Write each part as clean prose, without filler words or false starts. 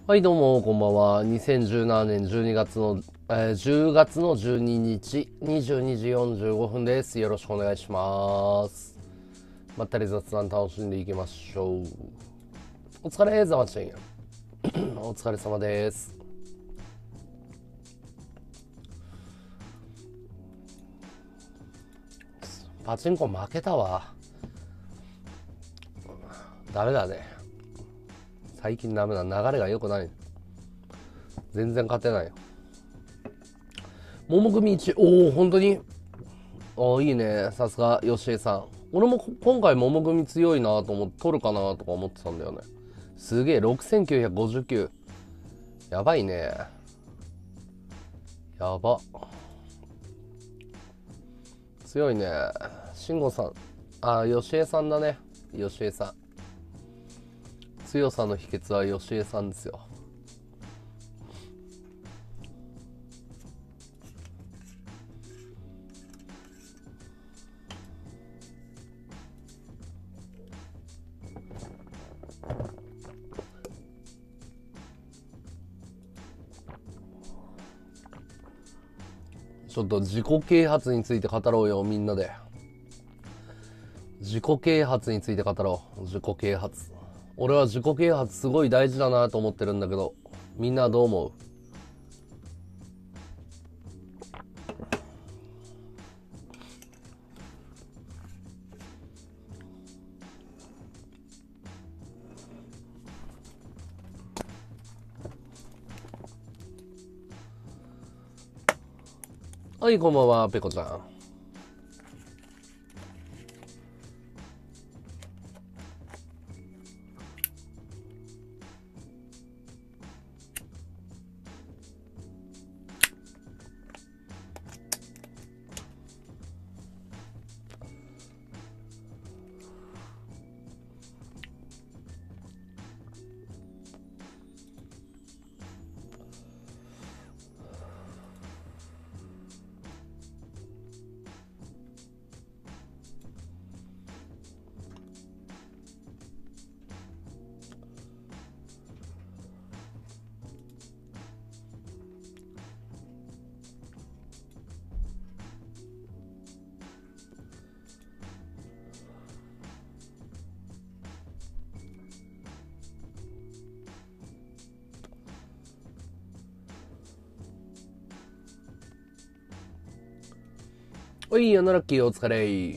はい、どうも、こんばんは。2017年12月の、10月の12日、22時45分です。よろしくお願いします。まったり雑談楽しんでいきましょう。お疲れ、ざまちん。お疲れ様です。パチンコ負けたわ。ダメだね。最近ダメだ。流れが良くない。全然勝てないよ。桃組1、おお、本当に。おー、いいね。さすが、よしえさん。俺も今回桃組強いなと思って、取るかなとか思ってたんだよね。すげえ、6959。やばいね。やば。強いね。慎吾さん。あ、よしえさんだね。よしえさん。強さの秘訣はよしえさんですよ。ちょっと自己啓発について語ろうよ、みんなで。自己啓発について語ろう。自己啓発。俺は自己啓発すごい大事だなと思ってるんだけど、みんなはどう思う？はい、こんばんは、ペコちゃん。おい、アナラッキーお疲れ。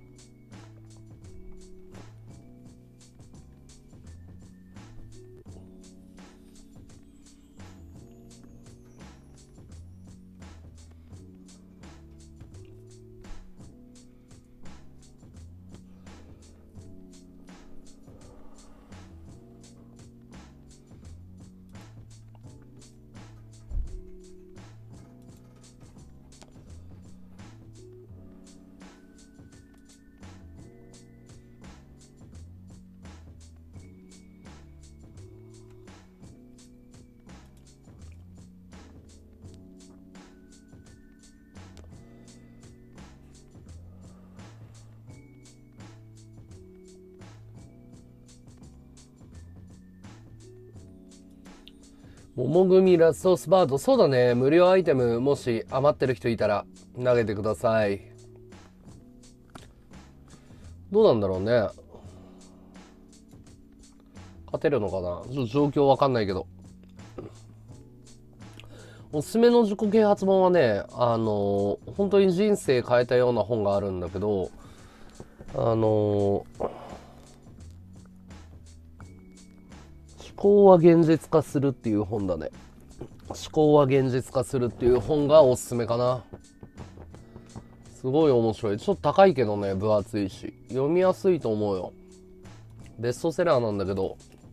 桃組ラストスパート。そうだね。無料アイテム、もし余ってる人いたら投げてください。どうなんだろうね。勝てるのかな。ちょっと状況わかんないけど。おすすめの自己啓発本はね、本当に人生変えたような本があるんだけど、思考は現実化するっていう本だね。思考は現実化するっていう本がおすすめかな。すごい面白い。ちょっと高いけどね、分厚いし。読みやすいと思うよ。ベストセラーなんだけど、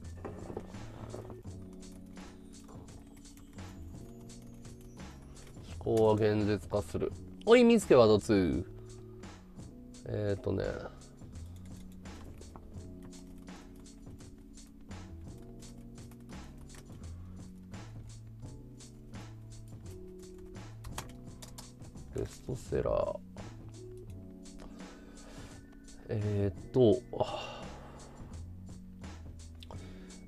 思考は現実化する。おい、みつけはどつ。ね。ベストセラー。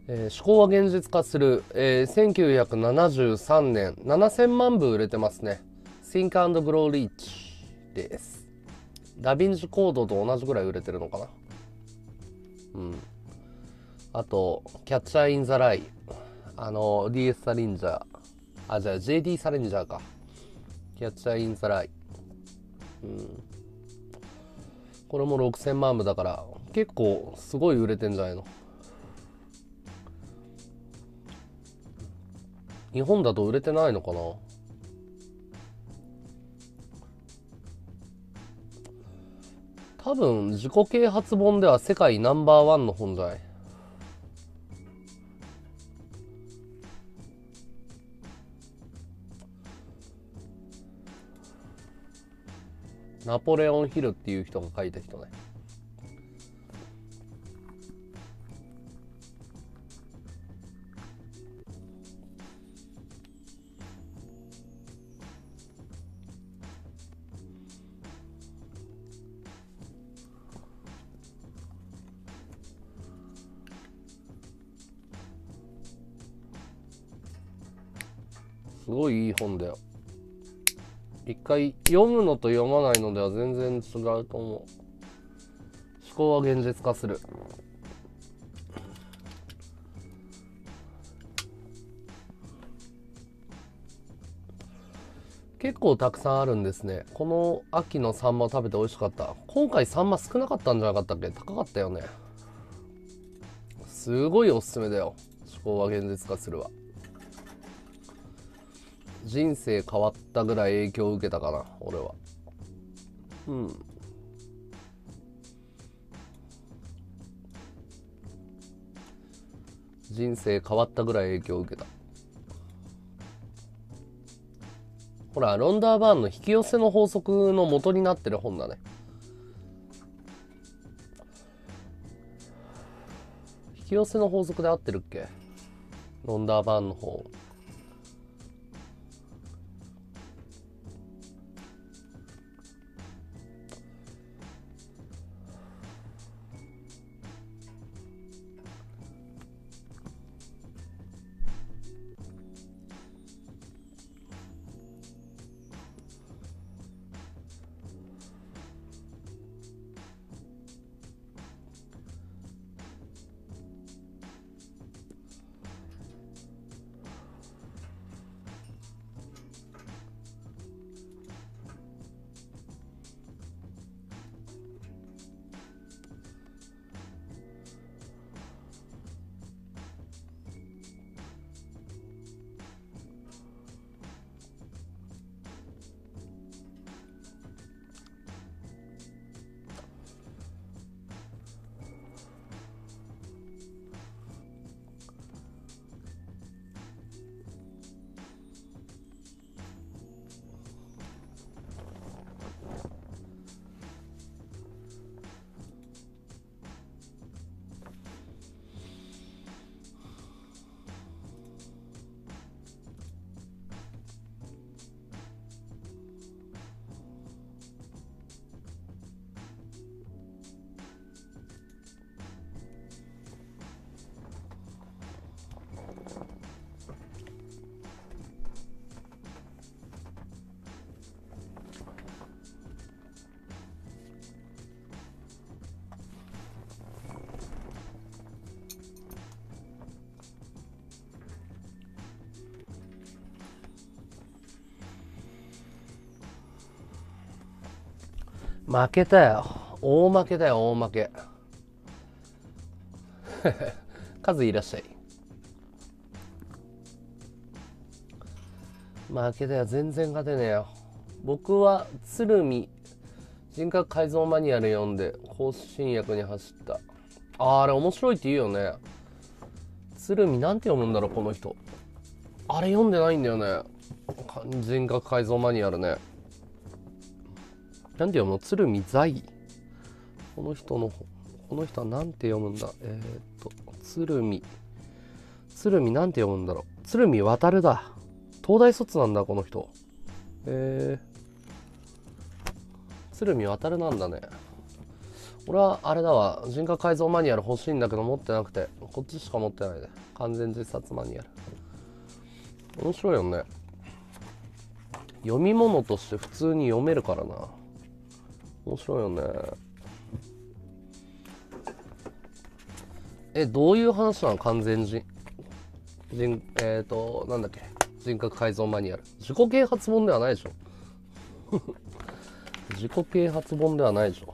思考は現実化する、1973年7000万部売れてますね。Think and Grow Rich です。ダヴィンチコードと同じぐらい売れてるのかな。うん。あと、キャッチャー・イン・ザ・ライ。DS サリンジャー。じゃあ JD サリンジャーか。キャッチャー・イン・ザ・ライ。うん。これも6000万部だから、結構すごい売れてんじゃないの。日本だと売れてないのかな。多分自己啓発本では世界ナンバーワンの本じゃない。ナポレオンヒルっていう人が書いた人ね。すごいいい本だよ。一回読むのと読まないのでは全然違うと思う。思考は現実化する。結構たくさんあるんですね。この秋のサンマ食べて美味しかった。今回サンマ少なかったんじゃなかったっけ。高かったよね。すごいおすすめだよ。思考は現実化するわ。人生変わったぐらい影響を受けたかな、俺は。うん。人生変わったぐらい影響を受けた。ほら、ロンダーバーンの引き寄せの法則の元になってる本だね。引き寄せの法則で合ってるっけ、ロンダーバーンの方。負けたよ。大負けだよ、大負け。カズいらっしゃい。負けだよ、全然勝てねえよ。僕は鶴見人格改造マニュアル読んで更新薬に走った。あれ面白いって言うよね。鶴見なんて読むんだろう、この人。あれ読んでないんだよね、人格改造マニュアルね。なんて読むの？鶴見在。この人はなんて読むんだ。鶴見なんて読むんだろう。鶴見渡るだ。東大卒なんだ、この人。鶴見渡るなんだね。 俺はあれだわ、人格改造マニュアル欲しいんだけど持ってなくて、こっちしか持ってないね。完全自殺マニュアル。面白いよね。読み物として普通に読めるからな。面白いよね。どういう話なの？完全なんだっけ、人格改造マニュアル。自己啓発本ではないでしょ。自己啓発本ではないでしょ。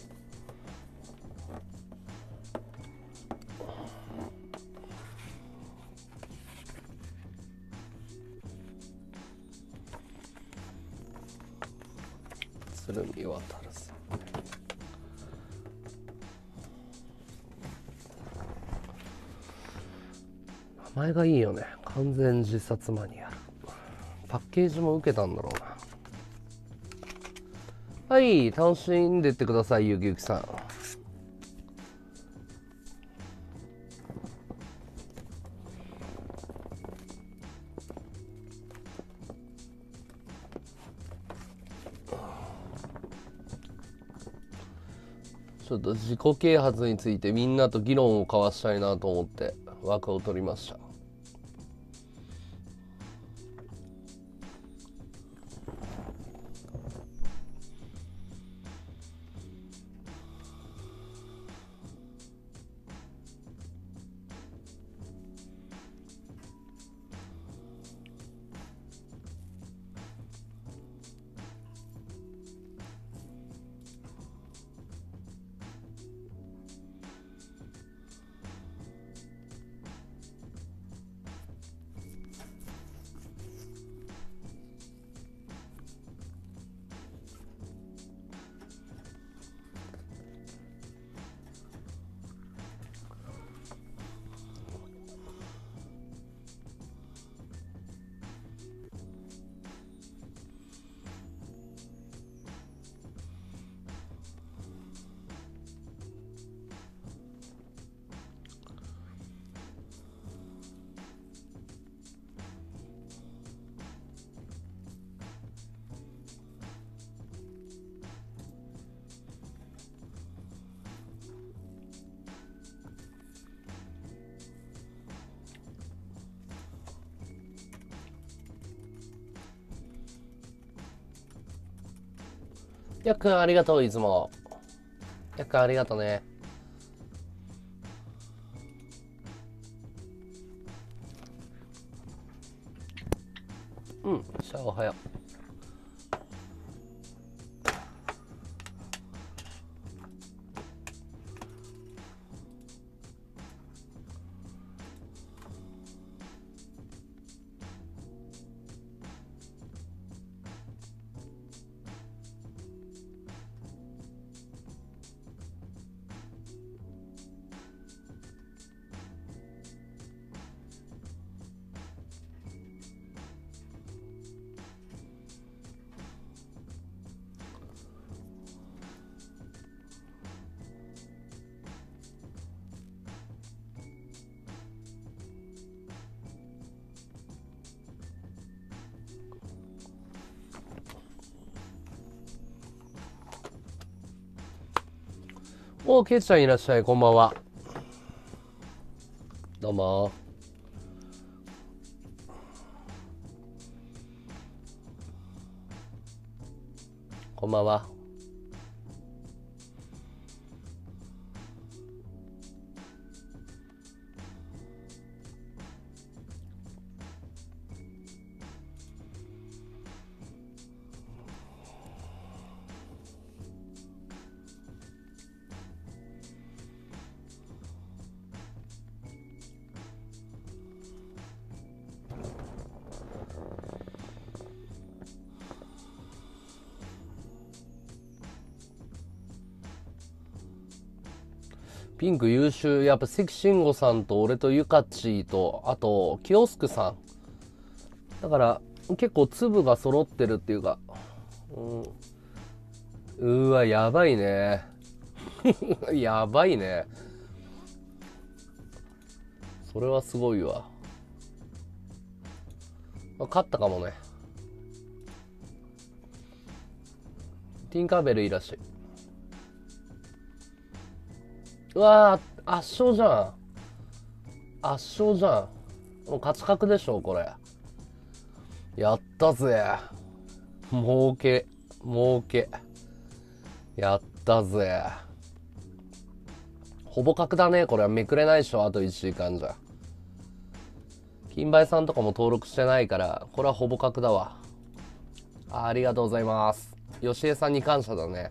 鶴見渡さん。名前がいいよね。完全自殺マニュアル。パッケージも受けたんだろうな。はい、楽しんでってください、ゆきゆきさん。ちょっと自己啓発についてみんなと議論を交わしたいなと思って枠を取りました。やっくんありがとう、いつも。やっくんありがとうね。うん、シャワーおはよう。お、ケイちゃんいらっしゃい、こんばんは。どうも。こんばんは。ピンク優秀。やっぱ関慎吾さんと俺とゆかちと、あと、キオスクさん。だから、結構粒が揃ってるっていうか。うわ、やばいね。やばいね。それはすごいわ。勝ったかもね。ティンカーベルいらっしゃい。 うわー、圧勝じゃん。圧勝じゃん。もう勝ち確でしょ、これ。やったぜ。儲け。やったぜ。ほぼ確だね。これはめくれないでしょ、あと1時間じゃ。金梅さんとかも登録してないから、これはほぼ確だわ。ありがとうございます。吉江さんに感謝だね。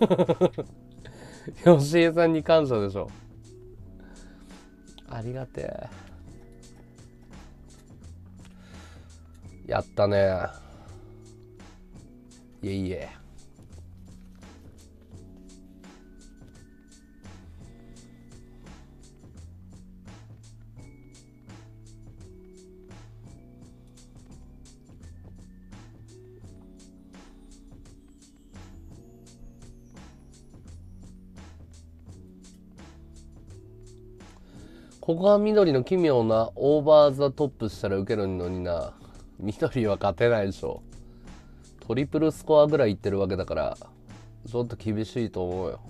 吉江さんに感謝でしょ。ありがてえ。やったね。いえいえ。ここは緑の奇妙なオーバーザトップしたら受けるのにな。緑は勝てないでしょ。トリプルスコアぐらいいってるわけだから、ちょっと厳しいと思うよ。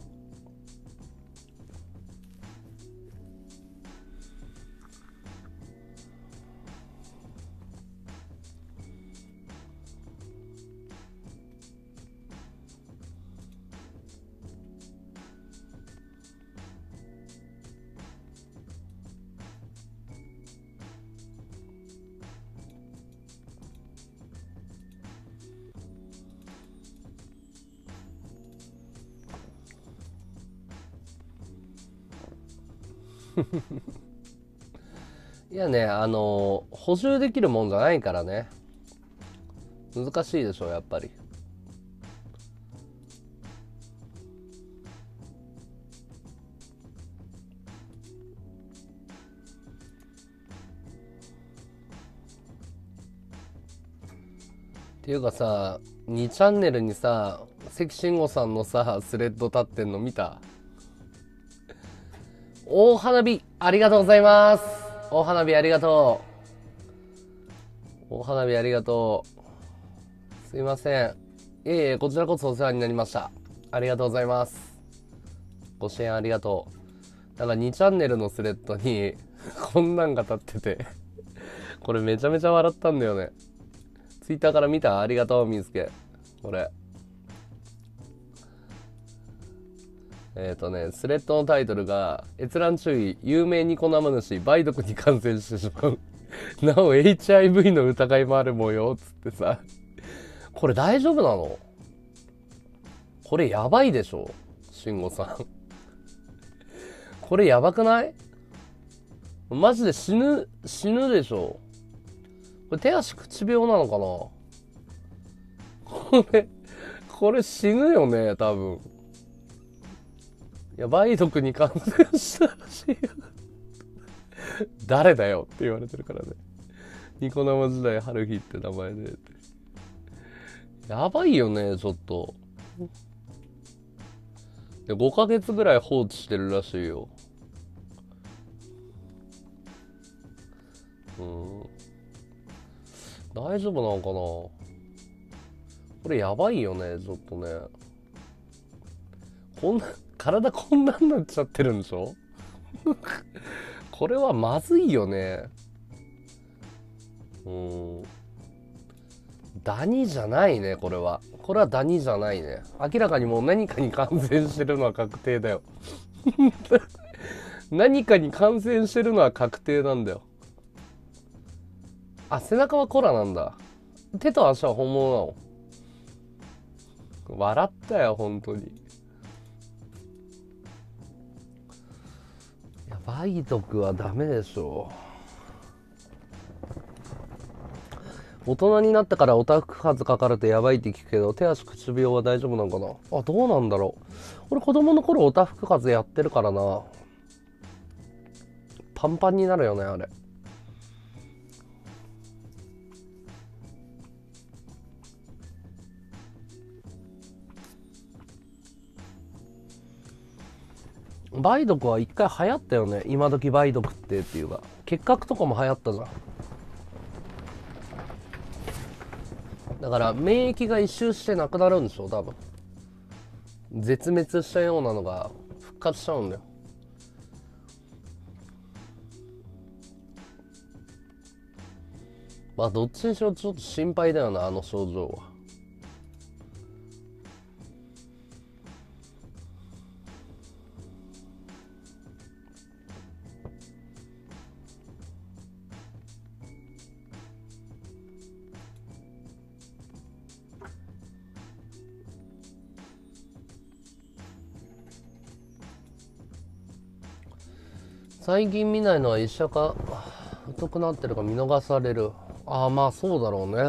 いやね、補充できるもんじゃないからね。難しいでしょ、やっぱり。っていうかさ、2チャンネルにさ、関慎吾さんのさ、スレッド立ってんの見た？大花火、ありがとうございます。大花火ありがとう。大花火ありがとう。すいません。いえいえ、こちらこそお世話になりました。ありがとうございます。ご支援ありがとう。だから2チャンネルのスレッドにこんなんが立っててこれめちゃめちゃ笑ったんだよね。ツイッターから見た？ありがとう、みーすけ。これ。スレッドのタイトルが、閲覧注意、有名ニコ生主、梅毒に感染してしまう。なお、HIV の疑いもある模様、つってさ。これ大丈夫なの？これやばいでしょ？慎吾さん。これやばくない？マジで死ぬでしょ？これ手足口病なのかな？これ死ぬよね、多分。いや、梅毒に感染したらしいよ。誰だよって言われてるからね。ニコ生時代春日って名前で。やばいよね、ちょっと。で、5ヶ月ぐらい放置してるらしいよ。大丈夫なのかな？これやばいよね、ちょっとね。体こんなんなっちゃってるんでしょ？これはまずいよね。ダニじゃないね、これは。これはダニじゃないね。明らかにもう何かに感染してるのは確定だよ。何かに感染してるのは確定なんだよ。あ、背中はコラなんだ。手と足は本物なの？笑ったよ、本当に。いや、梅毒はダメでしょ。大人になってからオタク数かかるとやばいって聞くけど、手足口病は大丈夫なのかな？あ、どうなんだろう。俺子供の頃オタフク風やってるからな。パンパンになるよね、あれ。梅毒は一回流行ったよね。今時梅毒っていうか。結核とかも流行ったじゃん。だから免疫が一周してなくなるんでしょ、多分。絶滅したようなのが復活しちゃうんだよ。 まあどっちにしろちょっと心配だよな、あの症状は。最近見ないのは医者か太くなってるか見逃される。ああ、まあそうだろうね。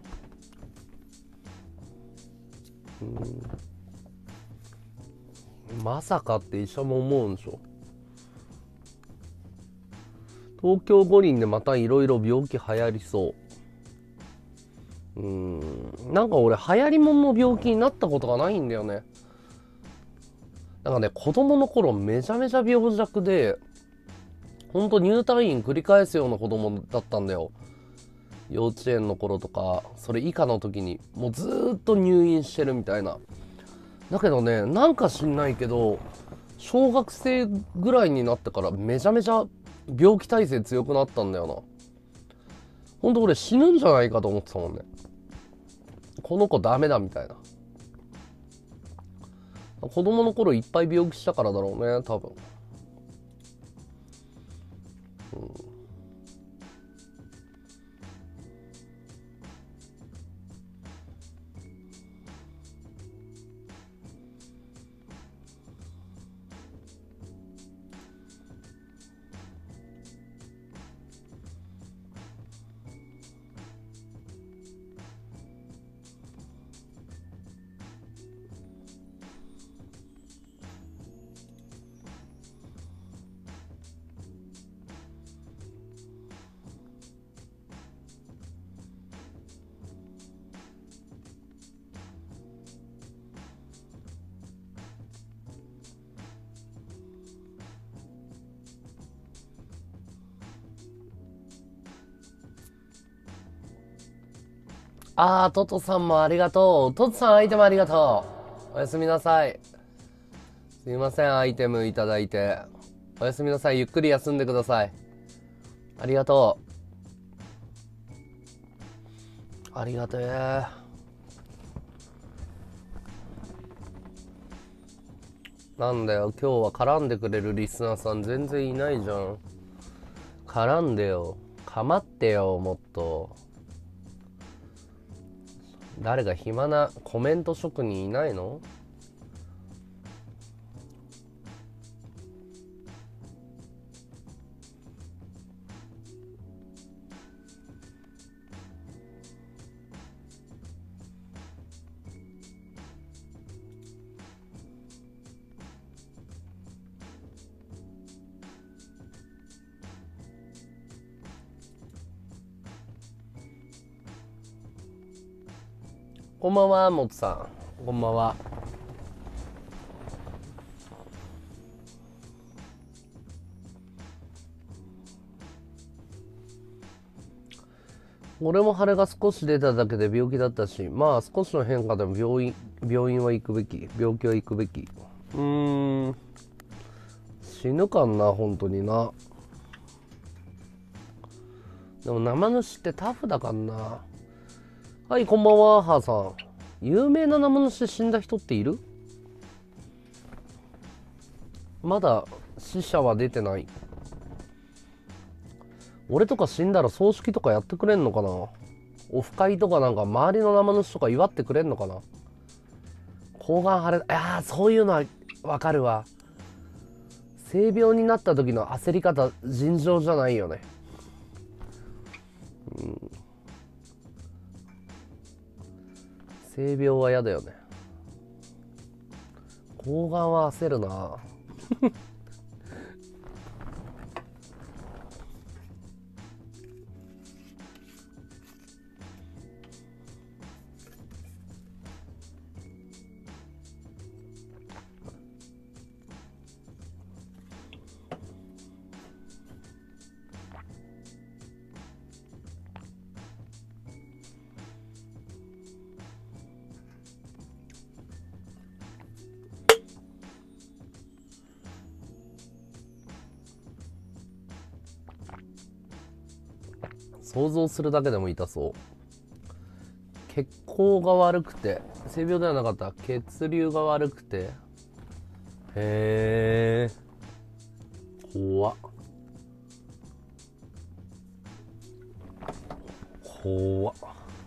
まさかって医者も思うんでしょ。東京五輪でまたいろいろ病気流行りそう。なんか俺流行りもんの病気になったことがないんだよね。なんかね、子供の頃めちゃめちゃ病弱で、ほんと入退院繰り返すような子供だったんだよ。幼稚園の頃とか、それ以下の時に、もうずーっと入院してるみたいな。だけどね、なんか知んないけど、小学生ぐらいになってからめちゃめちゃ病気耐性強くなったんだよな。ほんと俺死ぬんじゃないかと思ってたもんね。この子ダメだみたいな。子供の頃いっぱい病気したからだろうね、多分。あー、トトさんもありがとう。トトさんアイテムありがとう。おやすみなさい。すいません、アイテムいただいて。おやすみなさい。ゆっくり休んでください。ありがとう。ありがてえ。なんだよ、今日は絡んでくれるリスナーさん全然いないじゃん。絡んでよ。かまってよ、もっと。誰か暇なコメント職人いないの？こんばんは、もつさん。こんばんは。俺も腫れが少し出ただけで病気だったし、まあ少しの変化でも病院は行くべき。病気は行くべき。死ぬかんな、本当にな。でも生主ってタフだかんな。はい、こんばんは、ハーさん。有名な生主で死んだ人っている？まだ死者は出てない。俺とか死んだら葬式とかやってくれんのかな？オフ会とかなんか周りの生主とか祝ってくれんのかな？抗がん腫れ、そういうのはわかるわ。性病になった時の焦り方尋常じゃないよね。性病は嫌だよね。抗がんは焦るな。 想像するだけでも痛そう。血行が悪くて、性病ではなかった、血流が悪くて、へえ、怖っ。怖っ。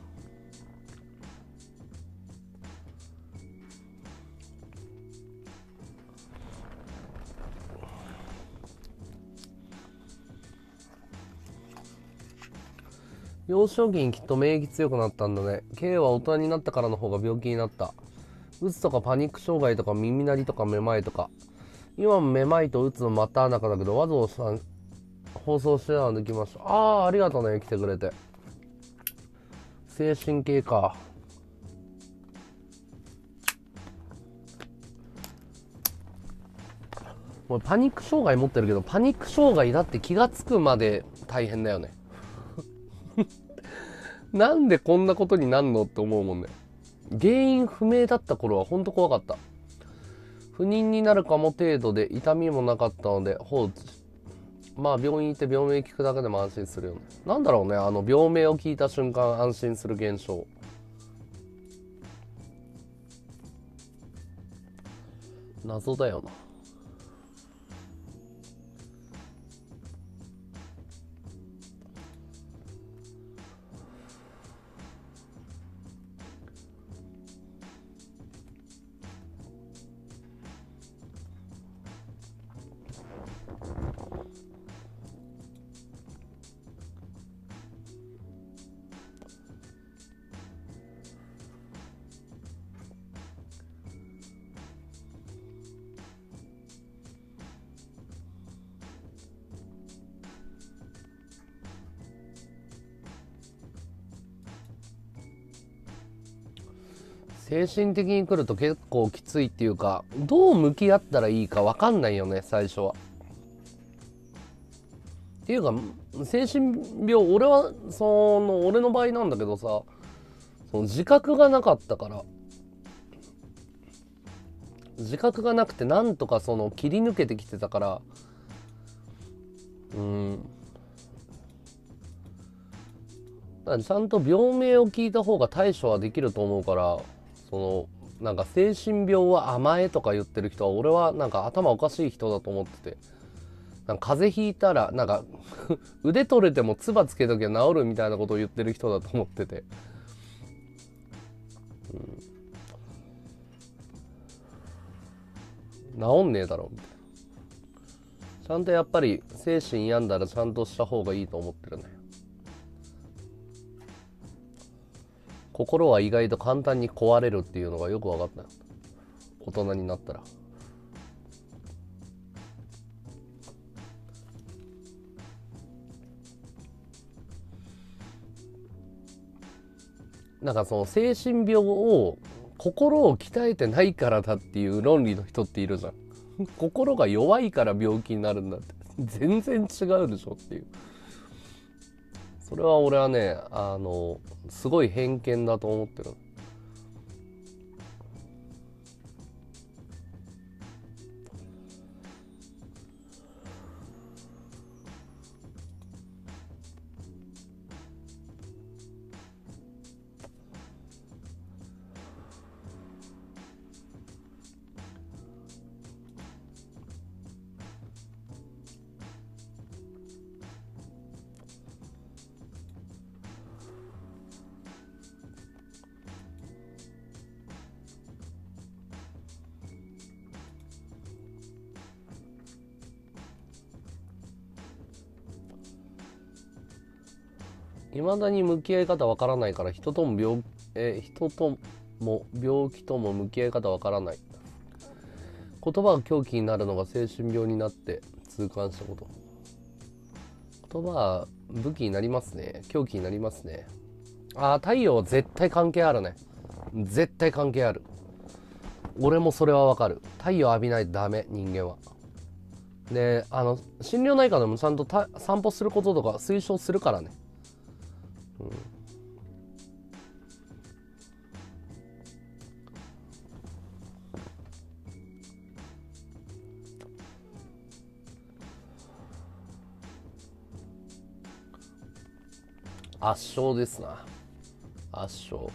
幼少期にきっと免疫強くなったんだね。K は大人になったからの方が病気になった。うつとかパニック障害とか耳鳴りとかめまいとか。今もめまいとうつの真っ只中だけど、わざわざ放送してたのできました。ありがとうね、来てくれて。精神系か。もうパニック障害持ってるけど、パニック障害だって気がつくまで大変だよね。なんでこんなことになんのって思うもんね。原因不明だった頃はほんと怖かった。不妊になるかも程度で痛みもなかったので放置。まあ病院行って病名聞くだけでも安心するよね。なんだろうね、あの病名を聞いた瞬間安心する現象。謎だよな。精神的に来ると結構きついっていうか、どう向き合ったらいいか分かんないよね、最初は。っていうか、精神病、俺の場合なんだけどさ、その自覚がなかったから、自覚がなくてなんとかその切り抜けてきてたから、だからちゃんと病名を聞いた方が対処はできると思うから、なんか精神病は甘えとか言ってる人は俺はなんか頭おかしい人だと思ってて、なんか風邪ひいたらなんか腕取れても唾つけときゃ治るみたいなことを言ってる人だと思ってて、治んねえだろみたいな。ちゃんとやっぱり精神病んだらちゃんとした方がいいと思ってるね。心は意外と簡単に壊れるっていうのがよく分かったよ、大人になったら。なんかその精神病を心を鍛えてないからだっていう論理の人っているじゃん。心が弱いから病気になるんだって全然違うでしょっていう。それは俺はね、すごい偏見だと思ってる。未だに向き合い方わからないから人とも病気とも向き合い方わからない。言葉が狂気になるのが精神病になって痛感したこと。言葉は武器になりますね。狂気になりますね。太陽は絶対関係あるね。絶対関係ある。俺もそれはわかる。太陽浴びないとダメ、人間は。で、心療内科でもちゃんと散歩することとか推奨するからね。 圧勝ですな。圧勝。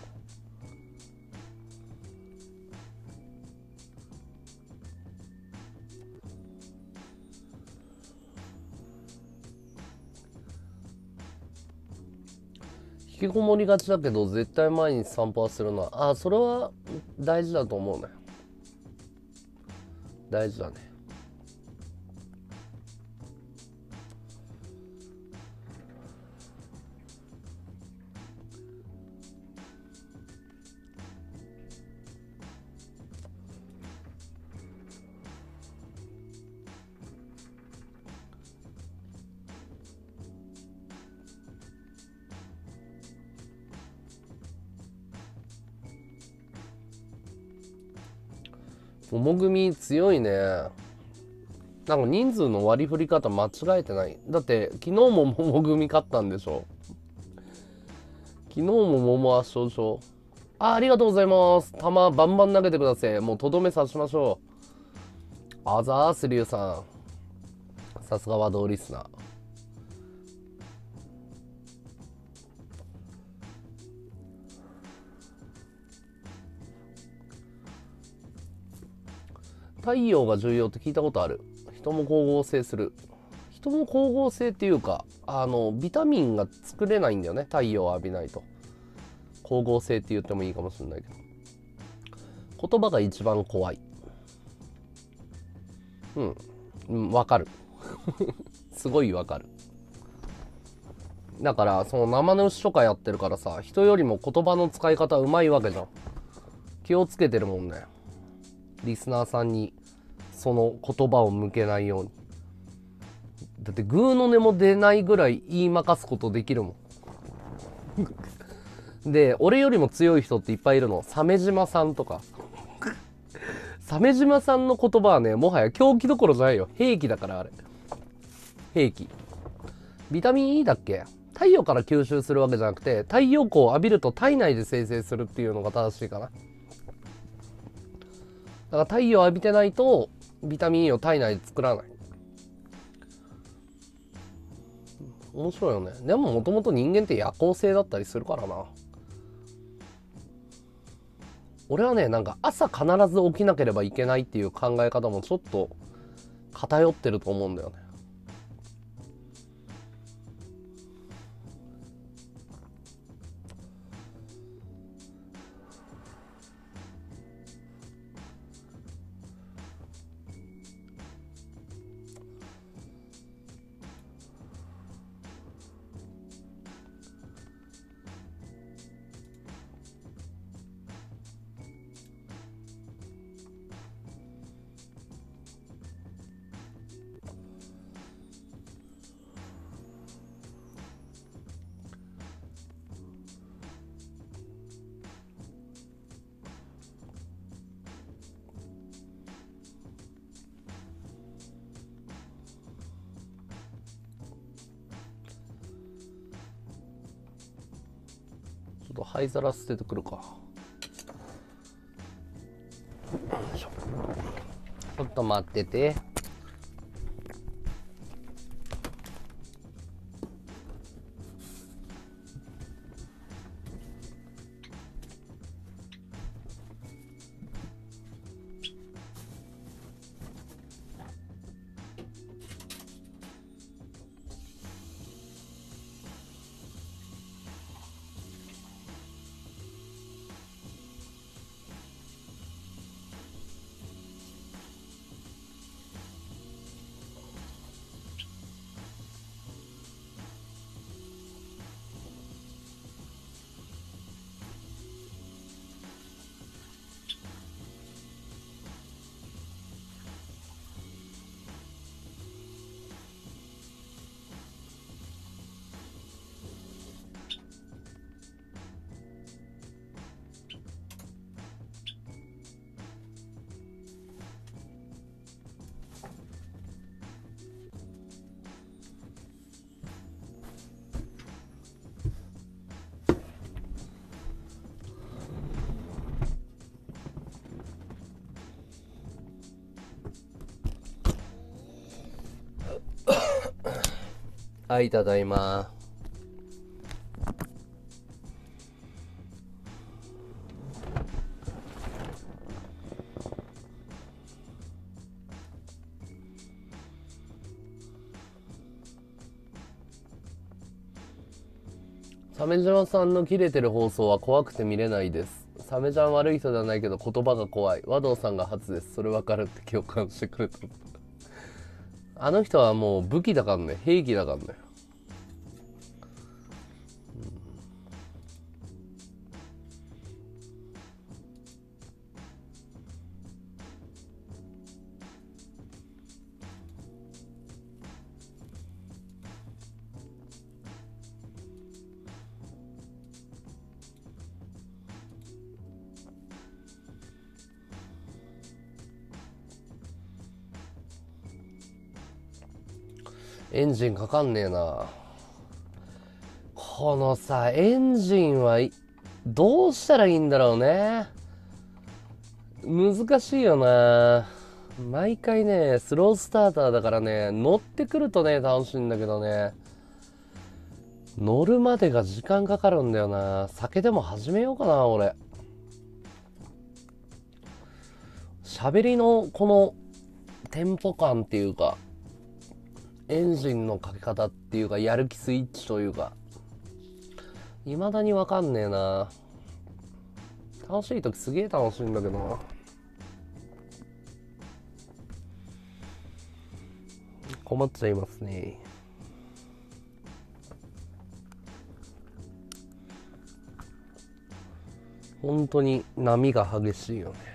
引きこもりがちだけど絶対毎日散歩はするのは、それは大事だと思うね。大事だね。桃組強いね。なんか人数の割り振り方間違えてない。だって昨日も桃組勝ったんでしょ。昨日も桃圧勝でしょ。ありがとうございます。球バンバン投げてください。もうとどめ刺しましょう。あざーすりゅうさん。さすがワードリスナー。太陽が重要って聞いたことある。人も光合成する。人も光合成っていうか、ビタミンが作れないんだよね。太陽を浴びないと。光合成って言ってもいいかもしれないけど。言葉が一番怖い。わかる。すごいわかる。だからその生主とかやってるからさ、人よりも言葉の使い方うまいわけじゃん。気をつけてるもんね。リスナーさんにその言葉を向けないように。だってグーの音も出ないぐらい言いまかすことできるもん。で、俺よりも強い人っていっぱいいるの。鮫島さんとか。鮫島さんの言葉はね、もはや狂気どころじゃないよ。兵器だからあれ。兵器。ビタミン E だっけ？太陽から吸収するわけじゃなくて、太陽光を浴びると体内で生成するっていうのが正しいかな。だから太陽を浴びてないとビタミン E を体内で作らない。面白いよね。でももともと人間って夜行性だったりするからな。俺はね、なんか朝必ず起きなければいけないっていう考え方もちょっと偏ってると思うんだよね。ちょっと灰皿捨ててくるか。ちょっと待ってて。はい、ただいま。 鮫島さんの切れてる放送は怖くて見れないです。鮫ちゃん悪い人ではないけど言葉が怖い。和道さんが初です。それ分かるって共感してくれた。あの人はもう武器だからね。兵器だからね。エンジンかかんねえな。このさ、エンジンはどうしたらいいんだろうね。難しいよな。毎回ね、スロースターターだからね、乗ってくるとね、楽しいんだけどね、乗るまでが時間かかるんだよな。酒でも始めようかな、俺。喋りのこのテンポ感っていうか、エンジンのかけ方っていうか、やる気スイッチというか、未だにわかんねえな。楽しい時すげえ楽しいんだけどな。困っちゃいますね。本当に波が激しいよね。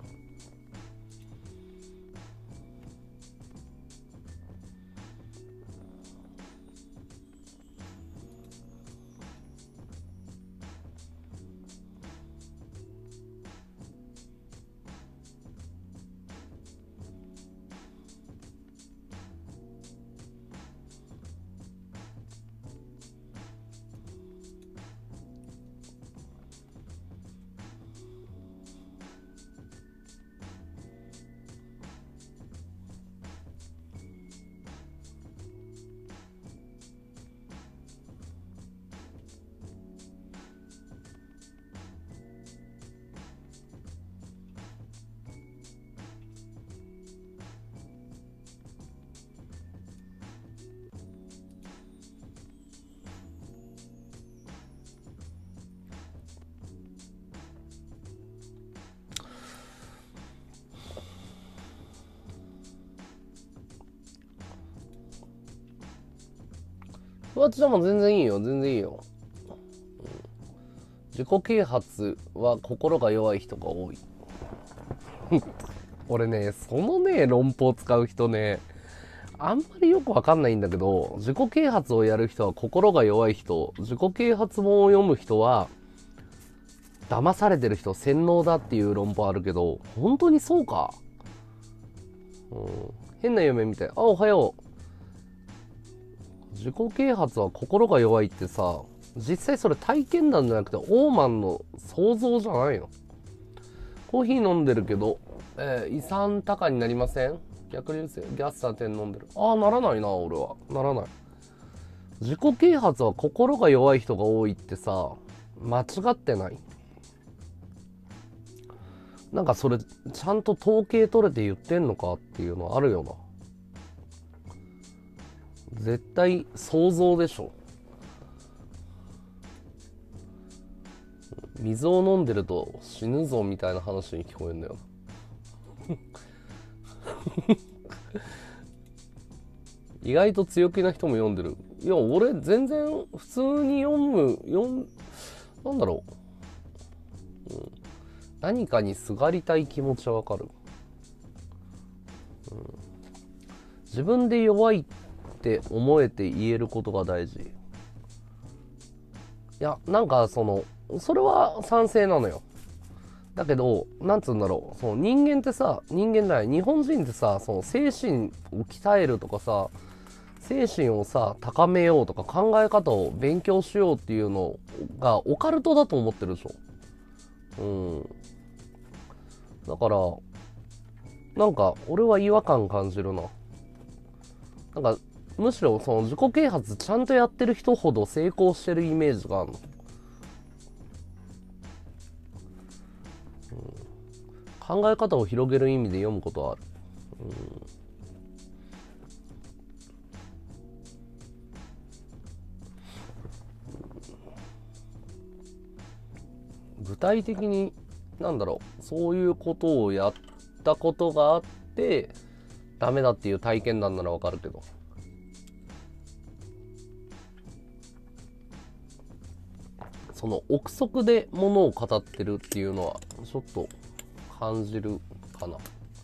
ふわちゃんも全然いいよ、全然いいよ。自己啓発は心が弱い人が多い。俺ね、そのね、論法を使う人ね、あんまりよくわかんないんだけど、自己啓発をやる人は心が弱い人、自己啓発本を読む人は騙されてる人、洗脳だっていう論法あるけど、本当にそうか？変な夢みたい。あ、おはよう。自己啓発は心が弱いってさ、実際それ体験談じゃなくてオーマンの想像じゃないの？コーヒー飲んでるけど、胃酸高になりません？逆流性ギャスター点飲んでる。ああ、ならないな。俺はならない。自己啓発は心が弱い人が多いってさ、間違ってない？なんかそれちゃんと統計取れて言ってんのかっていうのあるよな。絶対想像でしょ。水を飲んでると死ぬぞみたいな話に聞こえるんだよ。意外と強気な人も読んでる。いや、俺全然普通になんだろう、何かにすがりたい気持ちはわかる、自分で弱いって思えて言えることが大事。いや、なんかそれは賛成なのよ。だけど、なんつうんだろう、人間ってさ、人間じゃない、日本人ってさ、精神を鍛えるとかさ、精神をさ、高めようとか考え方を勉強しようっていうのがオカルトだと思ってるでしょ。だから、なんか、俺は違和感感じるな。なんか、むしろ自己啓発ちゃんとやってる人ほど成功してるイメージがあるの。考え方を広げる意味で読むことはある。 具体的にそういうことをやったことがあってダメだっていう体験談ならわかるけど、その憶測でものを語ってるっていうのはちょっと感じるかな。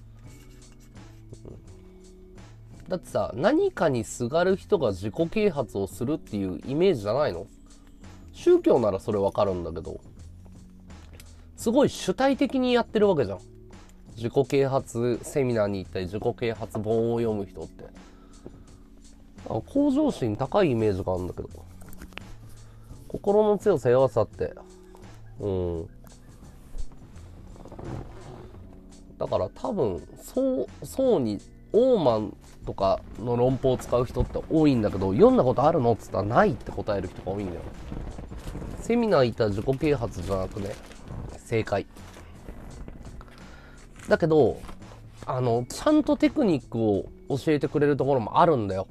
だってさ、何かにすがる人が自己啓発をするっていうイメージじゃないの？宗教ならそれわかるんだけど、すごい主体的にやってるわけじゃん。自己啓発セミナーに行ったり自己啓発本を読む人って、向上心高いイメージがあるんだけど、心の強さ弱さってだから多分そうにオーマンとかの論法を使う人って多いんだけど、読んだことあるのっつったらないって答える人が多いんだよ。セミナー行ったら自己啓発じゃなくね、正解だけど、ちゃんとテクニックを教えてくれるところもあるんだよ。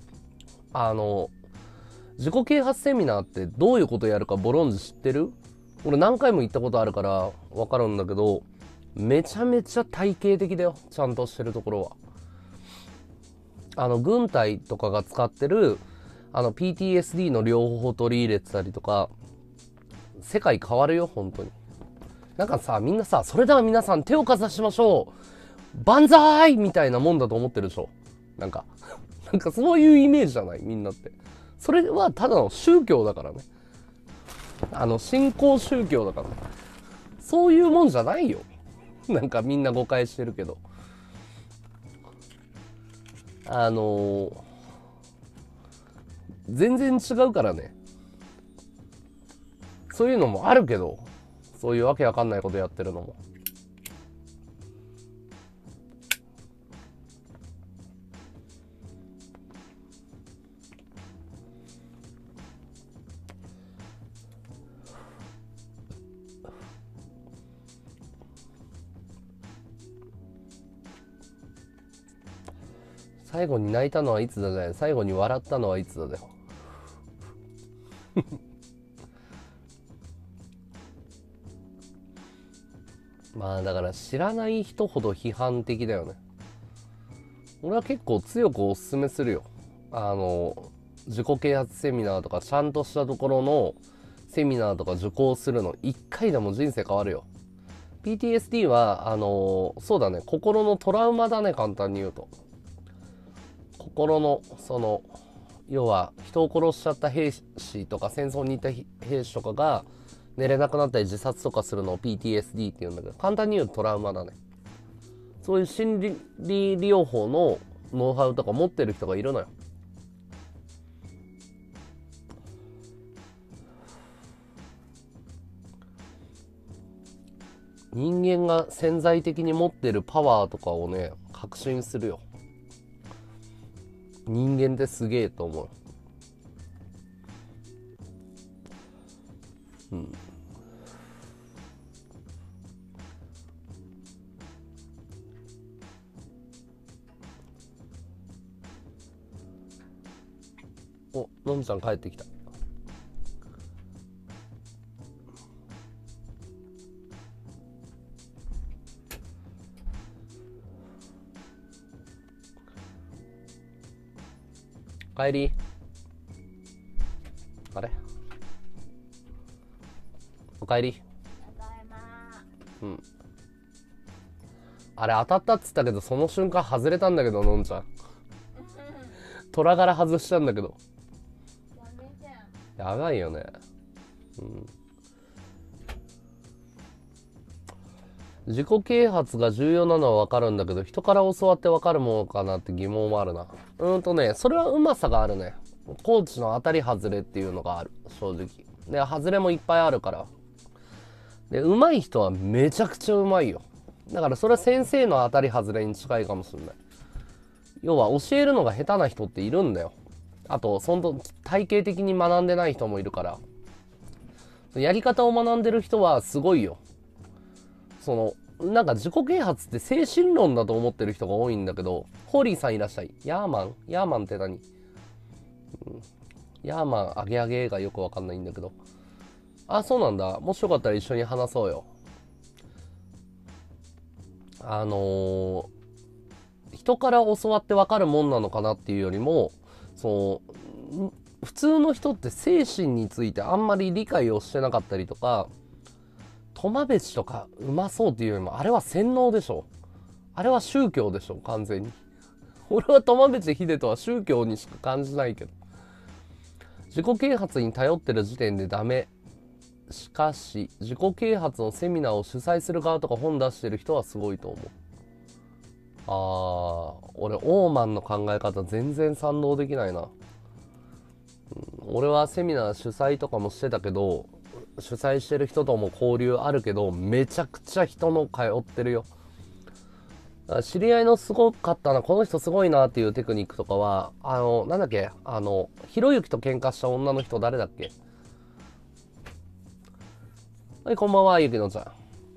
自己啓発セミナーってどういうことやるかボロンジ知ってる？俺何回も行ったことあるから分かるんだけど、めちゃめちゃ体系的だよ、ちゃんとしてるところは。軍隊とかが使ってるPTSD の療法を取り入れてたりとか、世界変わるよ本当に。なんかさ、みんなさ、それでは皆さん手をかざしましょう、万歳みたいなもんだと思ってるでしょ。なんかそういうイメージじゃない、みんなって。それはただの宗教だからね。信仰宗教だからね。そういうもんじゃないよ。なんかみんな誤解してるけど。全然違うからね。そういうのもあるけど、そういうわけわかんないことやってるのも。最後に泣いたのはいつだじゃない、最後に笑ったのはいつだだよ。まあだから知らない人ほど批判的だよね。俺は結構強くおすすめするよ。自己啓発セミナーとかちゃんとしたところのセミナーとか受講するの1回でも人生変わるよ。PTSD はそうだね、心のトラウマだね、簡単に言うと。心の要は人を殺しちゃった兵士とか戦争に行った兵士とかが寝れなくなったり自殺とかするのを PTSD って言うんだけど、簡単に言うとトラウマだね。そういう心理療法のノウハウとか持ってる人がいるのよ。人間が潜在的に持ってるパワーとかをね、確信するよ。人間ってすげえと思う。お、のんちゃん帰ってきた。帰り。あれ、お帰り。あれ当たったっつったけど、その瞬間外れたんだけど、のんちゃん。虎柄外しちゃうんだけど。やばいよね。自己啓発が重要なのは分かるんだけど、人から教わって分かるものかなって疑問もあるな。それはうまさがあるね。コーチの当たり外れっていうのがある、正直。で、外れもいっぱいあるから。で、上手い人はめちゃくちゃ上手いよ。だからそれは先生の当たり外れに近いかもしれない。要は教えるのが下手な人っているんだよ。あと、体系的に学んでない人もいるから。やり方を学んでる人はすごいよ。なんか自己啓発って精神論だと思ってる人が多いんだけど、ホーリーさんいらっしゃい。ヤーマンって何？ヤーマン、アゲアゲがよくわかんないんだけど。 あ、そうなんだ。もしよかったら一緒に話そうよ。あのー人から教わってわかるもんなのかなっていうよりも、普通の人って精神についてあんまり理解をしてなかったりとか、トマベチとかうまそうっていうよりも、あれは洗脳でしょ。あれは宗教でしょ、完全に。俺はトマベチヒデとは宗教にしか感じないけど。自己啓発に頼ってる時点でダメ。しかし、自己啓発のセミナーを主催する側とか本出してる人はすごいと思う。俺、オーマンの考え方全然賛同できないな。俺はセミナー主催とかもしてたけど、主催してる人とも交流あるけど、めちゃくちゃ人の通ってるよ。知り合いのすごかったな、この人すごいなっていうテクニックとかは、なんだっけ、ひろゆきと喧嘩した女の人誰だっけ。はい、こんばんは、ゆきのちゃん。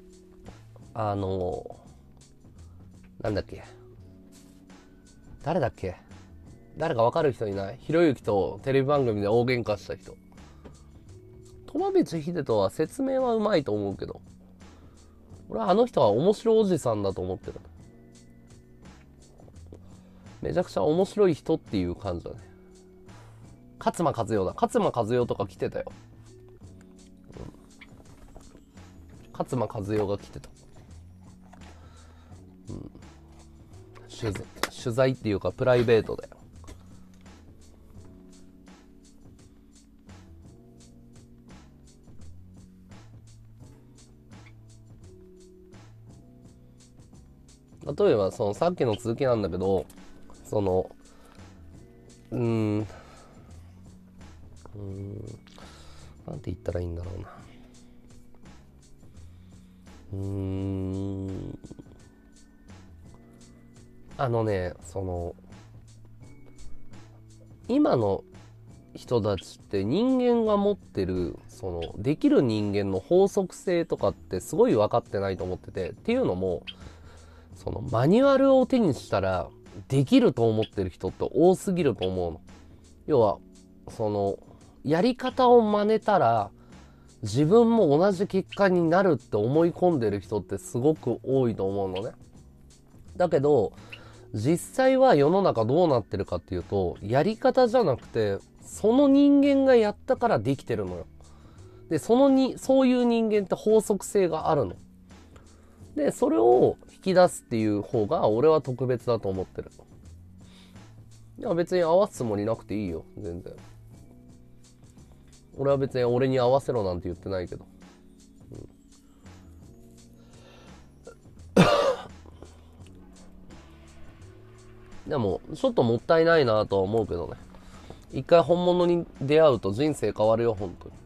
なんだっけ。誰だっけ。誰か分かる人いない？ひろゆきとテレビ番組で大喧嘩した人。苫米地秀人は説明はうまいと思うけど、俺はあの人は面白おじさんだと思ってる。めちゃくちゃ面白い人っていう感じだね。勝間和代だ。勝間和代とか来てたよ。勝間和代が来てた。取材っていうかプライベートだよ。例えばそのさっきの続きなんだけど、そのなんて言ったらいいんだろうな。今の人たちって人間が持ってるできる人間の法則性とかってすごい分かってないと思ってて、っていうのもマニュアルを手にしたらできると思ってる人って多すぎると思うの。要はやり方を真似たら自分も同じ結果になるって思い込んでる人ってすごく多いと思うのね。だけど実際は世の中どうなってるかっていうと、やり方じゃなくてその人間がやったからできてるのよ。でそういう人間って法則性があるので、それを引き出すっていう方が俺は特別だと思ってる。いや別に合わすつもりなくていいよ、全然。俺は別に俺に合わせろなんて言ってないけど、でもちょっともったいないなとは思うけどね。一回本物に出会うと人生変わるよ、本当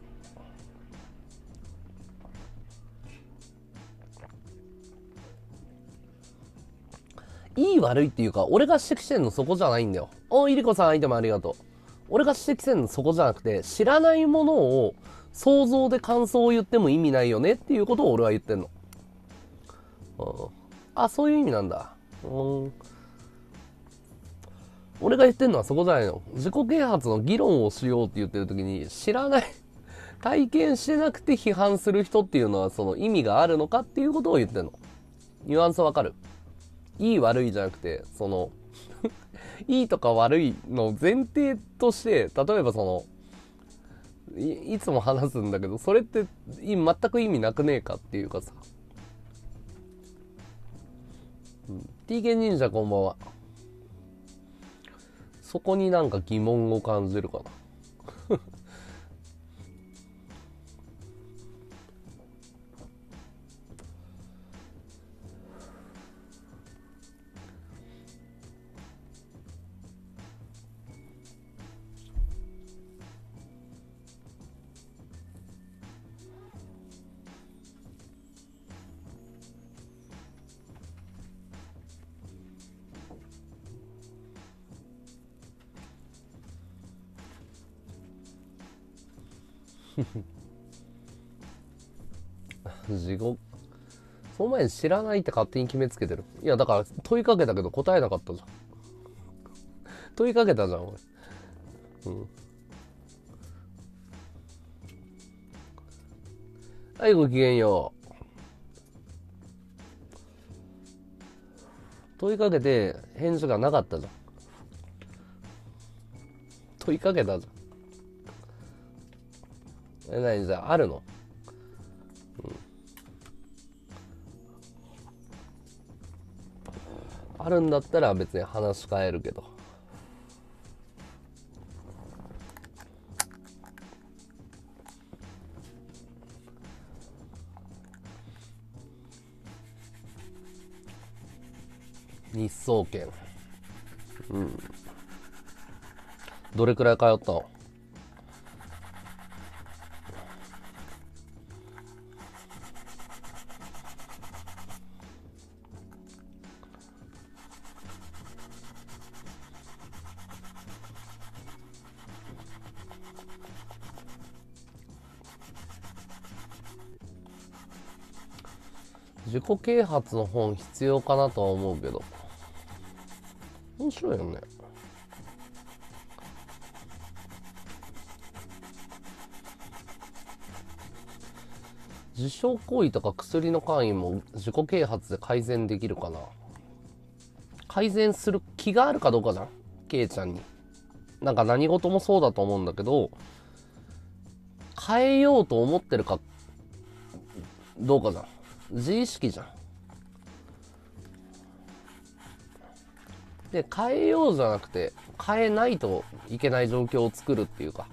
に。いい悪いっていうか、俺が指摘してんのそこじゃないんだよ。いりこさん、アイテムありがとう。俺が指摘してんのそこじゃなくて、知らないものを想像で感想を言っても意味ないよねっていうことを俺は言ってんの。そういう意味なんだ。俺が言ってんのはそこじゃないの。自己啓発の議論をしようって言ってる時に、知らない体験してなくて批判する人っていうのはその意味があるのかっていうことを言ってんの。ニュアンスわかる？いい悪いじゃなくて、いいとか悪いの前提として、例えばいつも話すんだけど、それって全く意味なくねえかっていうかさ。TK 忍者こんばんは。そこになんか疑問を感じるかな。地獄。その前に知らないって勝手に決めつけてる。いやだから問いかけたけど答えなかったじゃん。問いかけたじゃん俺。 はい、ごきげんよう。問いかけて返事がなかったじゃん。問いかけたじゃん。何じゃあ、あるの？あるんだったら別に話し変えるけど。日総研。どれくらい通ったの？自己啓発の本必要かなとは思うけど。面白いよね。自傷行為とか薬の関与も自己啓発で改善できるかな。改善する気があるかどうかじゃん、ケイちゃんに。なんか何事もそうだと思うんだけど、変えようと思ってるかどうかじゃん。自意識じゃん。で、変えようじゃなくて変えないといけない状況を作るっていうか、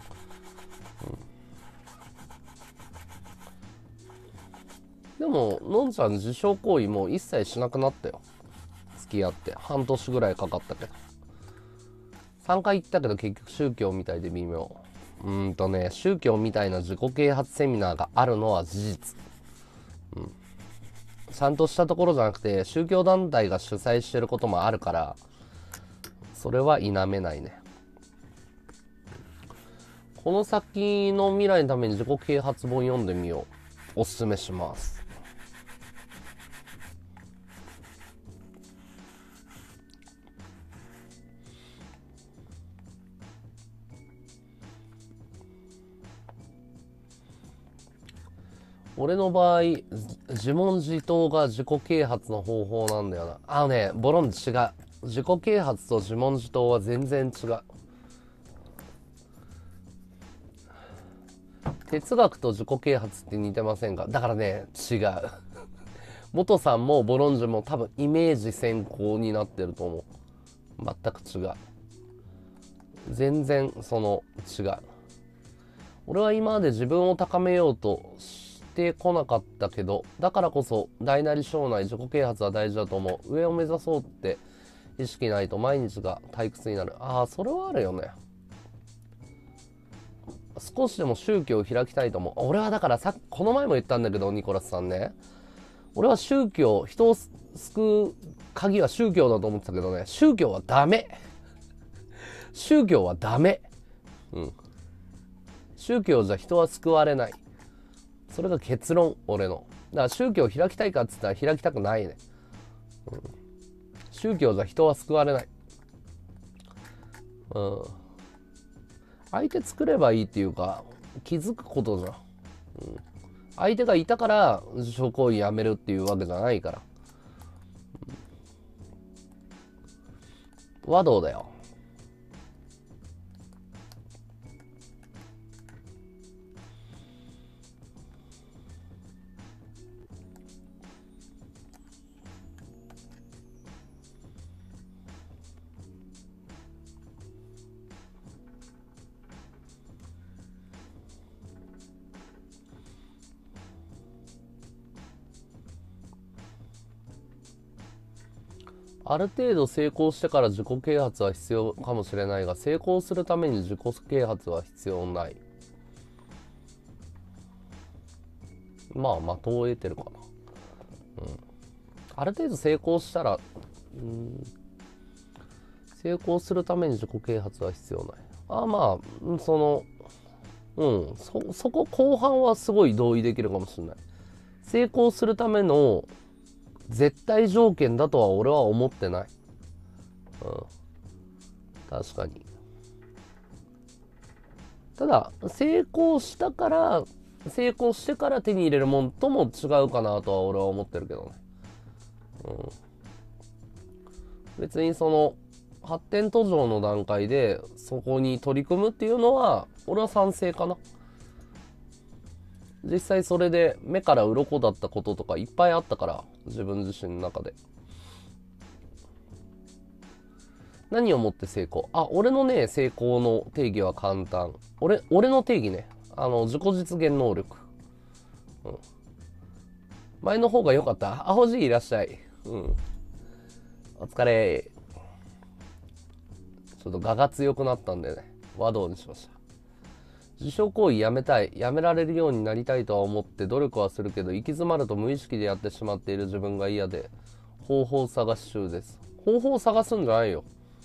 でものんちゃん自傷行為もう一切しなくなったよ。付き合って半年ぐらいかかったけど、3回行ったけど結局宗教みたいで微妙。宗教みたいな自己啓発セミナーがあるのは事実。ちゃんとしたところじゃなくて宗教団体が主催してることもあるから、それは否めないね。この先の未来のために自己啓発本読んでみよう。おすすめします。俺の場合、自問自答が自己啓発の方法なんだよな。ボロン違う。自己啓発と自問自答は全然違う。哲学と自己啓発って似てませんか？だからね、違う。元さんもボロンジュも多分イメージ先行になってると思う。全く違う。全然違う。俺は今まで自分を高めようとしてこなかったけど、だからこそ大なり小なり自己啓発は大事だと思う。上を目指そうって意識ないと毎日が退屈になる。それはあるよね。少しでも宗教を開きたいと思う。俺はだからこの前も言ったんだけど、ニコラスさんね、俺は宗教、人を救う鍵は宗教だと思ってたけどね、宗教はダメ。宗教はダメ。宗教じゃ人は救われない。それが結論、俺の。だから宗教を開きたいかっつったら開きたくないね。宗教じゃ人は救われない。相手作ればいいっていうか、気づくことじゃん。相手がいたから自傷行為やめるっていうわけじゃないから。和道だよ。ある程度成功してから自己啓発は必要かもしれないが、成功するために自己啓発は必要ない。的を得てるかな。ある程度成功したら、成功するために自己啓発は必要ない。そこ後半はすごい同意できるかもしれない。成功するための絶対条件だとは俺は思ってない。確かに。ただ成功したから成功してから手に入れるもんとも違うかなとは俺は思ってるけどね。別にその発展途上の段階でそこに取り組むっていうのは俺は賛成かな。実際それで目から鱗だったこととかいっぱいあったから、自分自身の中で。何をもって成功？俺のね、成功の定義は簡単。俺の定義ね。自己実現能力。前の方が良かった。アホじいらっしゃい。お疲れ。ちょっと我が強くなったんでね、和道にしました。自傷行為やめたい、やめられるようになりたいとは思って努力はするけど、行き詰まると無意識でやってしまっている自分が嫌で、方法探し中です。方法探すんじゃないよ。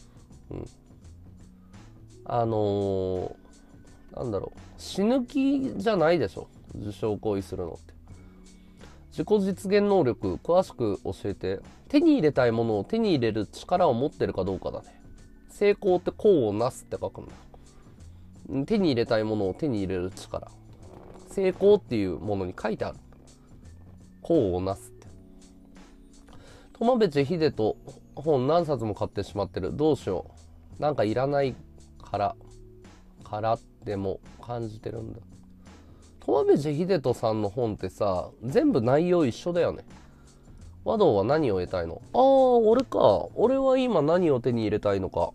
なんだろう、死ぬ気じゃないでしょ、自傷行為するのって。自己実現能力詳しく教えて。手に入れたいものを手に入れる力を持ってるかどうかだね。成功って功をなすって書くんだよ。手に入れたいものを手に入れる力。成功っていうものに書いてある。功をなすって。苫部千秀と本何冊も買ってしまってる。どうしよう。なんかいらないからっても感じてるんだ。苫部千秀人さんの本ってさ、全部内容一緒だよね。和道は何を得たいの？俺か。俺は今何を手に入れたいのか。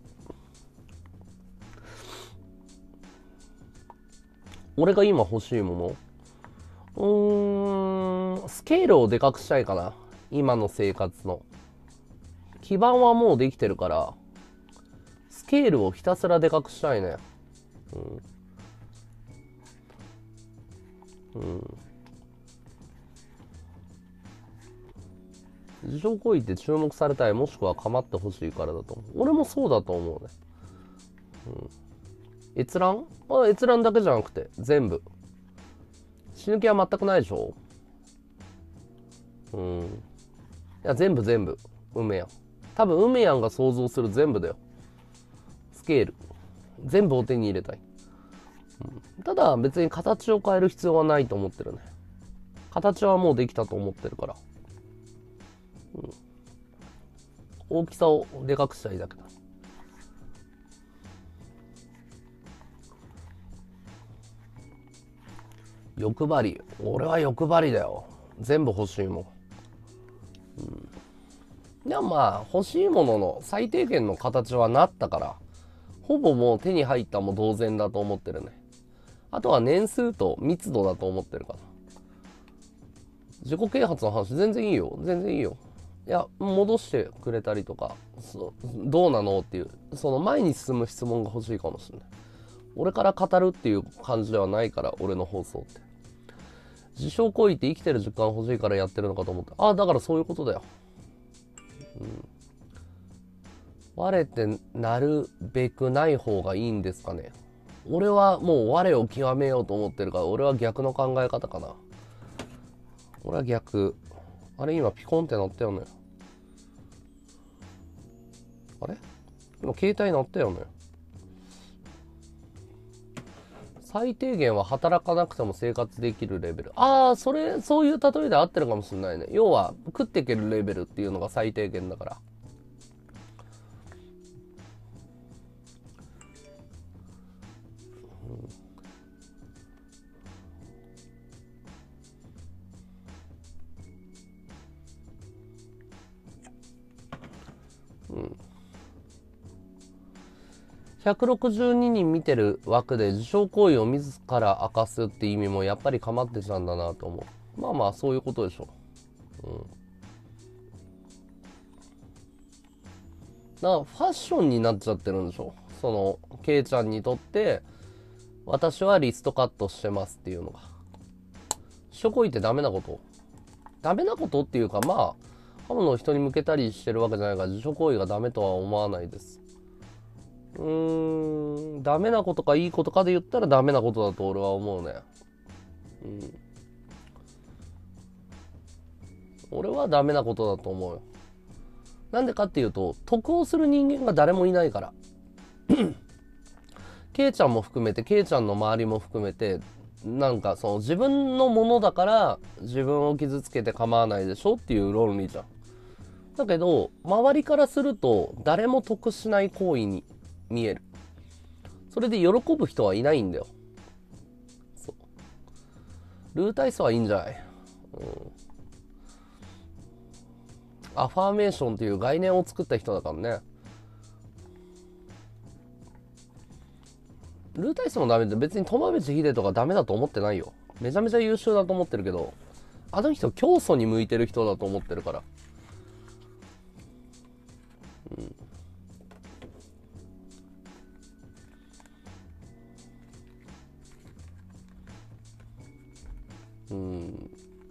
俺が今欲しいもの？スケールをでかくしたいかな。今の生活の。基盤はもうできてるから、スケールをひたすらでかくしたいね。自傷行為って注目されたい、もしくは構ってほしいからだと思う。俺もそうだと思うね。閲覧？閲覧だけじゃなくて全部。死ぬ気は全くないでしょ。いや、全部梅やん。多分梅やんが想像する全部だよ。スケール全部を手に入れたい。ただ別に形を変える必要はないと思ってるね。形はもうできたと思ってるから、大きさをでかくしたいだけだ。欲張り。俺は欲張りだよ。全部欲しいもん。でもまあ欲しいものの最低限の形はなったから、ほぼもう手に入ったも同然だと思ってるね。あとは年数と密度だと思ってるから。自己啓発の話全然いいよ。いや、戻してくれたりとか、どうなのっていう、その前に進む質問が欲しいかもしれない。俺から語るっていう感じではないから、俺の放送って。自傷行為って生きてる実感欲しいからやってるのかと思って。だからそういうことだよ。我ってなるべくない方がいいんですかね。俺はもう我を極めようと思ってるから、俺は逆の考え方かな。俺は逆。あれ今ピコンって鳴ったよね。あれ今携帯鳴ったよね。最低限は働かなくても生活できるレベル。そういう例えで合ってるかもしれないね。要は食っていけるレベルっていうのが最低限だから。162人見てる枠で自傷行為を自ら明かすって意味もやっぱりかまってたんだなと思う。まあそういうことでしょ。だからファッションになっちゃってるんでしょ。そのケイちゃんにとって私はリストカットしてますっていうのが。自傷行為ってダメなことっていうか、まあ刃物を人に向けたりしてるわけじゃないから、自傷行為がダメとは思わないです。ダメなことかいいことかで言ったらダメなことだと俺は思うね。俺はダメなことだと思うよ。なんでかっていうと、得をする人間が誰もいないから。ケイちゃんも含めて、ケイちゃんの周りも含めて、 なんかその自分のものだから自分を傷つけて構わないでしょっていう論理じゃん。だけど周りからすると誰も得しない行為に見える。それで喜ぶ人はいないんだよ。そう、ルー体操はいいんじゃない、アファーメーションっていう概念を作った人だからね。ルー体操もダメで、別に苫淵秀とかダメだと思ってないよ。めちゃめちゃ優秀だと思ってるけど、あの人教祖に向いてる人だと思ってるから。うん。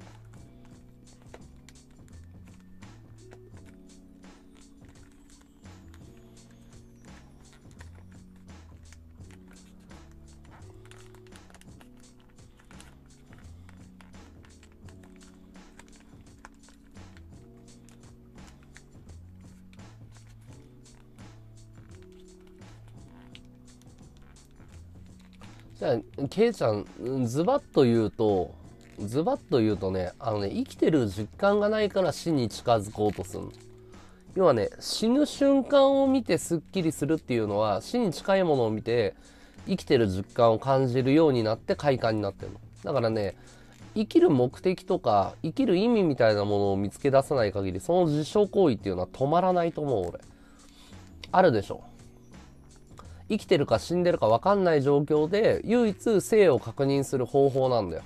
じゃあケイちゃん、ズバッと言うとね、生きてる実感がないから死に近づこうとするの。要はね、死ぬ瞬間を見てスッキリするっていうのは、死に近いものを見て生きてる実感を感じるようになって快感になってるの。だからね、生きる目的とか生きる意味みたいなものを見つけ出さない限り、その自傷行為っていうのは止まらないと思う。俺あるでしょ。生きてるか死んでるか分かんない状況で唯一生を確認する方法なんだよ。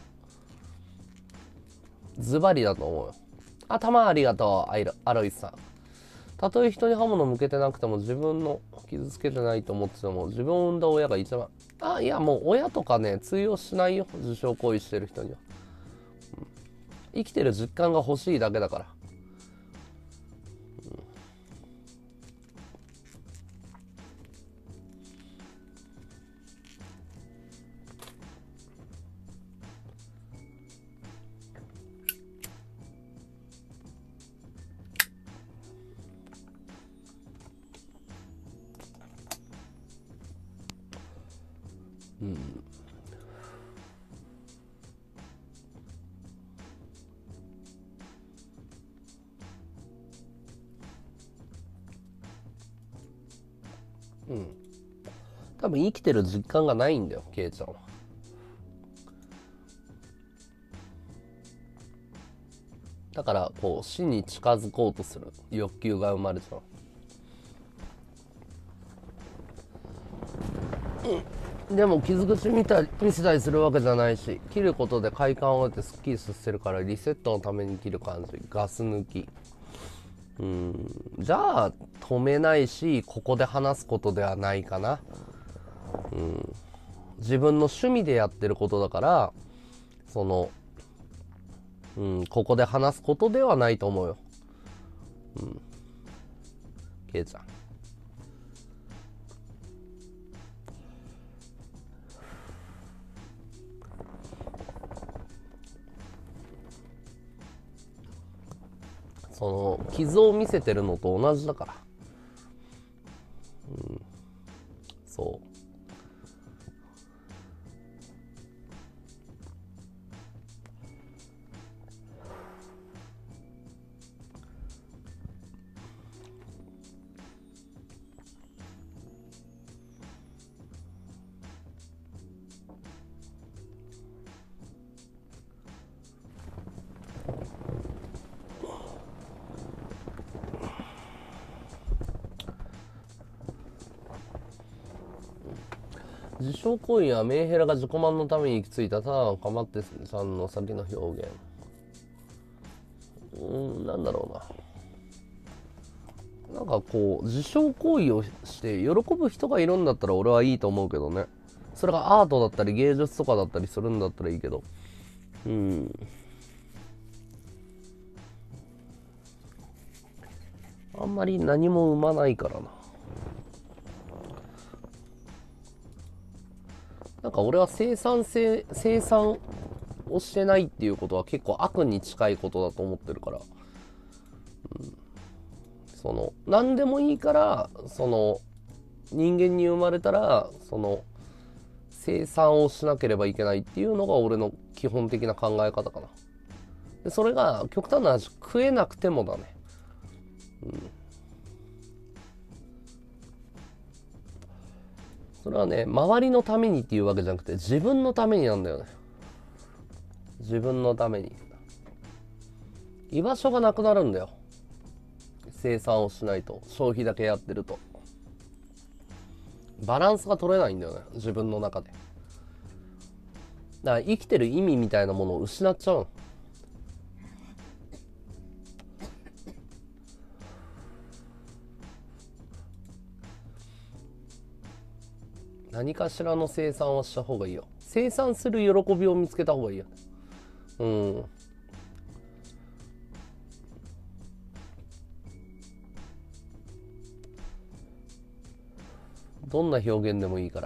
ズバリだと思うよ。頭ありがとう、アロイスさん。たとえ人に刃物向けてなくても、自分の傷つけてないと思ってても、自分を産んだ親が一番、いやもう親とかね、通用しないよ。自傷行為してる人には。生きてる実感が欲しいだけだから。うん。うん。多分生きてる実感がないんだよ、ケイちゃんは。だからこう死に近づこうとする欲求が生まれちゃう。でも傷口見せたりするわけじゃないし、切ることで快感を得てスッキリさせるから、リセットのために切る感じ。ガス抜き。じゃあ止めないし、ここで話すことではないかな。自分の趣味でやってることだから、そのここで話すことではないと思うよ。ケイちゃん。その傷を見せてるのと同じだから。そう。自傷行為はメンヘラが自己満のために行き着いたただのかまってさんの先の表現。なんだろうな。なんかこう自傷行為をして喜ぶ人がいるんだったら俺はいいと思うけどね。それがアートだったり芸術とかだったりするんだったらいいけど、あんまり何も生まないからな。なんか俺は生産をしてないっていうことは結構悪に近いことだと思ってるから、その何でもいいから、その人間に生まれたらその生産をしなければいけないっていうのが俺の基本的な考え方かな。でそれが極端な話食えなくてもだね。それはね、周りのためにっていうわけじゃなくて自分のためになんだよね。自分のために。居場所がなくなるんだよ。生産をしないと、消費だけやってるとバランスが取れないんだよね、自分の中で。だから生きてる意味みたいなものを失っちゃうの。何かしらの生産はした方がいいよ。生産する喜びを見つけた方がいいよ。どんな表現でもいいから。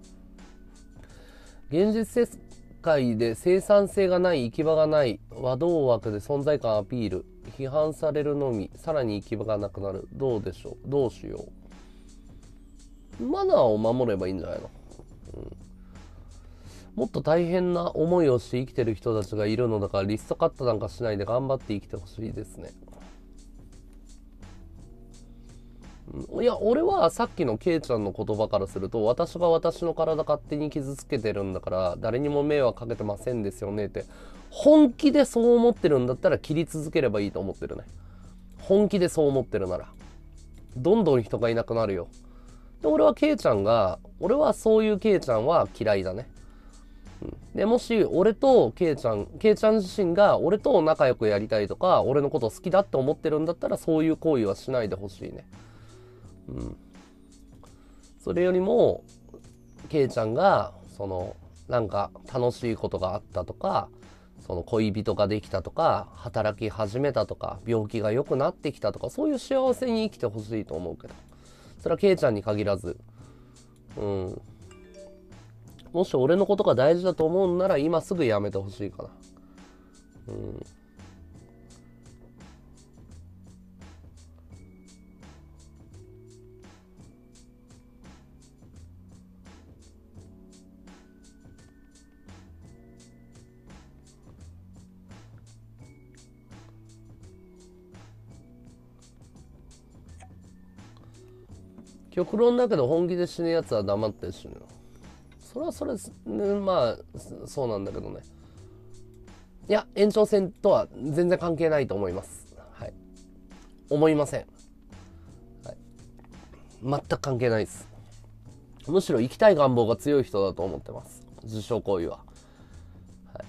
現実世界で生産性がない、行き場がない和道枠で存在感アピール、批判されるのみ、さらに行き場がなくなる。どうでしょう、どうしよう。マナーを守ればいいんじゃないの。もっと大変な思いをして生きてる人たちがいるのだから、リストカットなんかしないで頑張って生きてほしいですね。いや、俺はさっきのケイちゃんの言葉からすると、私が私の体勝手に傷つけてるんだから誰にも迷惑かけてませんですよねって、本気でそう思ってるんだったら切り続ければいいと思ってるね。本気でそう思ってるならどんどん人がいなくなるよ。で俺はそういうケイちゃんは嫌いだね。でもし俺とケイちゃん自身が俺と仲良くやりたいとか俺のこと好きだって思ってるんだったら、そういう行為はしないでほしいね。それよりもケイちゃんがなんか楽しいことがあったとか、恋人ができたとか、働き始めたとか、病気が良くなってきたとか、そういう幸せに生きてほしいと思うけど、それはケイちゃんに限らず、もし俺のことが大事だと思うなら今すぐやめてほしいかな。極論だけど本気で死ぬやつは黙って死ぬ。それはそれ、まあそうなんだけどね。いや、延長戦とは全然関係ないと思います。はい、思いません。はい、全く関係ないです。むしろ生きたい願望が強い人だと思ってます、自傷行為は。はい、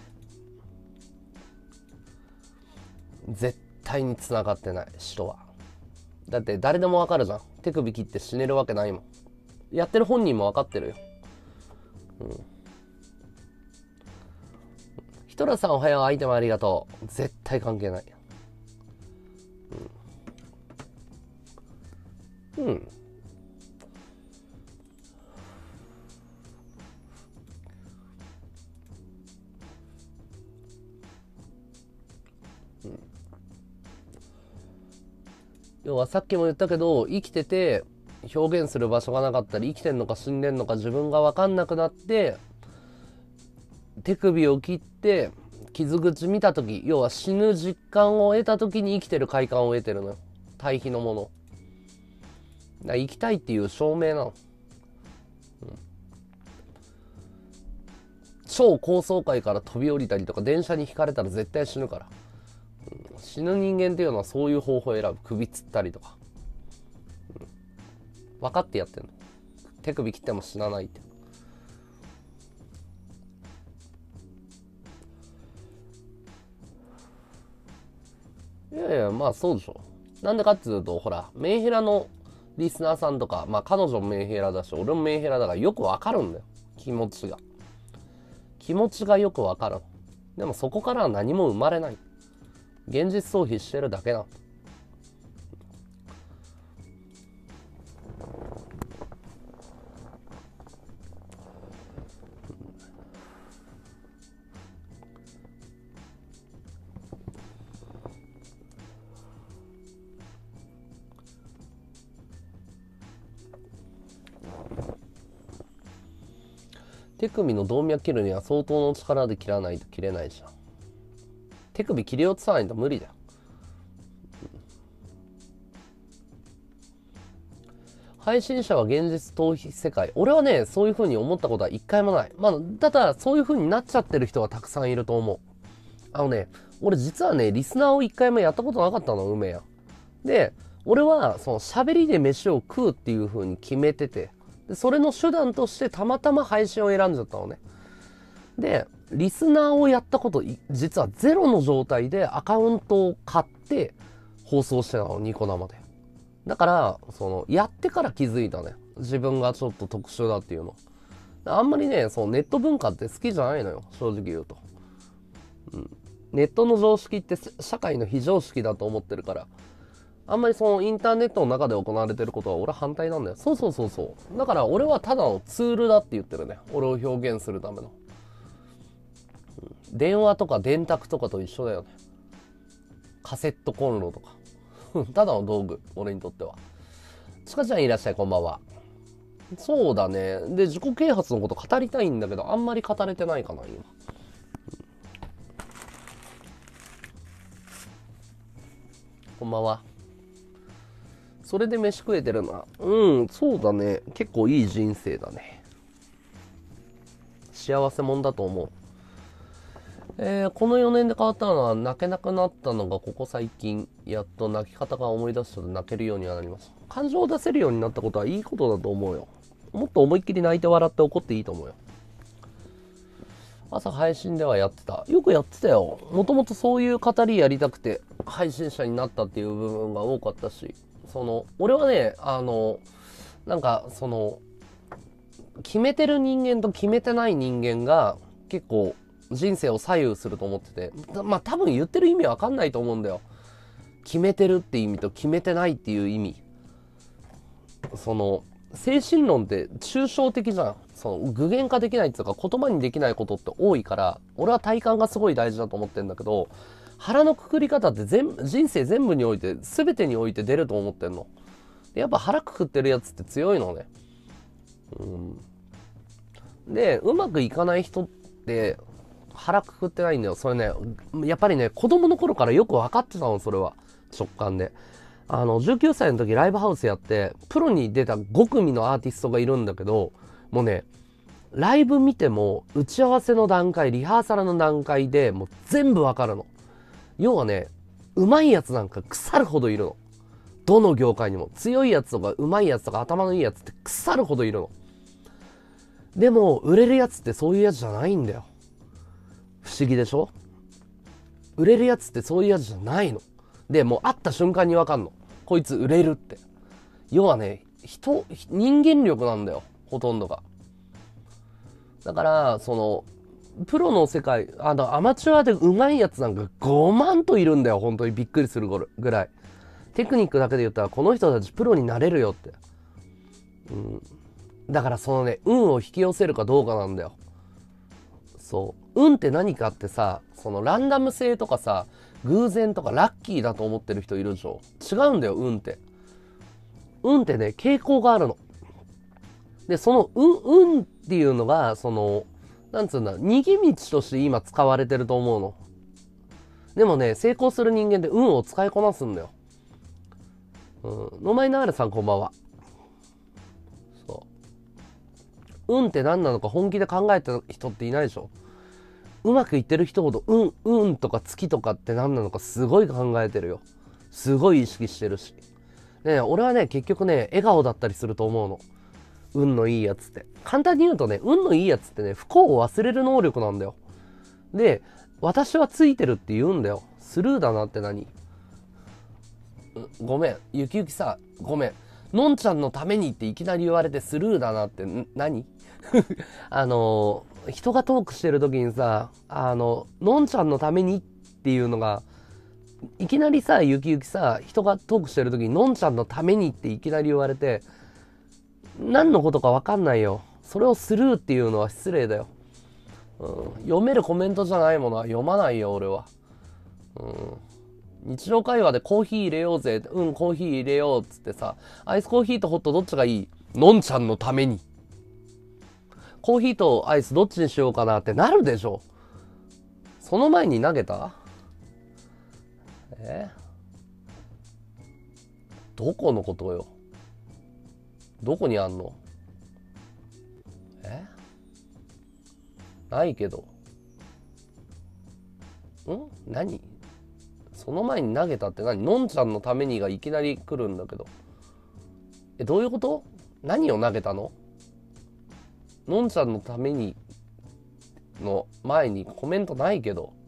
絶対に繋がってない。人はだって誰でもわかるじゃん。手首切って死ねるわけないもん。やってる本人も分かってるよ。ヒトラさんおはよう、アイテムありがとう。絶対関係ない。要はさっきも言ったけど、生きてて表現する場所がなかったり、生きてんのか死んでんのか自分が分かんなくなって手首を切って傷口見た時、要は死ぬ実感を得た時に生きてる快感を得てるのよ。対比のものだから生きたいっていう証明なの。超高層階から飛び降りたりとか電車にひかれたら絶対死ぬから。死ぬ人間っていうのはそういう方法を選ぶ。首つったりとか、分かってやってんの。手首切っても死なないって。いやいや、まあそうでしょ。なんでかっていうと、ほらメンヘラのリスナーさんとか、まあ彼女もメンヘラだし俺もメンヘラだからよくわかるんだよ。気持ちがよくわかる。でもそこからは何も生まれない。現実逃避してるだけなの。っ手首の動脈切るには相当の力で切らないと切れないじゃん。手首切り落とさないと無理だよ。配信者は現実逃避世界。俺はね、そういう風に思ったことは一回もない。まあ、ただ、そういう風になっちゃってる人はたくさんいると思う。俺実はね、リスナーを一回もやったことなかったの、梅や。で、俺は、その喋りで飯を食うっていう風に決めてて、でそれの手段としてたまたま配信を選んじゃったのね。で、リスナーをやったこと、実はゼロの状態でアカウントを買って放送してたの、ニコ生で。だから、やってから気づいたね。自分がちょっと特殊だっていうの。あんまりね、ネット文化って好きじゃないのよ、正直言うと。ネットの常識って社会の非常識だと思ってるから、あんまりインターネットの中で行われてることは俺は反対なんだよ。そう。だから俺はただのツールだって言ってるね。俺を表現するための。電話とか電卓とかと一緒だよね。カセットコンロとか。ただの道具、俺にとっては。ちかちゃんいらっしゃい、こんばんは。そうだね。で、自己啓発のこと語りたいんだけど、あんまり語れてないかな、今。こんばんは。それで飯食えてるな。そうだね。結構いい人生だね。幸せもんだと思う。この4年で変わったのは、泣けなくなったのがここ最近、やっと泣き方が思い出すと泣けるようにはなります。感情を出せるようになったことはいいことだと思うよ。もっと思いっきり泣いて笑って怒っていいと思うよ。朝配信ではやってた。よくやってたよ。もともとそういう語りやりたくて配信者になったっていう部分が多かったし、俺はね、決めてる人間と決めてない人間が結構人生を左右すると思ってて、まあ多分言ってる意味わかんないと思うんだよ。決めてるって意味と決めてないっていう意味。精神論って抽象的じゃん。具現化できないっていうか言葉にできないことって多いから、俺は体感がすごい大事だと思ってんだけど、腹のくくり方って人生全部において、全てにおいて出ると思ってんの。でやっぱ腹くくってるやつって強いのね。で、うまくいかない人って腹くくってないんだよ。それね、やっぱりね、子供の頃からよく分かってたの、それは。直感で。19歳の時ライブハウスやって、プロに出た5組のアーティストがいるんだけど、もうね、ライブ見ても、打ち合わせの段階、リハーサルの段階でもう全部わかるの。要はね、上手いやつなんか腐るほどいるの。どの業界にも。強いやつとか上手いやつとか頭のいいやつって腐るほどいるの。でも、売れるやつってそういうやつじゃないんだよ。不思議でしょ？売れるやつってそういうやつじゃないの。で、もう会った瞬間にわかんの。こいつ売れるって。要はね、人間力なんだよ。ほとんどが。だから、プロの世界、アマチュアで上手いやつなんか5万といるんだよ。本当にびっくりするぐらい。テクニックだけで言ったら、この人たちプロになれるよって。だから運を引き寄せるかどうかなんだよ。そう。運って何かってさ、ランダム性とかさ、偶然とかラッキーだと思ってる人いるでしょ。違うんだよ、運って。運ってね、傾向があるの。で、運っていうのが、なんつうんだ、逃げ道として今使われてると思うの。でもね、成功する人間って運を使いこなすんだよ。野前のあるさんこんばんは。そう。運って何なのか本気で考えた人っていないでしょ。うまくいってる人ほど運とか月とかって何なのかすごい考えてるよ。すごい意識してるし。ね、俺はね、結局ね、笑顔だったりすると思うの。運のいいやつって。簡単に言うとね、運のいいやつってね、不幸を忘れる能力なんだよ。で、私はついてるって言うんだよ。スルーだなって何？ごめん。ゆきゆきさ、ごめん。のんちゃんのためにっていきなり言われてスルーだなって何？人がトークしてる時にさ、のんちゃんのためにっていうのが、いきなりさ、ゆきゆきさ、人がトークしてる時にのんちゃんのためにっていきなり言われて、何のことか分かんないよ。それをスルーっていうのは失礼だよ。読めるコメントじゃないものは読まないよ、俺は。日常会話でコーヒー入れようぜ。コーヒー入れようっつってさ、アイスコーヒーとホットどっちがいい？のんちゃんのために。 コーヒーとアイスどっちにしようかなってなるでしょ。その前に投げた？どこのことよ。どこにあんの？ないけど。何？その前に投げたって何？のんちゃんのためにがいきなり来るんだけど。どういうこと？何を投げたの？のんちゃんのためにの前にコメントないけど。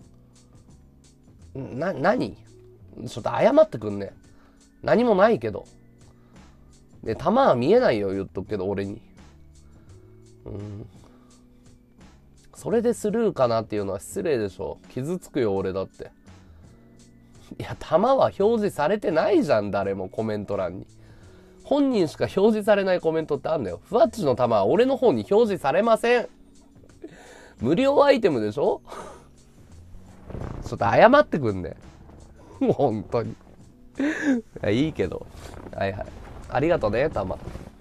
何？ちょっと謝ってくんね。何もないけど。で、球は見えないよ、言っとくけど、俺に。それでスルーかなっていうのは失礼でしょ。傷つくよ、俺だって。いや、球は表示されてないじゃん、誰もコメント欄に。本人しか表示されないコメントってあるんだよ。ふわっちの球は俺の方に表示されません。無料アイテムでしょ。ちょっと謝ってくんね。もう本当に。いや、いいけど。はいはい。ありがとね、球。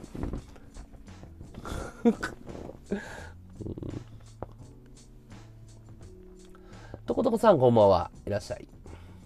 とことこさんこんばんは。いらっしゃい。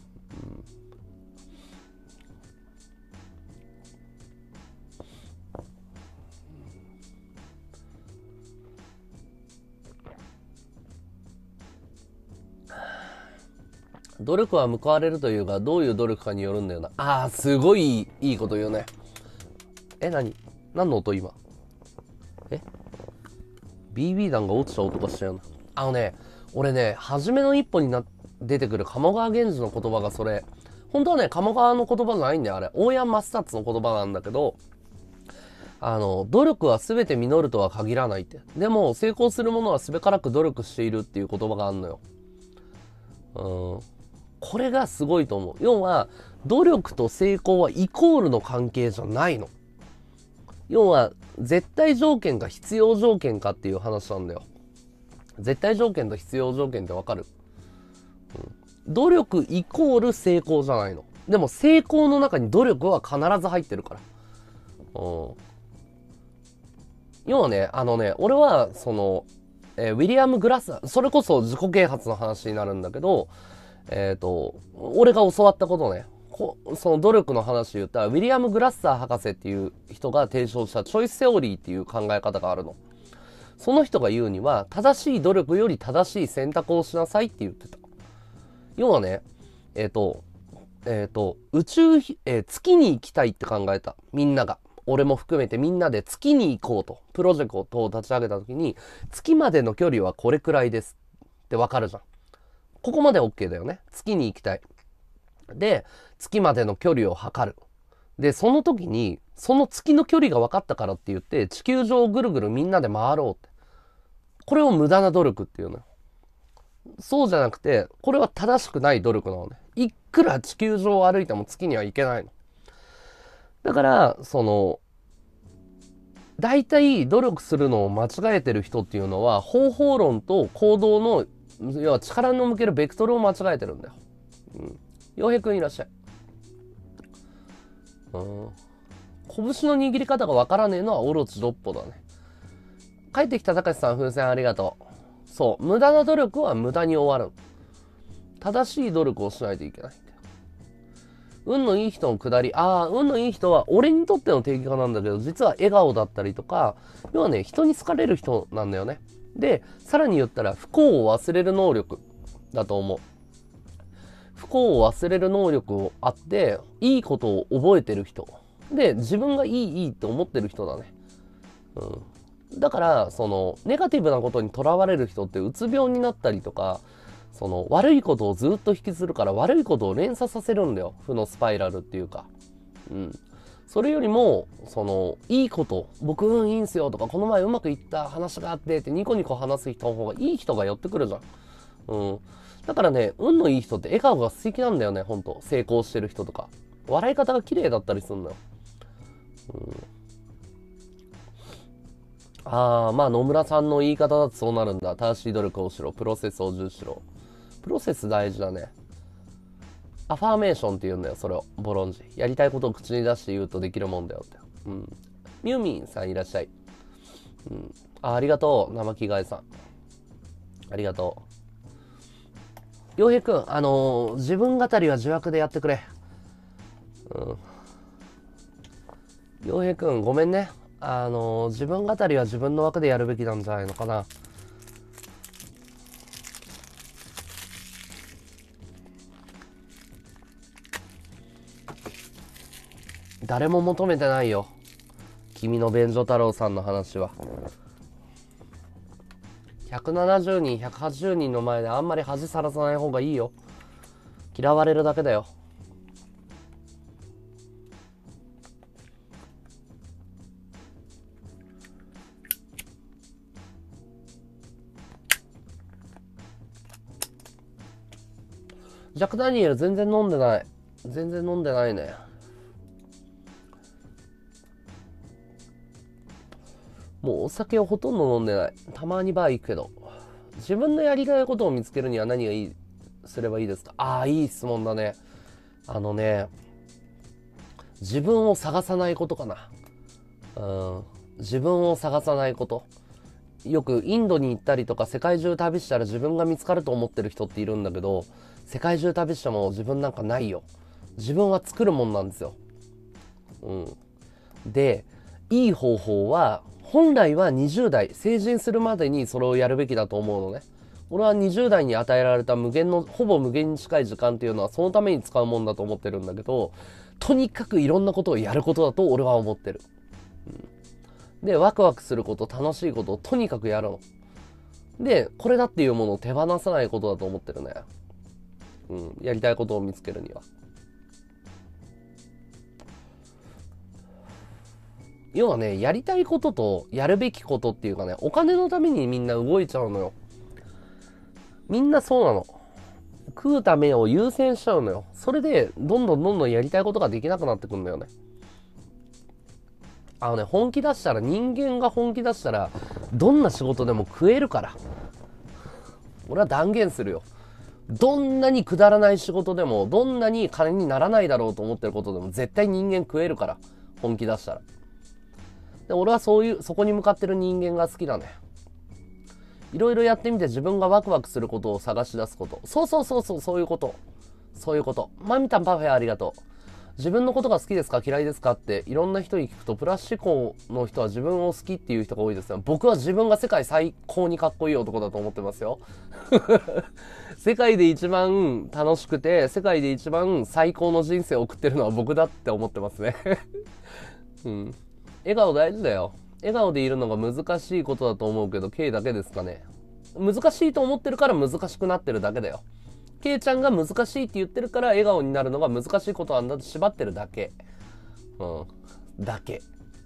努力は報われるというが、どういう努力かによるんだよな。ああ、すごいいいこと言うね。何の音今。BB 弾が落ちた音がしたよな。俺ね、初めの一歩に出てくる鴨川源氏の言葉がそれ。本当はね、鴨川の言葉じゃないんだよ、あれ。大山増達の言葉なんだけど、努力は全て実るとは限らないって。でも、成功する者はすべからく努力しているっていう言葉があるのよ。これがすごいと思う。要は、努力と成功はイコールの関係じゃないの。要は、絶対条件か必要条件かっていう話なんだよ。絶対条件と必要条件ってわかる？努力イコール成功じゃないの。でも成功の中に努力は必ず入ってるから。要はね、俺は、ウィリアム・グラスター、それこそ自己啓発の話になるんだけど、俺が教わったことね、その努力の話で言ったら、ウィリアム・グラッサー博士っていう人が提唱したチョイスセオリーっていう考え方があるの。その人が言うには、正しい努力より正しい選択をしなさいって言ってた。要はね、月に行きたいって考えた。みんなが。俺も含めてみんなで月に行こうと。プロジェクトを立ち上げた時に、月までの距離はこれくらいですってわかるじゃん。ここまで OK だよね。月に行きたい。で、月までの距離を測る。で、その時に、その月の距離が分かったからって言って、地球上をぐるぐるみんなで回ろうって。これを無駄な努力っていうのよ。そうじゃなくて、これは正しくない努力なのね。いくら地球上を歩いても月には行けないの。だから、大体努力するのを間違えてる人っていうのは、方法論と行動の、要は力の向けるベクトルを間違えてるんだよ。洋平くんいらっしゃい。拳の握り方がわからねえのはオロチドッポだね。帰ってきた高橋さん、風船ありがとう。そう、無駄な努力は無駄に終わる。正しい努力をしないといけないんだよ。運のいい人の下り、運のいい人は俺にとっての定義化なんだけど、実は笑顔だったりとか、要はね、人に好かれる人なんだよね。で、さらに言ったら不幸を忘れる能力だと思う。不幸を忘れる能力をあって、いいことを覚えてる人。で、自分がいいって思ってる人だね。だから、ネガティブなことにとらわれる人ってうつ病になったりとか、悪いことをずっと引きずるから悪いことを連鎖させるんだよ。負のスパイラルっていうか。それよりも、いいこと、僕いいんすよとか、この前うまくいった話があってってニコニコ話す人の方がいい人が寄ってくるじゃん。だからね、運のいい人って笑顔が素敵なんだよね、ほんと。成功してる人とか。笑い方が綺麗だったりするんだよ。まあ野村さんの言い方だとそうなるんだ。正しい努力をしろ。プロセスを重視しろ。プロセス大事だね。アファーメーションって言うんだよ、それを。ボロンジ。やりたいことを口に出して言うとできるもんだよって。ミューミンさんいらっしゃい。 ありがとう、生着替えさん。ありがとう。洋平くん、自分語りは自枠でやってくれ。洋平くん、ごめんね。自分語りは自分の枠でやるべきなんじゃないのかな。誰も求めてないよ。君の便所太郎さんの話は。170人、180人の前であんまり恥さらさない方がいいよ。嫌われるだけだよ。ジャック・ダニエル全然飲んでない。全然飲んでないね。もうお酒をほとんど飲んでない。たまにバー行くけど。自分のやりたいことを見つけるには何がすればいいですか？いい質問だね。自分を探さないことかな。自分を探さないこと。よくインドに行ったりとか世界中旅したら自分が見つかると思ってる人っているんだけど、世界中旅しても自分なんかないよ。自分は作るもんなんですよ。で、いい方法は本来は20代成人するまでにそれをやるべきだと思うのね。俺は20代に与えられたほぼ無限に近い時間っていうのはそのために使うもんだと思ってるんだけど、とにかくいろんなことをやることだと俺は思ってる。で、ワクワクすること、楽しいことをとにかくやるの。で、これだっていうものを手放さないことだと思ってるね。やりたいことを見つけるには。要はね、やりたいこととやるべきことっていうかね、お金のためにみんな動いちゃうのよ。みんなそうなの。食うためを優先しちゃうのよ。それで、どんどんやりたいことができなくなってくんだよね。本気出したら、人間が本気出したら、どんな仕事でも食えるから。俺は断言するよ。どんなにくだらない仕事でも、どんなに金にならないだろうと思ってることでも、絶対人間食えるから。本気出したら。で、俺はそこに向かってる人間が好きだね。いろいろやってみて自分がワクワクすることを探し出すこと。そういうこと。そういうこと。マミタンパフェありがとう。自分のことが好きですか嫌いですかっていろんな人に聞くと、プラス思考の人は自分を好きっていう人が多いですが、僕は自分が世界最高にかっこいい男だと思ってますよ。世界で一番楽しくて、世界で一番最高の人生を送ってるのは僕だって思ってますね。笑顔大事だよ。笑顔でいるのが難しいことだと思うけど、K だけですかね。難しいと思ってるから難しくなってるだけだよ。K ちゃんが難しいって言ってるから笑顔になるのが難しいことなんだって縛ってるだけ。だけ。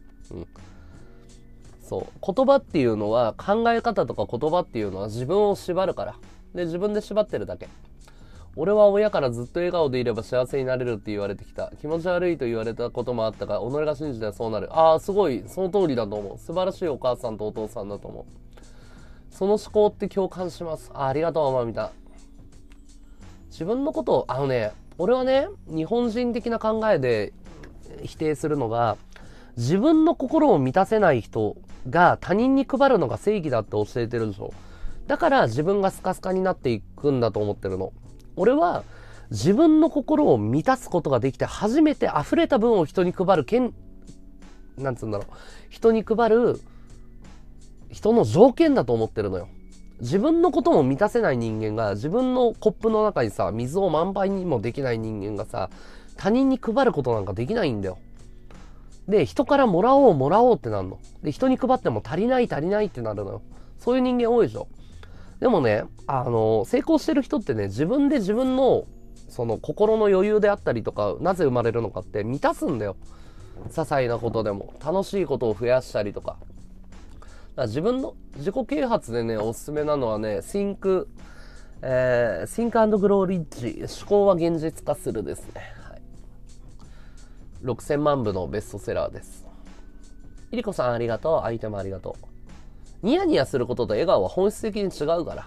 そう。言葉っていうのは、考え方とか言葉っていうのは自分を縛るから。で、自分で縛ってるだけ。俺は親からずっと笑顔でいれば幸せになれるって言われてきた。気持ち悪いと言われたこともあったが、己が信じてそうなる。すごい、その通りだと思う。素晴らしいお母さんとお父さんだと思う。その思考って共感します。ありがとう、マミタ。自分のことを、俺はね、日本人的な考えで否定するのが、自分の心を満たせない人が他人に配るのが正義だって教えてるでしょ。だから自分がスカスカになっていくんだと思ってるの。俺は自分の心を満たすことができて初めて溢れた分を人に配るなんつうんだろう。人に配る人の条件だと思ってるのよ。自分のことも満たせない人間が自分のコップの中にさ、水を満杯にもできない人間がさ、他人に配ることなんかできないんだよ。で、人からもらおうってなるの。で、人に配っても足りないってなるのよ。そういう人間多いでしょ。でもね、成功してる人ってね、自分で自分の、その心の余裕であったりとか、なぜ生まれるのかって満たすんだよ。些細なことでも。楽しいことを増やしたりとか。自分の自己啓発でね、おすすめなのはね、Think and Grow Rich 思考は現実化するですね。はい、6000万部のベストセラーです。イリコさんありがとう。アイテムありがとう。ニヤニヤすることと笑顔は本質的に違うから。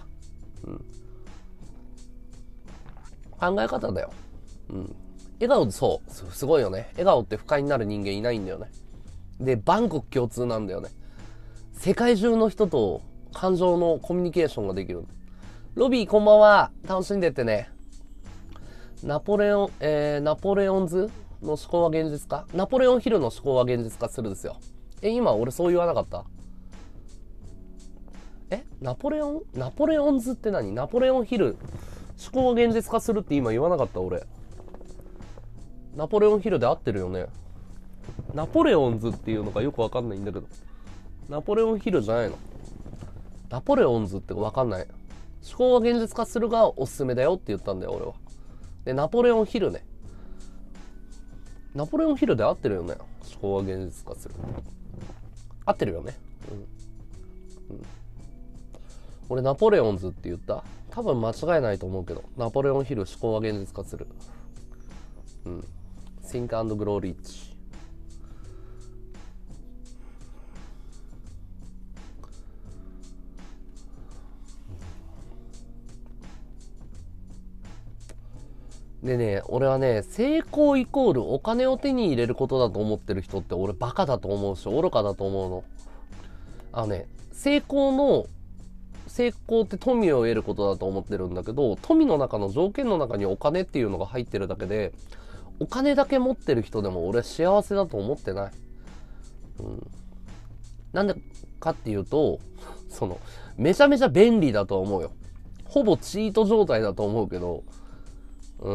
考え方だよ。笑顔すごいよね。笑顔って不快になる人間いないんだよね。で、万国共通なんだよね。 世界中の人と感情のコミュニケーションができる。ロビーこんばんは。楽しんでってね。ナポレオンズの思考は現実化。ナポレオンヒルの思考は現実化するですよ。今俺そう言わなかった？ナポレオンズって何？ナポレオンヒル思考は現実化するって今言わなかった俺。ナポレオンヒルで合ってるよね。ナポレオンズっていうのがよくわかんないんだけど。ナポレオンヒルじゃないの？ナポレオンズってわかんない。思考は現実化するがおすすめだよって言ったんだよ俺は。で、ナポレオンヒルね。ナポレオンヒルで合ってるよね。思考は現実化する。合ってるよね。俺ナポレオンズって言った？多分間違いないと思うけど。ナポレオンヒル思考は現実化する。Think and Grow Rich。でね、俺はね、成功イコールお金を手に入れることだと思ってる人って俺バカだと思うし、愚かだと思うの。成功って富を得ることだと思ってるんだけど、富の中の条件の中にお金っていうのが入ってるだけで、お金だけ持ってる人でも俺は幸せだと思ってない。なんでかっていうと、めちゃめちゃ便利だと思うよ。ほぼチート状態だと思うけど、例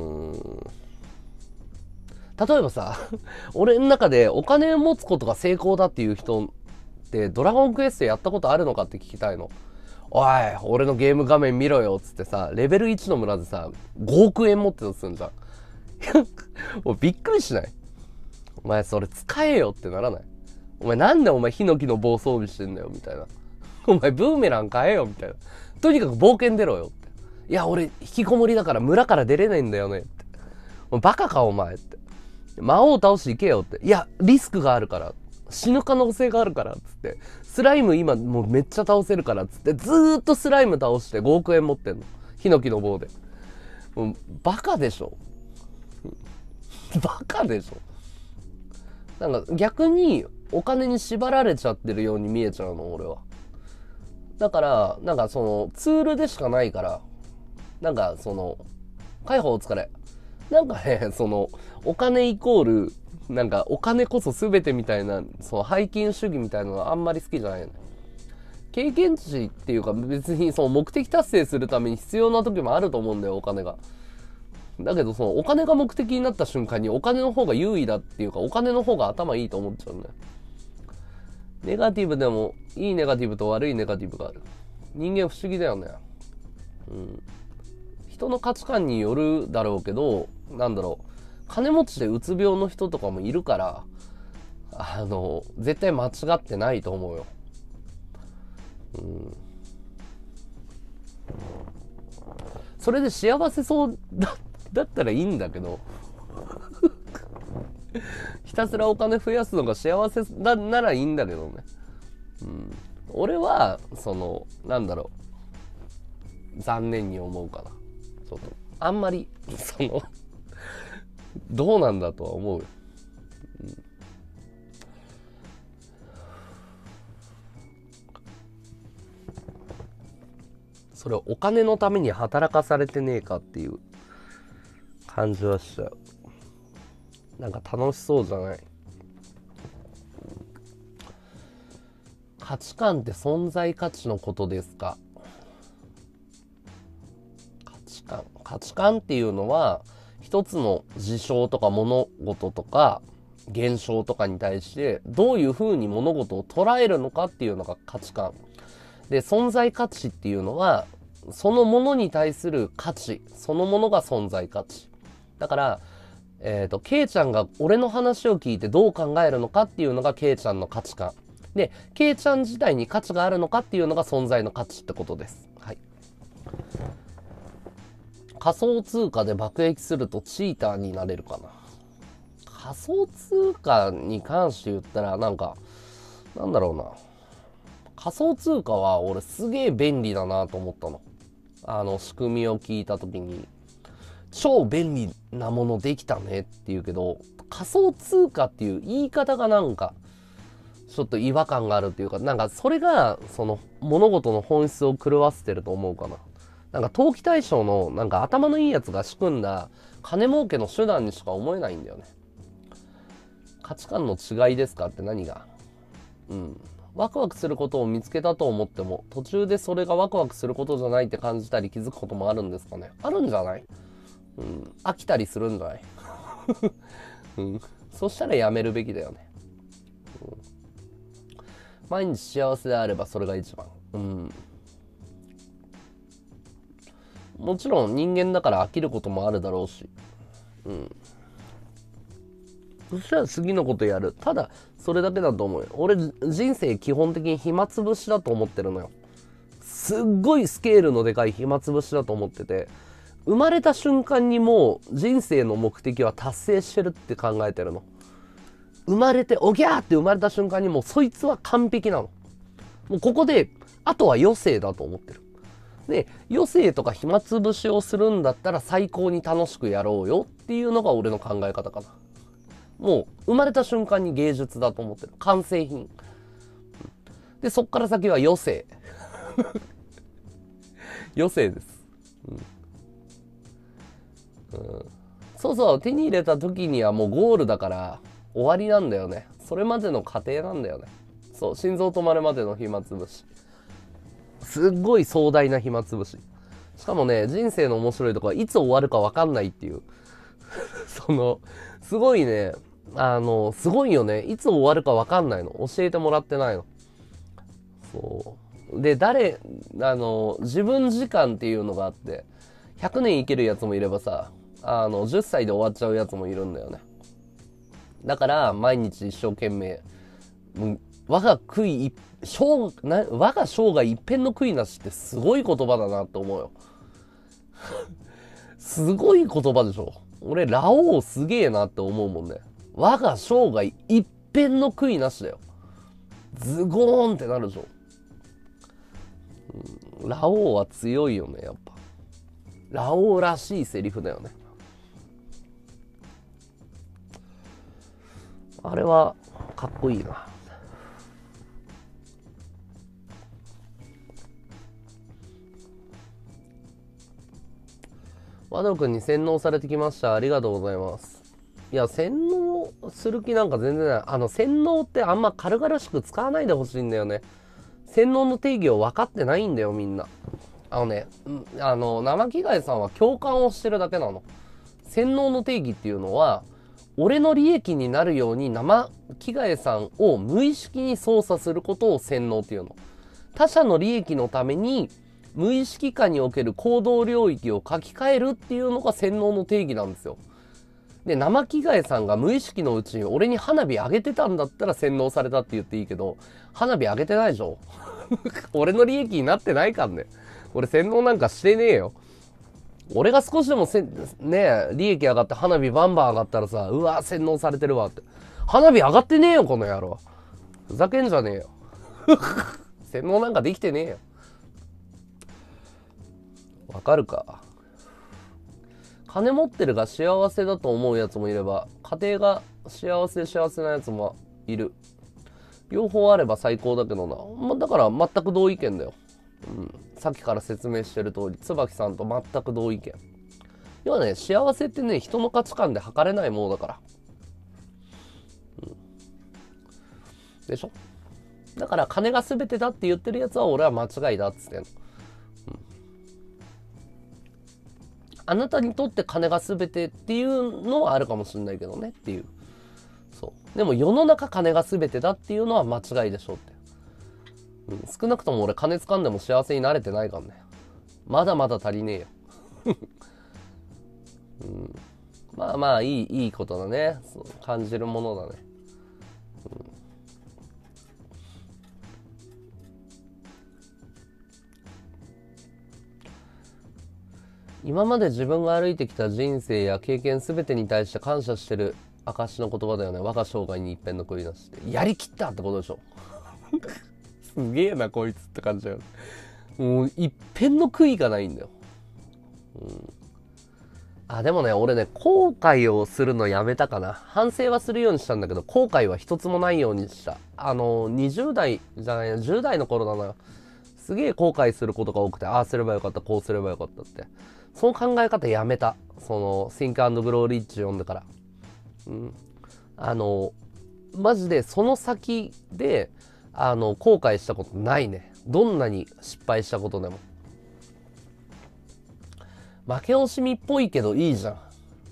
えばさ、俺の中でお金を持つことが成功だっていう人ってドラゴンクエストやったことあるのかって聞きたいの。おい、俺のゲーム画面見ろよっつってさ、レベル1の村でさ、5億円持ってたとすんじゃん。もうびっくりしない？お前それ使えよってならない？お前なんでお前ヒノキの棒装備してんだよみたいな。お前ブーメラン買えよみたいな。とにかく冒険出ろよって。いや俺引きこもりだから村から出れないんだよねって。お前バカかお前って。魔王倒していけよって。いやリスクがあるから。死ぬ可能性があるからっつって。スライム今もうめっちゃ倒せるからっつって。ずーっとスライム倒して5億円持ってんの。ヒノキの棒で。もうバカでしょ。バカでしょ。なんか逆にお金に縛られちゃってるように見えちゃうの俺は。だからなんかツールでしかないから、なんか解放お疲れ。なんかね、お金イコールなんかお金こそ全てみたいな背金主義みたいなのはあんまり好きじゃないよね。経験値っていうか別に目的達成するために必要な時もあると思うんだよお金が。だけどお金が目的になった瞬間にお金の方が優位だっていうかお金の方が頭いいと思っちゃうんだよ。ネガティブでもいいネガティブと悪いネガティブがある。人間不思議だよね。人の価値観によるだろうけど、なんだろう、金持ちでうつ病の人とかもいるから、絶対間違ってないと思うよ。それで幸せそうだったらいいんだけどひたすらお金増やすのが幸せだならいいんだけどね。俺はなんだろう、残念に思うかな。ちょっとあんまりどうなんだとは思うよ。それをお金のために働かされてねえかっていう感じはしちゃう。なんか楽しそうじゃない？価値観って存在価値のことですか？価値観っていうのは一つの事象とか物事とか現象とかに対してどういうふうに物事を捉えるのかっていうのが価値観で、存在価値っていうのはそのものに対する価値そのものが存在価値だから、ケイちゃんが俺の話を聞いてどう考えるのかっていうのがケイちゃんの価値観で、ケイちゃん自体に価値があるのかっていうのが存在の価値ってことです。はい。仮想通貨で爆撃するとチーターになれるかな。仮想通貨に関して言ったらなんだろうな。仮想通貨は俺すげえ便利だなと思ったの。仕組みを聞いた時に超便利なものできたねって言うけど、仮想通貨っていう言い方がなんかちょっと違和感があるっていうか、なんかそれがその物事の本質を狂わせてると思うかな。なんか投機対象のなんか頭のいいやつが仕組んだ金儲けの手段にしか思えないんだよね。価値観の違いですかって何が。ワクワクすることを見つけたと思っても、途中でそれがワクワクすることじゃないって感じたり気づくこともあるんですかね。あるんじゃない？飽きたりするんじゃない？そしたらやめるべきだよね。毎日幸せであればそれが一番。もちろん人間だから飽きることもあるだろうし。そしたら次のことやる。ただ、それだけだと思うよ。俺、人生基本的に暇つぶしだと思ってるのよ。すっごいスケールのでかい暇つぶしだと思ってて、生まれた瞬間にもう人生の目的は達成してるって考えてるの。生まれて、おぎゃーって生まれた瞬間にもうそいつは完璧なの。もうここで、あとは余生だと思ってる。で、余生とか暇つぶしをするんだったら最高に楽しくやろうよっていうのが俺の考え方かな。もう生まれた瞬間に芸術だと思ってる。完成品。で、そっから先は余生。余生です。そうそう、手に入れた時にはもうゴールだから終わりなんだよね。それまでの過程なんだよね。そう、心臓止まるまでの暇つぶし。すっごい壮大な暇つぶし。しかもね、人生の面白いとこはいつ終わるか分かんないっていう。すごいね、すごいよね。いつ終わるか分かんないの。教えてもらってないの。そう。で、自分時間っていうのがあって、100年生きるやつもいればさ、10歳で終わっちゃうやつもいるんだよね。だから、毎日一生懸命、我が生涯一片の悔いなしってすごい言葉だなって思うよ。すごい言葉でしょ。俺、ラオウすげえなって思うもんね。我が生涯一片の悔いなしだよ。ズゴーンってなるでしょ。ラオウは強いよね、やっぱ。ラオウらしいセリフだよね。あれはかっこいいな。和道くんに洗脳されてきました。ありがとうございます。いや、洗脳する気なんか全然ない。洗脳ってあんま軽々しく使わないでほしいんだよね。洗脳の定義を分かってないんだよ、みんな。生着替えさんは共感をしてるだけなの。洗脳の定義っていうのは、俺の利益になるように生着替えさんを無意識に操作することを洗脳っていうの。他者の利益のために無意識下における行動領域を書き換えるっていうのが洗脳の定義なんですよ。で、生着替えさんが無意識のうちに俺に花火あげてたんだったら洗脳されたって言っていいけど、花火あげてないでしょ。俺の利益になってないかんね。俺洗脳なんかしてねえよ。俺が少しでも利益上がって花火バンバン上がったらさ、うわ、洗脳されてるわって。花火上がってねえよ、この野郎。ふざけんじゃねえよ。洗脳なんかできてねえよ。わかるか。金持ってるが幸せだと思うやつもいれば、家庭が幸せなやつもいる。両方あれば最高だけどな。だから全く同意見だよ。さっきから説明してる通り、椿さんと全く同意見。要はね、幸せってね、人の価値観で測れないものだから。でしょ？だから金が全てだって言ってるやつは俺は間違いだっつってんの。あなたにとって金が全てっていうのはあるかもしれないけどねっていう。そう。でも世の中金が全てだっていうのは間違いでしょって。少なくとも俺金掴んでも幸せになれてないからね。まだまだ足りねえよ。まあまあいいことだね。そう感じるものだね。今まで自分が歩いてきた人生や経験全てに対して感謝してる証の言葉だよね。我が生涯に一片の悔いなしって。やりきったってことでしょ。すげえなこいつって感じだよ。もう一片の悔いがないんだよ。 あ、でもね、俺ね、後悔をするのやめたかな。反省はするようにしたんだけど、後悔は一つもないようにした。20代じゃないな、10代の頃だな。すげえ後悔することが多くて、ああすればよかった、こうすればよかったって。その考え方やめた。その、Think and Grow Rich 読んでから。うん。マジでその先で、後悔したことないね。どんなに失敗したことでも。負け惜しみっぽいけどいいじゃん。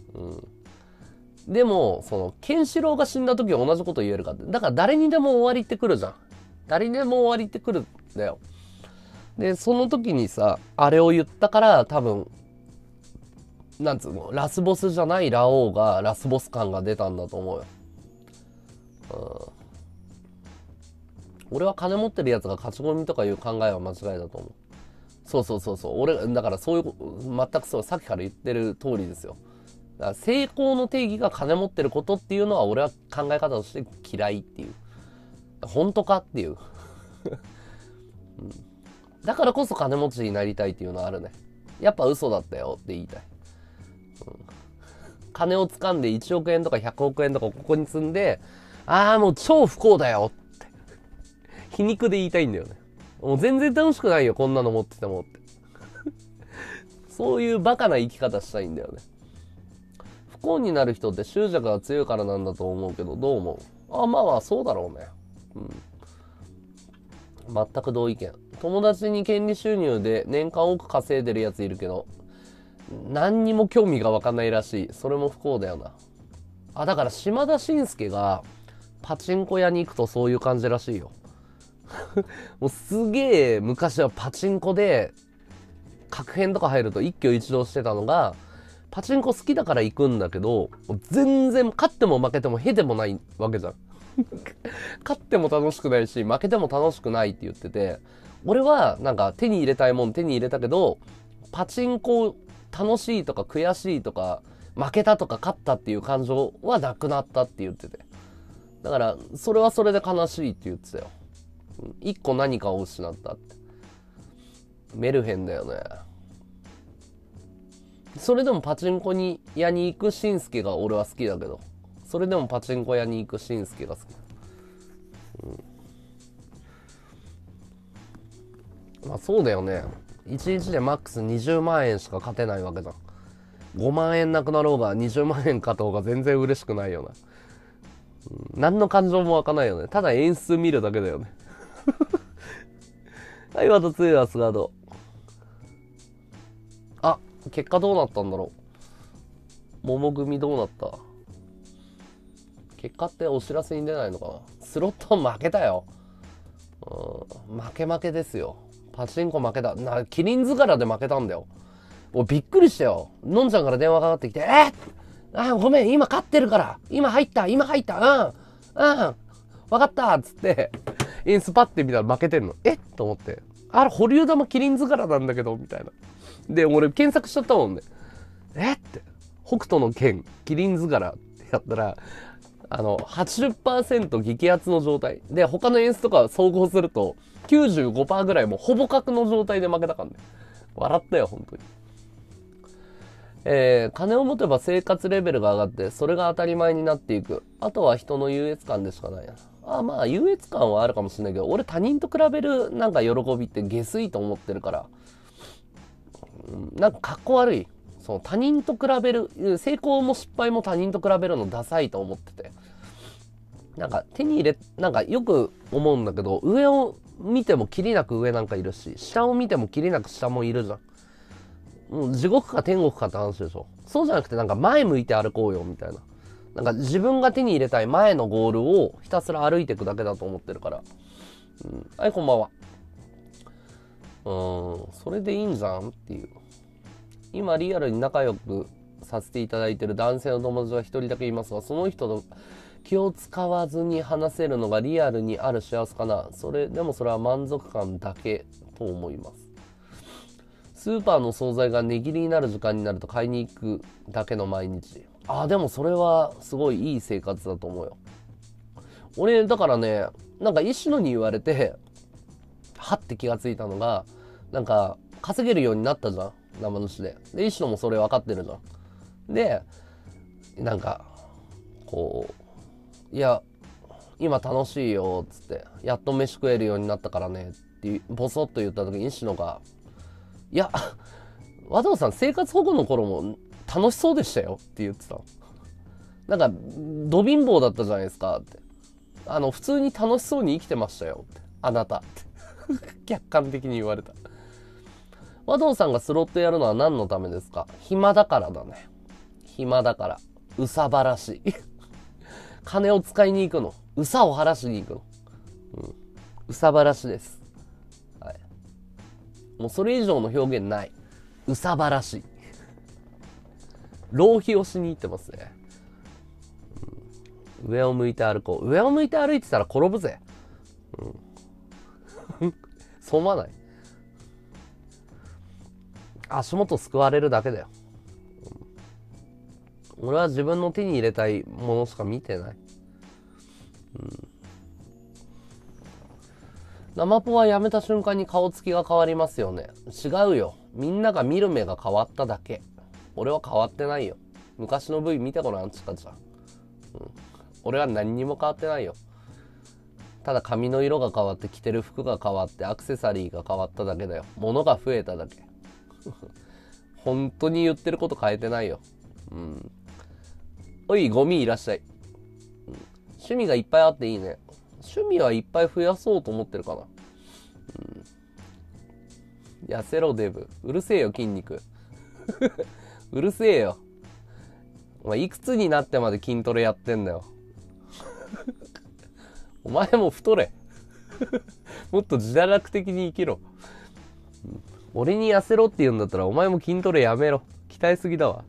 でも、その、ケンシロウが死んだ時は同じこと言えるかって。だから誰にでも終わりってくるじゃん。誰にでも終わりってくるんだよ。で、その時にさ、あれを言ったから多分、なんつうの、ラスボスじゃないラオウがラスボス感が出たんだと思うよ。俺は金持ってるやつが勝ち込みとかいう考えは間違いだと思う。そうそうそうそう。俺、だからそういう、全くそう、さっきから言ってる通りですよ。だから成功の定義が金持ってることっていうのは俺は考え方として嫌いっていう。本当かっていう。だからこそ金持ちになりたいっていうのはあるね。やっぱ嘘だったよって言いたい。金を掴んで1億円とか100億円とかここに積んで、ああもう超不幸だよって。皮肉で言いたいんだよね。もう全然楽しくないよ、こんなの持っててもって。そういうバカな生き方したいんだよね。不幸になる人って執着が強いからなんだと思うけど、どう思う？まあまあ、そうだろうね。全く同意見。友達に権利収入で年間多く稼いでるやついるけど、何にも興味が湧かないらしい。それも不幸だよな。だから島田紳介がパチンコ屋に行くとそういう感じらしいよ。もうすげえ昔はパチンコで確変とか入ると一挙一動してたのが、パチンコ好きだから行くんだけど、全然勝っても負けてもへでもないわけじゃん。勝っても楽しくないし、負けても楽しくないって言ってて、俺はなんか手に入れたいもん手に入れたけど、パチンコ楽しいとか悔しいとか、負けたとか勝ったっていう感情はなくなったって言ってて。だから、それはそれで悲しいって言ってたよ。一個何かを失ったって。メルヘンだよね。それでもパチンコ屋に行くしんすけが俺は好きだけど、それでもパチンコ屋に行くしんすけが好き。まあそうだよね。1日でマックス20万円しか勝てないわけじゃん。5万円なくなろうが20万円勝とうが全然嬉しくないよな。何の感情も湧かないよね。ただ演出見るだけだよね。はい、また強いアスガード。結果どうなったんだろう。桃組どうなった？結果ってお知らせに出ないのかな。スロット負けたよ。負けですよ。パチンコ負けた。キリン図柄で負けたんだよ。もうびっくりしたよ。のんちゃんから電話かかってきて、ごめん、今勝ってるから。今入った。わかったっつって、インスパって見たら負けてんの。と思って。保留玉キリン図柄なんだけど、みたいな。で、俺検索しちゃったもんね。って。北斗の剣、キリン図柄ってやったら、80% 激アツの状態。で、他の演出とか総合すると、95% ぐらいもうほぼ角の状態で負けたからね。笑ったよ、本当に。金を持てば生活レベルが上がって、それが当たり前になっていく。あとは人の優越感でしかないな。まあ、優越感はあるかもしれないけど、俺他人と比べるなんか喜びって下水と思ってるから、なんかかっこ悪い。その他人と比べる、成功も失敗も他人と比べるのダサいと思ってて。なんか手に入れ、なんかよく思うんだけど、上を見てもきりなく上なんかいるし、下を見てもきりなく下もいるじゃん。もう地獄か天国かって話でしょ。そうじゃなくてなんか前向いて歩こうよみたいな。なんか自分が手に入れたい前のゴールをひたすら歩いていくだけだと思ってるから。はい、こんばんは。それでいいんじゃんっていう。今リアルに仲良くさせていただいてる男性の友達は一人だけいますが、その人と気を使わずに話せるのがリアルにある幸せかな。でもそれは満足感だけと思います。スーパーの惣菜が値切りになる時間になると買いに行くだけの毎日。でもそれはすごいいい生活だと思うよ。俺、だからね、なんか石野に言われて、はって気がついたのが、なんか稼げるようになったじゃん。生主で。で、石野もそれ分かってるじゃん。 でなんかこういや今楽しいよっつってやっと飯食えるようになったからねってボソッと言った時に石野がいや和道さん生活保護の頃も楽しそうでしたよって言ってたの。なんかど貧乏だったじゃないですかって、普通に楽しそうに生きてましたよってあなたって客観的に言われた。和道さんがスロットやるのは何のためですか？暇だからだね。暇だから。うさばらしい金を使いに行くの。うさを晴らしに行くの。うさばらしです。はい。もうそれ以上の表現ない。うさばらしい。浪費をしに行ってますね。上を向いて歩こう。上を向いて歩いてたら転ぶぜ。そう思わない？足元すくわれるだけだよ。俺は自分の手に入れたいものしか見てない。生ポはやめた瞬間に顔つきが変わりますよね。違うよ。みんなが見る目が変わっただけ。俺は変わってないよ。昔の V 見てごらんつったじゃん。俺は何にも変わってないよ。ただ髪の色が変わって着てる服が変わってアクセサリーが変わっただけだよ。物が増えただけ。本当に言ってること変えてないよ。おいゴミいらっしゃい。趣味がいっぱいあっていいね。趣味はいっぱい増やそうと思ってるかな。痩せろデブ。うるせえよ筋肉。うるせえよ。お前いくつになってまで筋トレやってんだよ。お前も太れ。もっと自堕落的に生きろ。俺に痩せろって言うんだったらお前も筋トレやめろ。鍛えすぎだわ。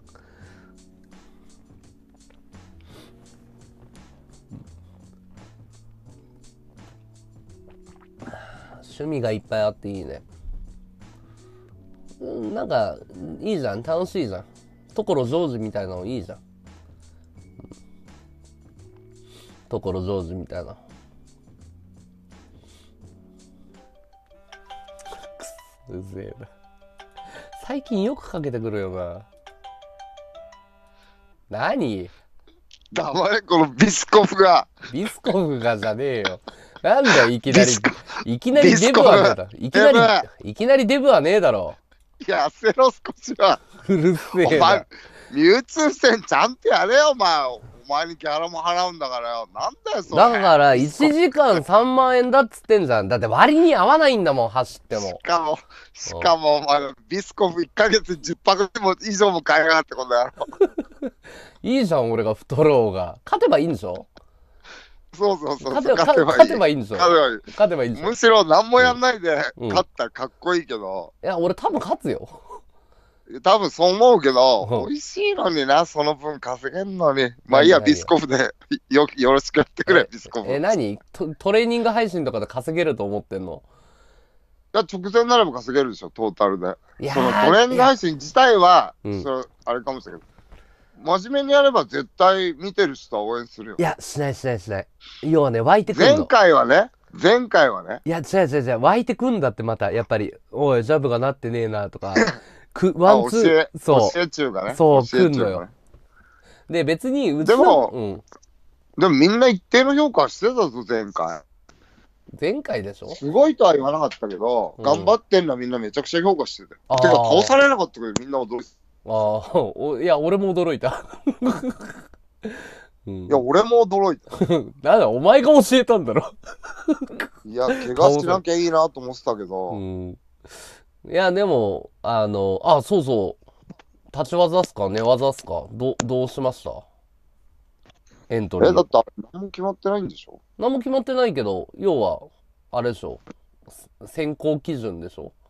趣味がいっぱいあっていいね。なんかいいじゃん。楽しいじゃん。所ジョージみたいなのいいじゃん。所ジョージみたいな。うぜえな。最近よくかけてくるよな。何？ 黙れ、このビスコフが。 ビスコフがじゃねえよ。なんだよ、いきなり。いきなりビスコフデブはねえだろ。いきなりデブはねえだろ。 痩せろ、少しは。 うるせおえな前。、ミュウツー戦ちゃんとやれよ、お前。お前にギャラも払うんだからよ。なんだよ、それ。 だから1時間3万円だっつってんじゃん。だって割に合わないんだもん、走っても。 しかも、お前、ビスコフ1ヶ月10泊以上も買いやがってことやろ。 いいじゃん、俺が太ろうが。勝てばいいんでしょ？ そうそうそう。 勝てばいいんでしょ？勝てばいいんでしょ？ むしろ何もやんないでうん勝ったらかっこいいけど、 いや、俺多分勝つよ。 多分そう思うけど、 うん美味しいのにな、その分稼げんのに。まあいいや、 何ビスコフでよろしくやってくれ、ビスコフ。 何トレーニング配信とかで稼げると思ってんの？ いや、直前になれば稼げるでしょ、トータルで。 いやーそのトレーニング配信自体は、 うんそれあれかもしれないけど、真面目にやれば絶対見てる人は応援するよい。や、しない。要はね、湧いてくんの。 前回はね、 いや、違う。湧いてくんだってまた、やっぱり、おい、ジャブがなってねえなとか、ワンツー、 教え中がね。 そう、 教え中がね来んのよ。で、別に、うちでもの、 でもみんな一定の評価してたぞ、前回。 前回でしょ？ すごいとは言わなかったけど、 うん頑張ってんのはみんなめちゃくちゃ評価してて。 あーてか、倒されなかったけどみんな驚いていや、俺も驚いた。うんいや、俺も驚いた。 なんだ、お前が教えたんだろ。 いや、怪我しなきゃいいなと思ってたけど、 うん。いや、でも、そうそう。立ち技っすか寝技っすかどうしましたエントリー。 だってあれ何も決まってないんでしょ？ 何も決まってないけど、要は、あれでしょ。選考基準でしょ。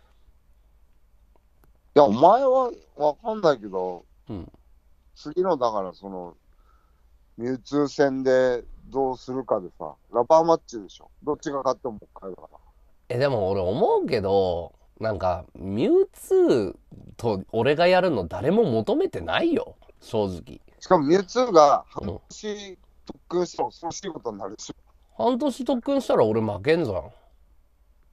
いや、お前はわかんないけど、 うん。 次のだからその、ミュウツー戦でどうするかでさ、ラバーマッチでしょ？どっちが勝ってももう一回だから。 でも俺思うけど、なんか、ミュウツーと俺がやるの誰も求めてないよ。正直。 しかもミュウツーがうん半年特訓したら恐ろしいことになるでしょ。 半年特訓したら俺負けんじゃん。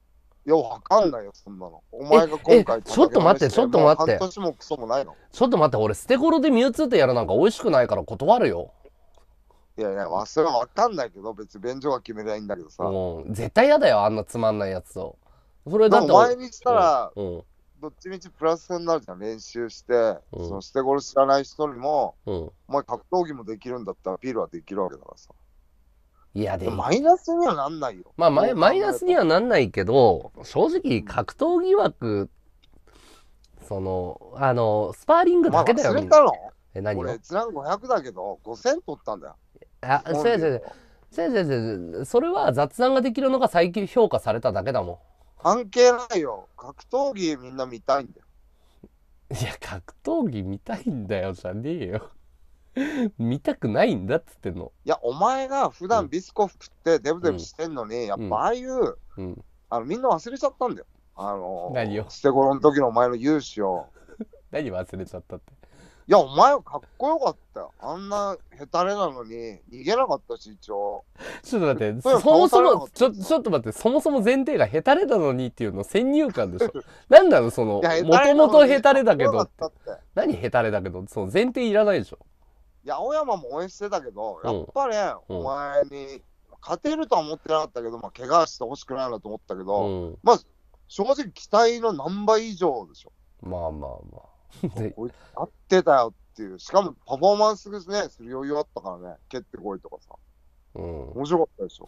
いや、わかんないよ、そんなの。お前が今回ちょっと待ってちょっと待ってもう半年もクソもないの。 ちょっと待って、俺捨て頃でミュウツーってやるなんか美味しくないから断るよ。 いやいや、それはわかんないけど、別に便所が決めりゃいいんだけどさ。 うん、絶対嫌だよ、あんなつまんないやつを。それでもだって前にしたら、 うんどっちみちプラスになるじゃん、練習して、 うんその捨て頃知らない人にも、 うん、 お前格闘技もできるんだったらアピールはできるわけだからさ。 いやでマイナスにはなんないよ。 まあマイナスにはなんないけど、正直格闘技枠、そのスパーリングだけだよ。 忘れたの？ 何を？ 俺閲覧500だけど5000取ったんだよ。 あ、違う、それは雑談ができるのが再評価されただけだも関係ないよ。格闘技みんな見たいんだよ。 ん。いや、格闘技見たいんだよじゃねえよ。見たくないんだっつってんの。 いや、お前が普段ビスコフ食ってデブデブしてんのに、やっぱああいう、みんな忘れちゃったんだよ。 何を？ 捨て頃の時のお前の勇姿を。 何忘れちゃったって。 いや、お前はかっこよかったよ。あんなヘタレなのに逃げなかったし、一応。 ちょっと待って、そもそも、ちょっと待って、そもそも前提がヘタレなのにっていうの先入観でしょ。なんなのその、もともとヘタレだけどって。何ヘタレだけど、その前提いらないでしょ。 いや、青山も応援してたけど、やっぱり、お前に勝てるとは思ってなかったけど、まあ、怪我してほしくないなと思ったけど、まあ、正直期待の何倍以上でしょ。 まあまあまあ。 こいつ合ってたよっていう。しかもパフォーマンスね、する余裕あったからね。蹴ってこいとかさ。面白かったでしょ。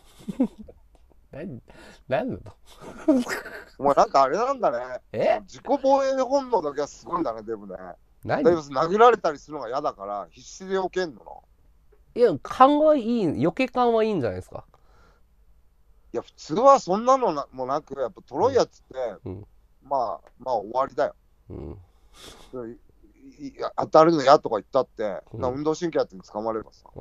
何なの？ お前なんかあれなんだね。自己防衛本能だけはすごいんだね、デブね。だいぶ殴られたりするのが嫌だから必死で避けんのな。 いや、勘はいい、避け感はいいんじゃないですか。 いや、普通はそんなのもなく、やっぱトロいやつって、まあ終わりだよ。当たるの嫌とか言ったって、運動神経やって捕まればさ。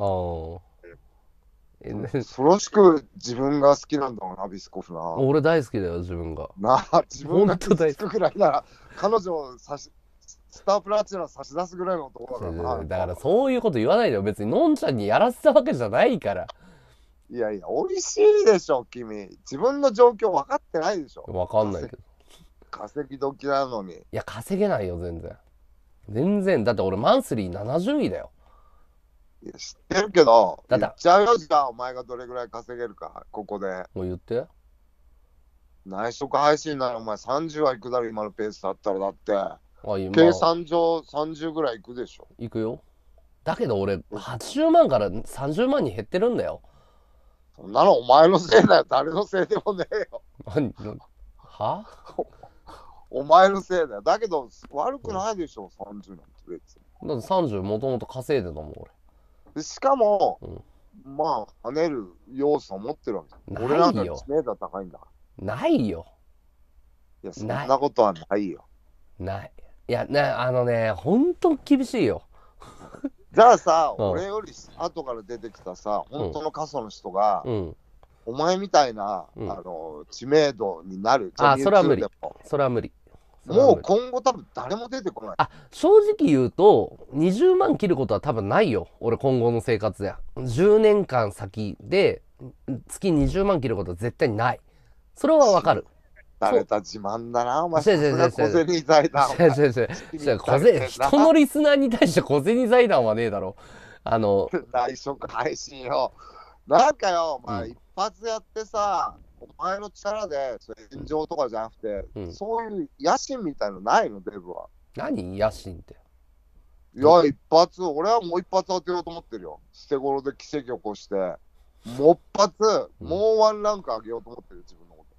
そろしく自分が好きなんだろうな、ビスコフな。 俺大好きだよ、自分が。 自分が傷つくくらいなら、彼女をスタープラチナ差し出すぐらいの男だからな。 だからそういうこと言わないでよ。別にのんちゃんにやらせたわけじゃないから。 いやいや、美味しいでしょ、君。自分の状況分かってないでしょ。 分かんないけど。 稼ぎ時なのに。いや、稼げないよ、全然。全然。だって俺マンスリー70位だよ。 いや、知ってるけど、言っちゃうよ、じゃあ、お前がどれぐらい稼げるか、ここで。 もう言って。 内職配信ならお前30はいくだろ、今のペースだったら。だって、計算上30ぐらいいくでしょ。 いくよ。だけど俺、80万から30万に減ってるんだよ。 そんなのお前のせいだよ。誰のせいでもねえよ。 はお前のせいだよ。だけど、悪くないでしょ、30なんて別に。 だって30もともと稼いでたもん、俺。 でしかも、まあ、跳ねる要素を持ってるわけじゃん。俺なんか知名度は高いんだから。 ないよ。 いや、そんなことはないよ。 ない。いや、ほんと厳しいよ。 じゃあさ、俺より後から出てきたさ、本当の過疎の人が、お前みたいな、知名度になる。 それは無理。それは無理。 もう今後多分誰も出てこない。 正直言うと、20万切ることは多分ないよ。俺今後の生活で。10年間先で、月20万切ることは絶対にない。それはわかる。 誰た自慢だな、お前。 小銭財団。人のリスナーに対して小銭財団はねえだろ。 内職配信よ。なんかよ、お前、一発やってさ、お前の力で、炎上とかじゃなくて、そういう野心みたいのないの、デブは。 何野心って。 いや、一発、俺はもう一発当てようと思ってるよ。捨て頃で奇跡を起こして、もう一発、もうワンランク上げようと思ってる、自分のこと。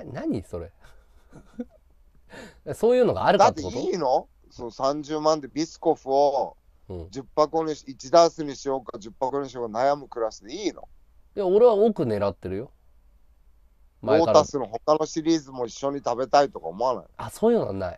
何それそういうのがあるかってこと？ だっていいの？その30万でビスコフを10箱に1ダースにしようか10箱にしようか悩むクラスでいいの？ いや、俺は奥狙ってるよ。 ロータスの他のシリーズも一緒に食べたいとか思わない？ そういうのはない。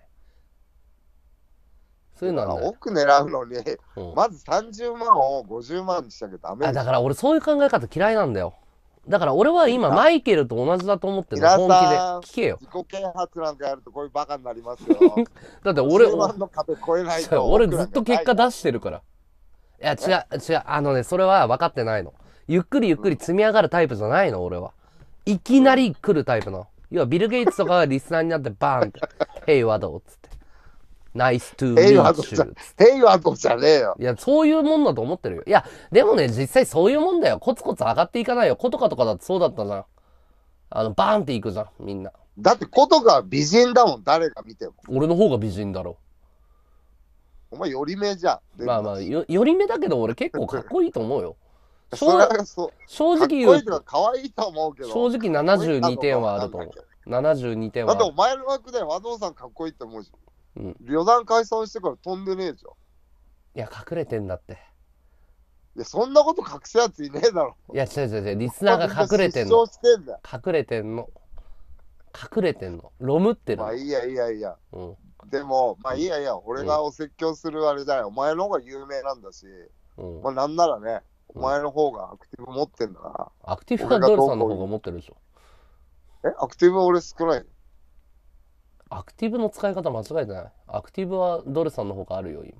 そういうのはない。 奥狙うのに、まず30万を50万にしなきゃダメ。 だから俺そういう考え方嫌いなんだよ。だから俺は今マイケルと同じだと思ってるの。本気で聞けよ。 自己啓発なんかやるとこういうバカになりますよ。 だって俺ずっと結果出してるから。いや違うそれは分かってないの。ゆっくり積み上がるタイプじゃないの俺は。いきなり来るタイプの。 要はビル・ゲイツとかがリスナーになってバーンって「ヘイワド」っつって「ナイストゥーミヘイワードーチュー」 ヘイワードじゃねえよ。 いや、そういうもんだと思ってるよ。いや、でもね、実際そういうもんだよ。コツコツ上がっていかないよ。コトカとかだってそうだったじゃん。バーンっていくじゃん、みんな。 だってコトカは美人だもん、誰が見ても。 俺の方が美人だろ。 お前、寄り目じゃん。 まあまあ、寄り目だけど俺結構かっこいいと思うよ。 それはそう。 正直言うかっこいいとか可愛いと思うけど。 正直72点はあると思う。72点はある。 だってお前の枠で和道さんかっこいいって思うじゃん。 うん。 旅団解散してから飛んでねえじゃん。 いや、隠れてんだって。 いや、そんなこと隠すやついねえだろ。 いや、違う違う違う。リスナーが隠れてんの。 失笑してんだよ。 隠れてんの。隠れてんの。ロムってるの。 まあいいやいやいや。 うん。 でも、まあいいやいや、俺がお説教するあれじゃない。お前の方が有名なんだし、 うん。 まあなんならね、お前の方がアクティブ持ってんだから。 アクティブはドルさんの方が持ってるでしょ。 アクティブは俺少ない。 アクティブの使い方間違えてない。アクティブはドルさんの方があるよ、今。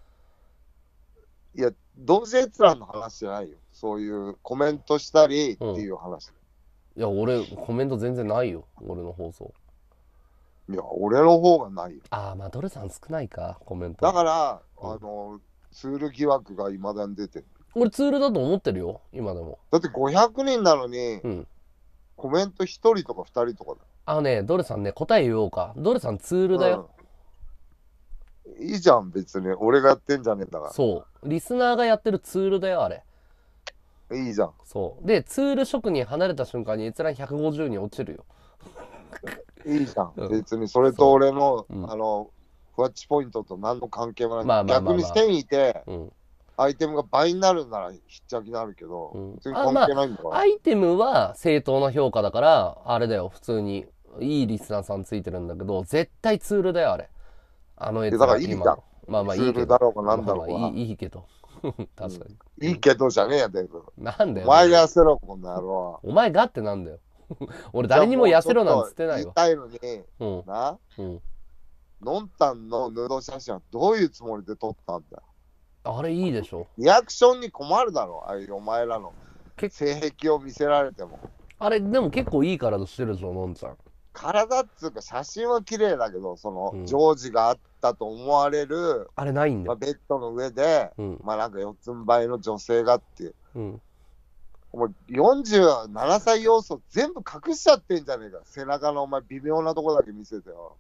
いや、同時閲覧の話じゃないよ。そういうコメントしたりっていう話。 いや、俺、コメント全然ないよ。俺の放送。 いや、俺の方がないよ。 ああ、まあ、ドルさん少ないか、コメント。 だから、ツール疑惑が未だに出てる。 俺、ツールだと思ってるよ、今でも。 だって500人なのに、コメント1人とか2人とかだ。 ドルさんね、答え言おうか。ドルさんツールだよ。 いいじゃん、別に。俺がやってんじゃねえんだから。 そう。リスナーがやってるツールだよ、あれ。 いいじゃん。 そう。で、ツール職人離れた瞬間に閲覧150に落ちるよ。 いいじゃん。別にそれと俺の、ふわっちポイントと何の関係もない。逆に1000いて、アイテムが倍になるならひっちゃきになるけど、別に関係ないんだから。 アイテムは正当な評価だから、あれだよ、普通に。いいリスナーさんついてるんだけど、絶対ツールだよ、あれ。 だからいいじゃん。 まあまあいいけど。 ツールだろうかなんだろうか。 いいけど。確かに。 いいけどじゃねえやで。 なんだよ。 お前が痩せろ、こんな野郎は。 お前がってなんだよ。俺誰にも痩せろなんつってないわ。 言いたいのに、な、のんたんのヌード写真はどういうつもりで撮ったんだよ。 あれいいでしょ。 リアクションに困るだろ、ああいうお前らの性癖を見せられても。 あれでも結構いい体してるでしょ、のんちゃん。 体っつうか写真は綺麗だけど、その、ジョージがあったと思われる、 あれないんだよ。 ベッドの上で、まあなんか四つん這いの女性がっていう。お前47歳要素全部隠しちゃってんじゃねえか。背中のお前微妙なとこだけ見せてよ。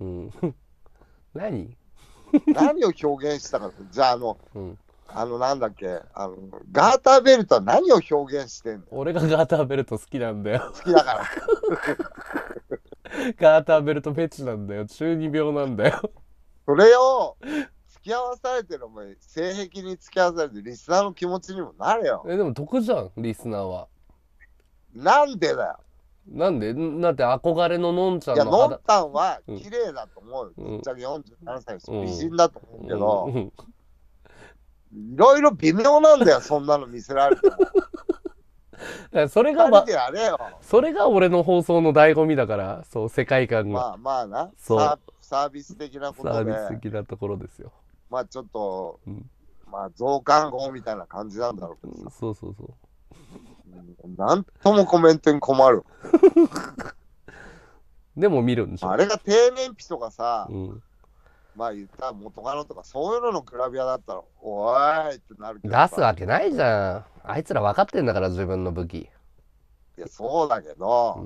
何を表現したかって。じゃあなんだっけ、ガーターベルトは何を表現してんの？ 俺がガーターベルト好きなんだよ。 好きだから。 ガーターベルトフェチなんだよ。中二病なんだよ。 それを付き合わされてるお前、性癖に付き合わされてるリスナーの気持ちにもなれよ。 でも得じゃん、リスナーは。 なんでだよ。 なんでだって憧れののんちゃんのいや、のんたんは綺麗だと思うよ。ぶっちゃけ47歳です。美人だと思うけど、いろいろ微妙なんだよ、そんなの見せられても。 それがそれが俺の放送の醍醐味だから、そう、世界観が。 まあな、 サービス的なことで。 サービス的なところですよ。 まあちょっと、まあ増刊号みたいな感じなんだろうけどさ。 そうそうそう。 なんともコメントに困る。 でも見るんでしょ。 あれが低燃費とかさ、まあ言ったら元カノとかそういうののグラビアだったら、おーいってなるけど。 出すわけないじゃん。あいつら分かってんだから、自分の武器。いや、そうだけど、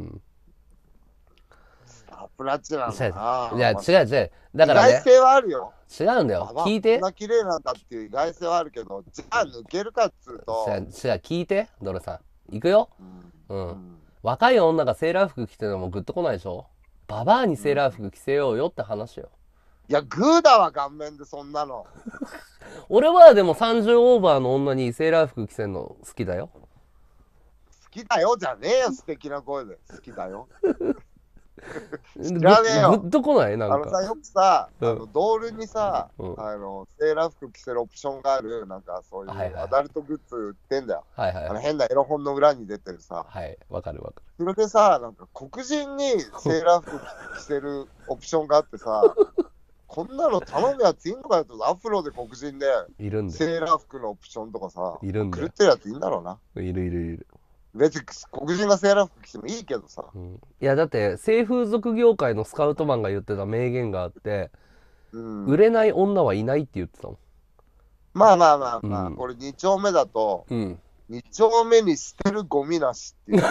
スタープラチナな。 いや、違う。だからね。 意外性はあるよ。 違うんだよ。聞いて。 こんな綺麗なんだっていう意外性はあるけど、じゃあ抜けるかっつうと。 聞いて、ドルさん。行くよ。若い女がセーラー服着てるのもグッとこないでしょ。ババアにセーラー服着せようよって話よ。 いや、グーだわ、顔面でそんなの。 俺はでも30オーバーの女にセーラー服着せるの好きだよ。 好きだよじゃねえよ、素敵な声で。好きだよ。知らねえよ。 グッとこないなんか。 よくさ、ドールにさ、セーラー服着せるオプションがある、なんかそういうアダルトグッズ売ってんだよ。変なエロ本の裏に出てるさ。 はい、わかる。 それでさ、なんか黒人にセーラー服着せるオプションがあってさ、こんなの頼むやついんのかよと、アフロで黒人で、セーラー服のオプションとかさ、 いるんだ狂ってるやついんだろうな。 いる。 別に黒人がセーラー服着てもいいけどさ。 いやだって性風俗業界のスカウトマンが言ってた名言があって、売れない女はいないって言ってたもん。 まあ、これ2丁目だと、2丁目に捨てるゴミなしっていう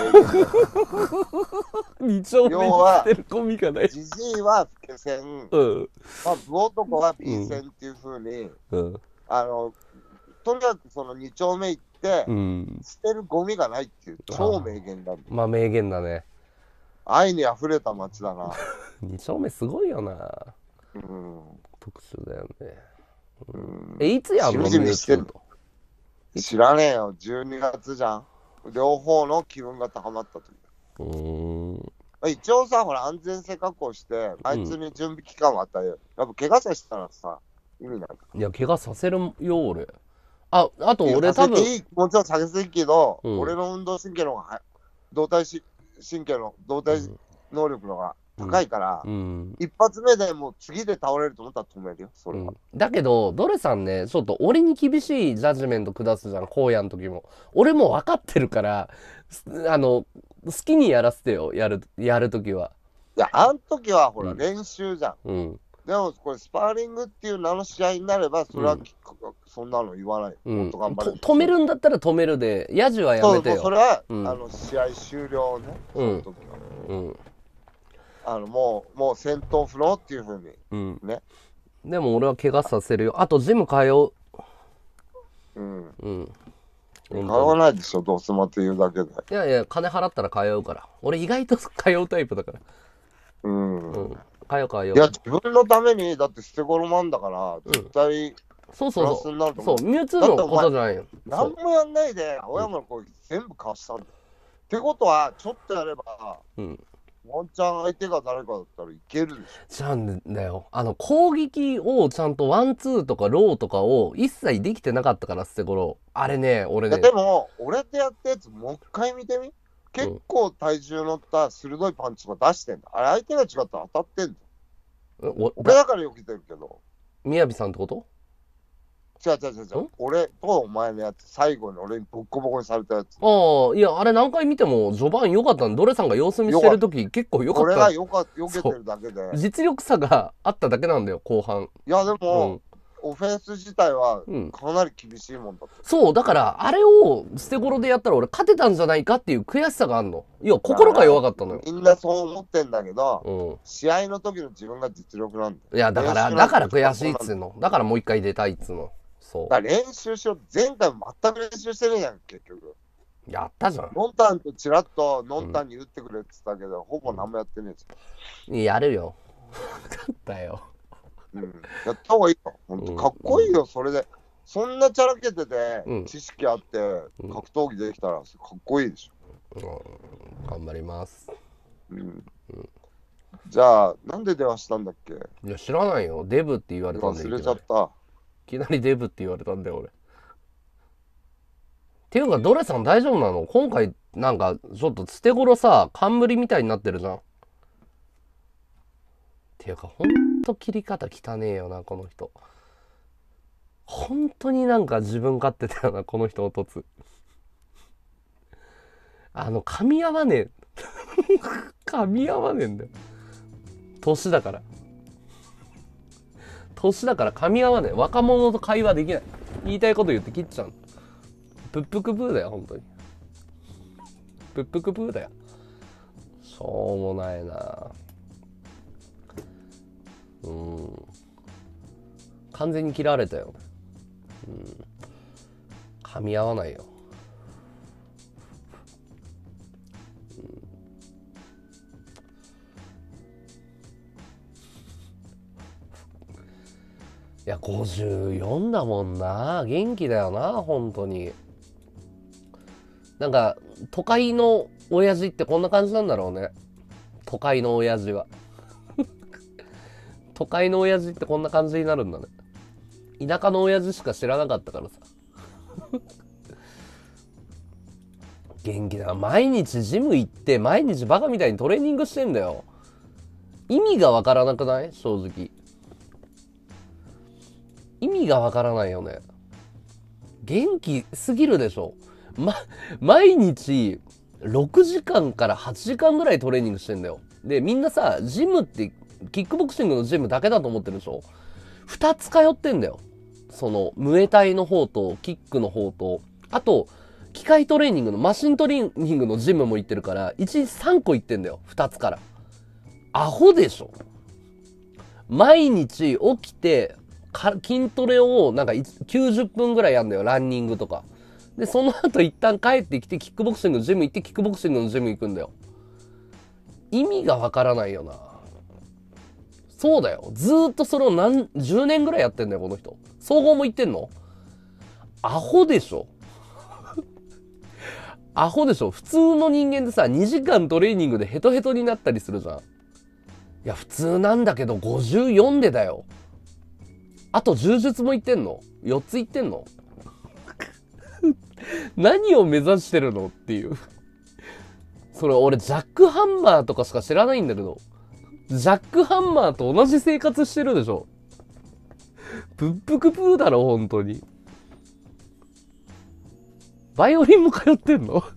2丁目に捨てるゴミがない。 ジジイは老け線、まあ、ブ男は B 線っていう風に、とにかくその2丁目行って、捨てるゴミがないっていう超名言だ。 まあ名言だね。 愛に溢れた街だな。 2丁目すごいよな。特殊だよね。いつやんの？ 知らねえよ。12月じゃん。両方の気分が高まった時。一応さ、ほら安全性確保してあいつに準備期間を与えよう。やっぱ怪我させたらさ意味ないか。 いや怪我させるよ俺。あと俺多分もちろん下げすぎけど、俺の運動神経の方が動体能力の方が高いから、一発目でもう次で倒れると思ったら止めるよそれは。 だけどドレさんね、ちょっと俺に厳しいジャッジメント下すじゃん、荒野の時も。俺も分かってるから好きにやらせてよ、やる時は。 いやあん時はほら練習じゃん。でもこれスパーリングっていう名の試合になればそれは、そんなの言わない。もっと頑張れ。 止めるんだったら止めるで、ヤジはやめてよ。 それは、試合終了ね。その時は。もう戦闘不能っていうふうに、ね。 でも俺は怪我させるよ。あとジム通う。 通わないでしょ、どうせまって言うだけで。 いやいや、金払ったら通うから。俺意外と通うタイプだから。通う。 いや、自分のために、だって捨て頃なんだから、絶対、 そう、ミュウツーのことじゃないよ。 何もやんないで、青山の攻撃全部貸したんだよ。ってことは、ちょっとやれば、ワンチャン相手が誰かだったらいけるでしょ。 じゃんだよ。攻撃をちゃんとワンツーとかローとかを一切できてなかったから、捨て頃。あれね、俺ね。 でも、俺ってやったやつ、もう一回見てみ。結構体重乗った鋭いパンチとか出してんだ。あれ相手が違ったら当たってんだ。俺だからよけてるけど。 宮城さんってこと？ 違う。俺とお前のやつ、最後に俺にボッコボコにされたやつ。 いや、あれ何回見ても序盤良かったん。ドレさんが様子見してる時結構良かった。 俺がよけてるだけで。 実力差があっただけなんだよ、後半。 いや、でも、オフェンス自体はかなり厳しいもんだった。 そう、だからあれを捨て頃でやったら俺勝てたんじゃないかっていう悔しさがあんの。いや、心が弱かったのよ。 みんなそう思ってんだけど、試合の時の自分が実力なんだよ。 いや、だから悔しいっつうの。だからもう一回出たいっつうの。そう。 だから練習しよう。前回も全く練習してねえやん、結局。 やったじゃん。 ノンタンとチラッとノンタンに打ってくれって言ったけど、ほぼ何もやってねえじゃん。やるよ。勝ったよ。 やった方がいいよ。ほんとかっこいいよ、それで。そんなチャラけてて、知識あって、格闘技できたらかっこいいでしょ。 頑張ります。 じゃあ、なんで電話したんだっけ？ いや、知らないよ。デブって言われたんで。 忘れちゃった。 いきなりデブって言われたんだよ、俺。っていうか、ドレさん大丈夫なの？今回、なんか、ちょっと捨て頃さ、冠みたいになってるじゃん。っていうか、ほんと切り方汚ねえよな、この人。本当になんか自分勝手だよな、この人の凸。噛み合わねえ。噛み合わねえんだよ。年だから噛み合わねえ。若者と会話できない。言いたいこと言って切っちゃう。プップクプーだよ、本当に。プップクプーだよ。しょうもないな。完全に切られたよ。噛み合わないよ。いや、54だもんな。元気だよな、本当に。なんか、都会の親父ってこんな感じなんだろうね。都会の親父は。都会の親父ってこんな感じになるんだね。田舎の親父しか知らなかったからさ。元気だ。毎日ジム行って、毎日バカみたいにトレーニングしてんだよ。意味がわからなくない？正直。意味がわからないよね。元気すぎるでしょ。 毎日6時間から8時間ぐらいトレーニングしてんだよ。で、みんなさ、ジムって、キックボクシングのジムだけだと思ってるでしょ？ 2 つ通ってんだよ。その、ムエタイの方と、キックの方と、あと、機械トレーニングの、マシントレーニングのジムも行ってるから、1日3個行ってんだよ。2つから。アホでしょ？毎日起きて、筋トレをなんか90分ぐらいやんだよ。ランニングとか。で、その後一旦帰ってきて、キックボクシングのジム行って、キックボクシングのジム行くんだよ。意味がわからないよな。そうだよ。ずーっとそれを10年ぐらいやってんだよ、この人。総合も行ってんの？アホでしょ？アホでしょ？普通の人間でさ、2時間トレーニングでヘトヘトになったりするじゃん。いや、普通なんだけど、54でだよ。あと柔術も行ってんの？ 4 つ行ってんの？何を目指してるのっていう。それ俺ジャックハンマーとかしか知らないんだけど、ジャックハンマーと同じ生活してるでしょ。ぶっぷくぷーだろ、本当に。バイオリンも通ってんの？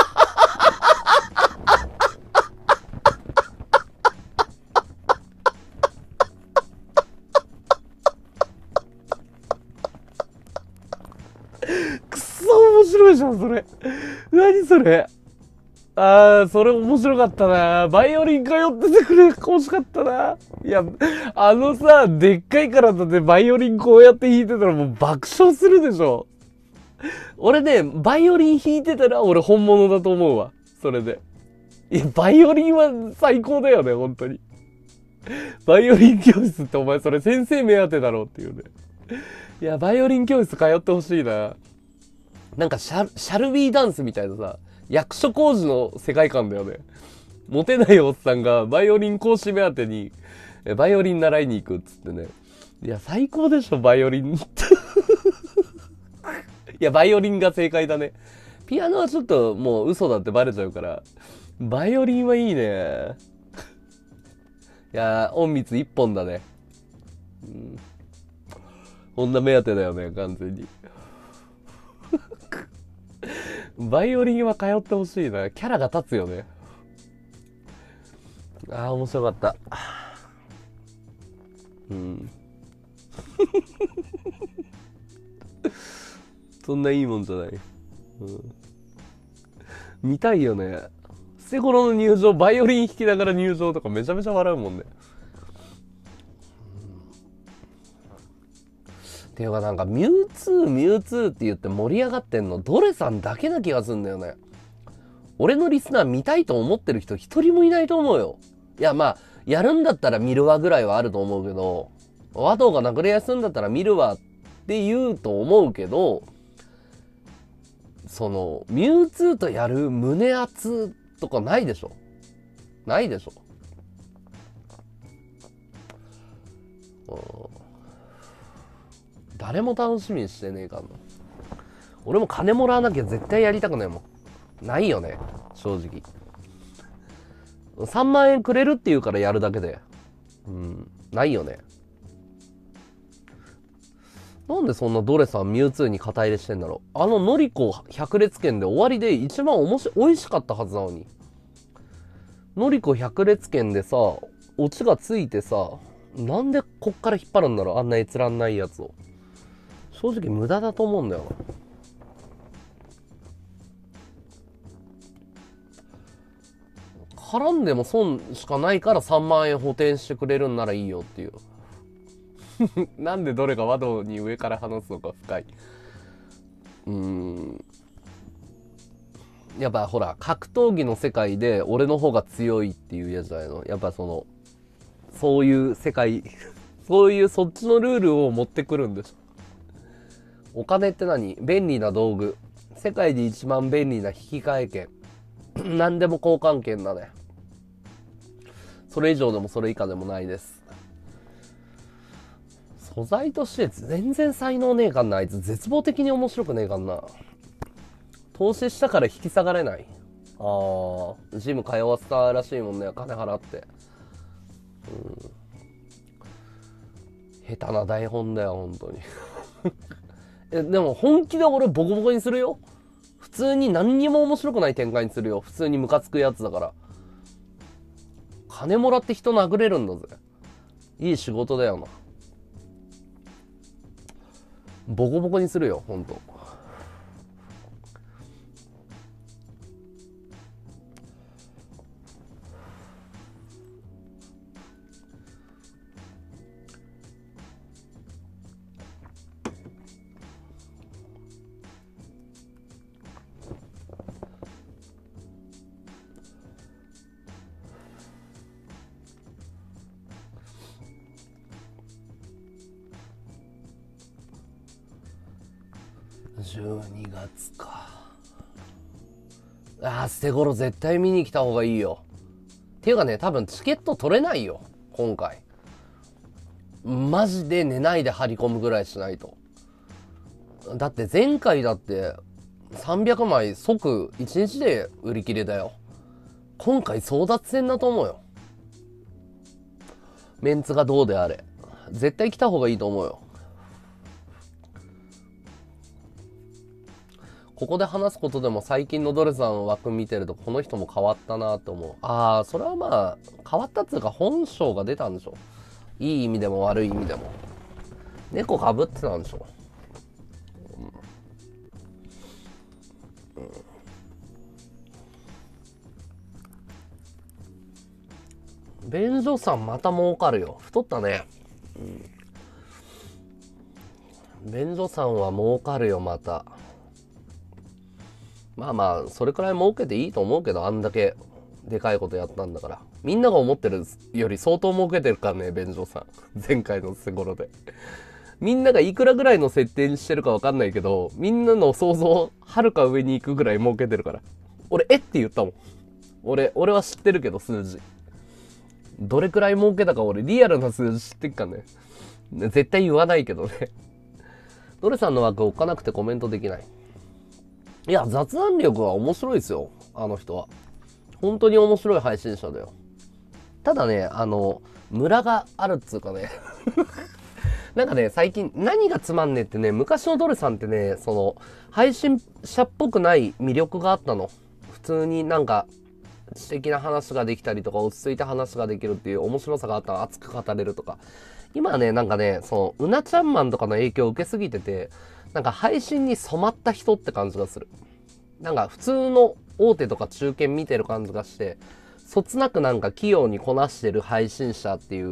くっそ面白いじゃん、それ。何それ。ああ、それ面白かったな。バイオリン通っててくれ、欲しかったな。いや、さ、でっかい体でバイオリンこうやって弾いてたらもう爆笑するでしょ。俺ね、バイオリン弾いてたら俺本物だと思うわ。それで。いや、バイオリンは最高だよね、本当に。バイオリン教室ってお前それ先生目当てだろうっていうね。いや、バイオリン教室通ってほしいな。なんかシャルビーダンスみたいなさ、役所広司の世界観だよね。モテないおっさんがバイオリン講師目当てに、バイオリン習いに行くっつってね。いや、最高でしょ、バイオリン。いや、バイオリンが正解だね。ピアノはちょっともう嘘だってバレちゃうから。バイオリンはいいね。いや、隠密一本だね。うん。女目当てだよね、完全に。バイオリンは通ってほしいな。キャラが立つよね。ああ、面白かった。うん。そんないいもんじゃない。うん。見たいよね。捨て頃の入場、バイオリン弾きながら入場とかめちゃめちゃ笑うもんね。ていうかなんかミュウツーって言って盛り上がってんのドレさんだけな気がすんだよね。俺のリスナー見たいと思ってる人一人もいないと思うよ。いやまあやるんだったら見るわぐらいはあると思うけど、和道が殴り合いするんだったら見るわって言うと思うけど、そのミュウツーとやる胸熱とかないでしょ。ないでしょ。誰も楽しみにしてねえかんな。俺も金もらわなきゃ絶対やりたくないもん。ないよね、正直。3万円くれるって言うからやるだけで。うん、ないよね。なんでそんなドレさんミュウツーに肩入れしてんだろう。のりこ百列拳で終わりで一番美味しかったはずなのに。のりこ百列拳でさ、オチがついてさ、なんでこっから引っ張るんだろう、あんな閲覧ないやつを。正直無駄だと思うんだよな。絡んでも損しかないから3万円補填してくれるんならいいよっていう。なんでどれが和道に上から話すのか深い。やっぱほら、格闘技の世界で俺の方が強いっていうやつじゃないの。やっぱそういう世界、そういうそっちのルールを持ってくるんです。お金って何？便利な道具。世界で一番便利な引き換え券。何でも交換券だね。それ以上でもそれ以下でもないです。素材として全然才能ねえかんな。あいつ絶望的に面白くねえかんな。投資したから引き下がれない。ジム通わせたらしいもんね、金払って。下手な台本だよ、本当に。でも本気で俺ボコボコにするよ。 普通に何にも面白くない展開にするよ。普通にムカつくやつだから。金もらって人殴れるんだぜ。いい仕事だよな。ボコボコにするよ、ほんと。12月か。捨て頃絶対見に来た方がいいよ。っていうかね、多分チケット取れないよ、今回。マジで寝ないで張り込むぐらいしないと。だって前回だって300枚即1日で売り切れだよ。今回争奪戦だと思うよ。メンツがどうであれ。絶対来た方がいいと思うよ。ここで話すことでも最近のドレさんの枠見てるとこの人も変わったなって思う。それはまあ変わったっていうか本性が出たんでしょ。いい意味でも悪い意味でも。猫かぶってたんでしょ。便所さんまた儲かるよ。太ったね。便所さんは儲かるよ、また。まあまあ、それくらい儲けていいと思うけど、あんだけでかいことやったんだから。みんなが思ってるより相当儲けてるからね、便所さん。前回の瀬頃で。みんながいくらぐらいの設定にしてるかわかんないけど、みんなの想像、はるか上に行くぐらい儲けてるから。俺、って言ったもん。俺は知ってるけど、数字。どれくらい儲けたか俺、リアルな数字知ってっからね。絶対言わないけどね。ドレさんの枠置かなくてコメントできない。いや、雑談力は面白いですよ、あの人は。本当に面白い配信者だよ。ただね、ムラがあるっつうかね。なんかね、最近何がつまんねえってね、昔のドレさんってね、その、配信者っぽくない魅力があったの。普通になんか、知的な話ができたりとか、落ち着いた話ができるっていう面白さがあったの。熱く語れるとか。今はね、なんかね、その、うなちゃんマンとかの影響を受けすぎてて、なんか配信に染まった人って感じがする。なんか普通の大手とか中堅見てる感じがして、そつなくなんか器用にこなしてる配信者っていう、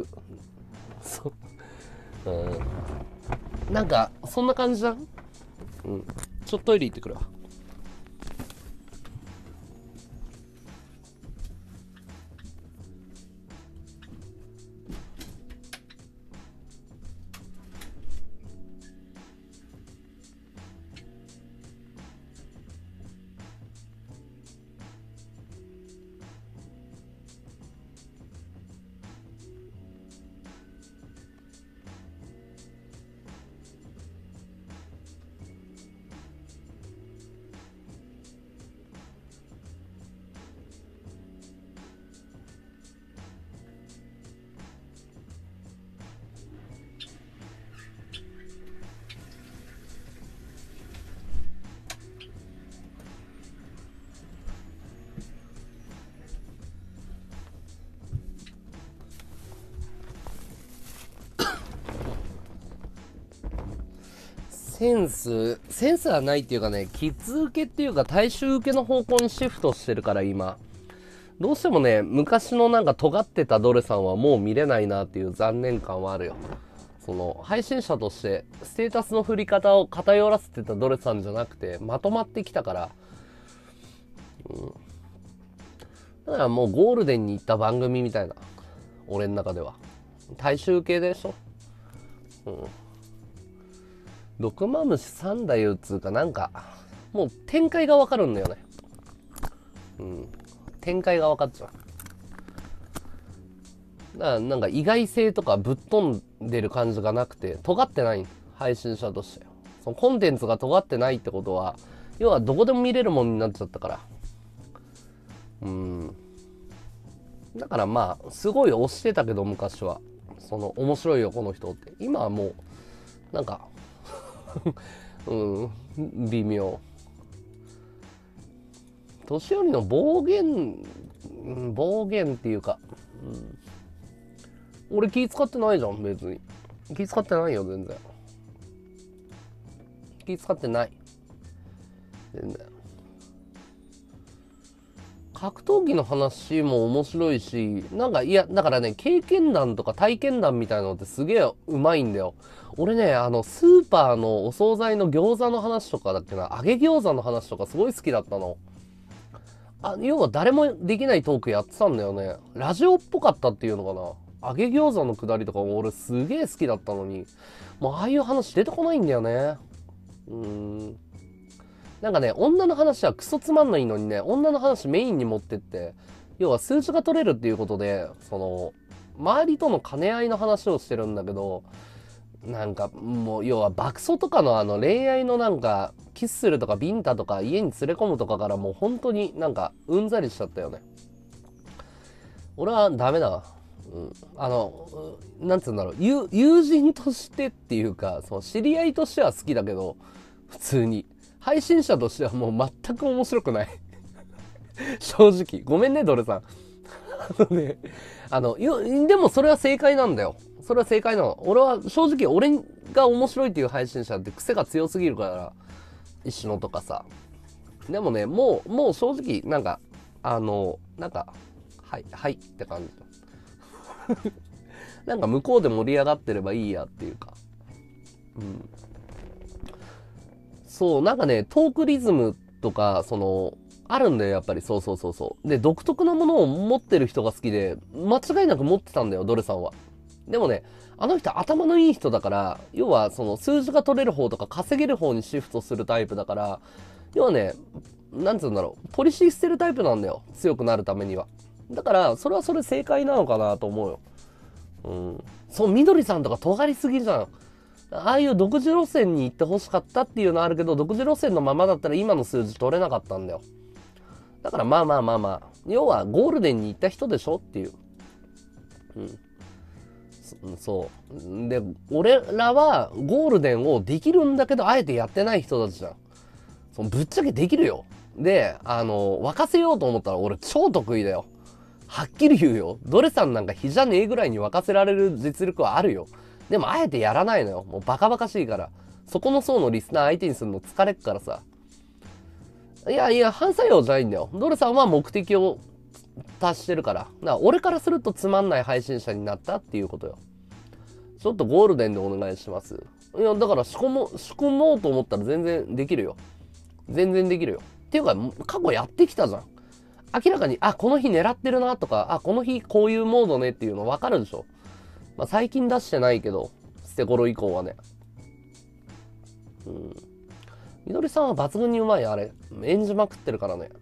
なんか、そんな感じじゃん？ちょっとトイレ行ってくるわ。センスはないっていうかね、キッズ受けっていうか大衆受けの方向にシフトしてるから今。どうしてもね、昔のなんか尖ってたドレさんはもう見れないなっていう残念感はあるよ。その、配信者としてステータスの振り方を偏らせてたドレさんじゃなくて、まとまってきたから。だからもうゴールデンに行った番組みたいな。俺の中では。大衆系でしょ。毒マムシ3代打つかなんか、もう展開がわかるんだよね。展開が分かっちゃう。だからなんか意外性とかぶっ飛んでる感じがなくて、尖ってない。配信者として。そのコンテンツが尖ってないってことは、要はどこでも見れるものになっちゃったから。だからまあ、すごい推してたけど昔は。その、面白いよこの人って。今はもう、なんか、微妙。 年寄りの暴言、暴言っていうか、俺気使ってないじゃん、別に。気使ってないよ、全然。気使ってない。全然。格闘技の話も面白いし、なんか、いや、だからね、経験談とか体験談みたいなのってすげえうまいんだよ。俺ね、スーパーのお惣菜の餃子の話とかだっけな、揚げ餃子の話とかすごい好きだったの。要は誰もできないトークやってたんだよね。ラジオっぽかったっていうのかな。揚げ餃子のくだりとかも俺すげえ好きだったのに、もうああいう話出てこないんだよね。なんかね、女の話はクソつまんないのにね、女の話メインに持ってって、要は数字が取れるっていうことで、周りとの兼ね合いの話をしてるんだけど、なんかもう、要は爆走とかの恋愛のなんか、キスするとかビンタとか家に連れ込むとかからもう本当になんかうんざりしちゃったよね。俺はダメだわ。なんつうんだろう、友人としてっていうか、知り合いとしては好きだけど、普通に。配信者としてはもう全く面白くない。正直。ごめんね、ドルさん。でもそれは正解なんだよ。それは正解なの。俺は正直俺が面白いっていう配信者って癖が強すぎるから、石野とかさ。でもね、もう正直、なんか、はいって感じ。なんか向こうで盛り上がってればいいやっていうか。そう、なんかね、トークリズムとか、あるんだよ、やっぱり。そう。で、独特なものを持ってる人が好きで、間違いなく持ってたんだよ、ドルさんは。でもね、あの人頭のいい人だから、要は数字が取れる方とか稼げる方にシフトするタイプだから、要はね、なんつうんだろう、ポリシー捨てるタイプなんだよ、強くなるためには。だから、それはそれ正解なのかなと思うよ。そう、みどりさんとか尖りすぎじゃん。ああいう独自路線に行ってほしかったっていうのはあるけど、独自路線のままだったら今の数字取れなかったんだよ。だからまあ、要はゴールデンに行った人でしょっていう。そう。で、俺らはゴールデンをできるんだけど、あえてやってない人たちじゃん。ぶっちゃけできるよ。で、沸かせようと思ったら俺超得意だよ。はっきり言うよ。ドレさんなんか日じゃねえぐらいに沸かせられる実力はあるよ。でもあえてやらないのよ。もうバカバカしいから。そこの層のリスナー相手にするの疲れっからさ。いや、反作用じゃないんだよ。ドルさんは目的を達してるから。だから俺からするとつまんない配信者になったっていうことよ。ちょっとゴールデンでお願いします。いや、だから仕込もうと思ったら全然できるよ。全然できるよ。っていうか、過去やってきたじゃん。明らかに、この日狙ってるなとか、この日こういうモードねっていうの分かるでしょ。まあ、最近出してないけど、捨て頃以降はね。みどりさんは抜群にうまいよ、あれ。演じまくってるからね。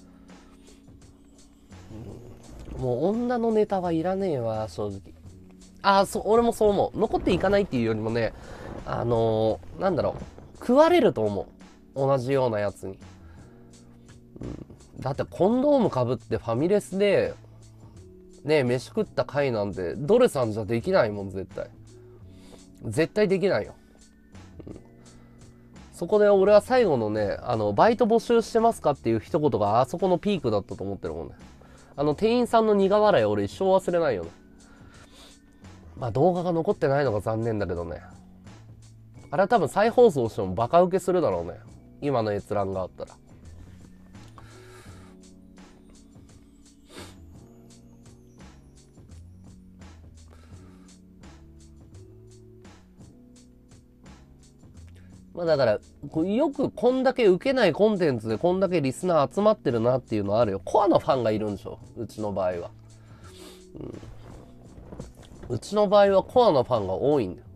もう女のネタはいらねえわ、正直。俺もそう思う。残っていかないっていうよりもね、なんだろう。食われると思う。同じようなやつに。だってコンドームかぶってファミレスで、ね、飯食った回なんて、ドレさんじゃできないもん、絶対。絶対できないよ。そこで俺は最後のね、バイト募集してますかっていう一言があそこのピークだったと思ってるもんね。店員さんの苦笑い俺一生忘れないよね。まあ動画が残ってないのが残念だけどね。あれは多分再放送してもバカ受けするだろうね。今の閲覧があったら。まあだから、よくこんだけ受けないコンテンツでこんだけリスナー集まってるなっていうのはあるよ。コアなファンがいるんでしょ、うちの場合は。うちの場合はコアなファンが多いんだよ。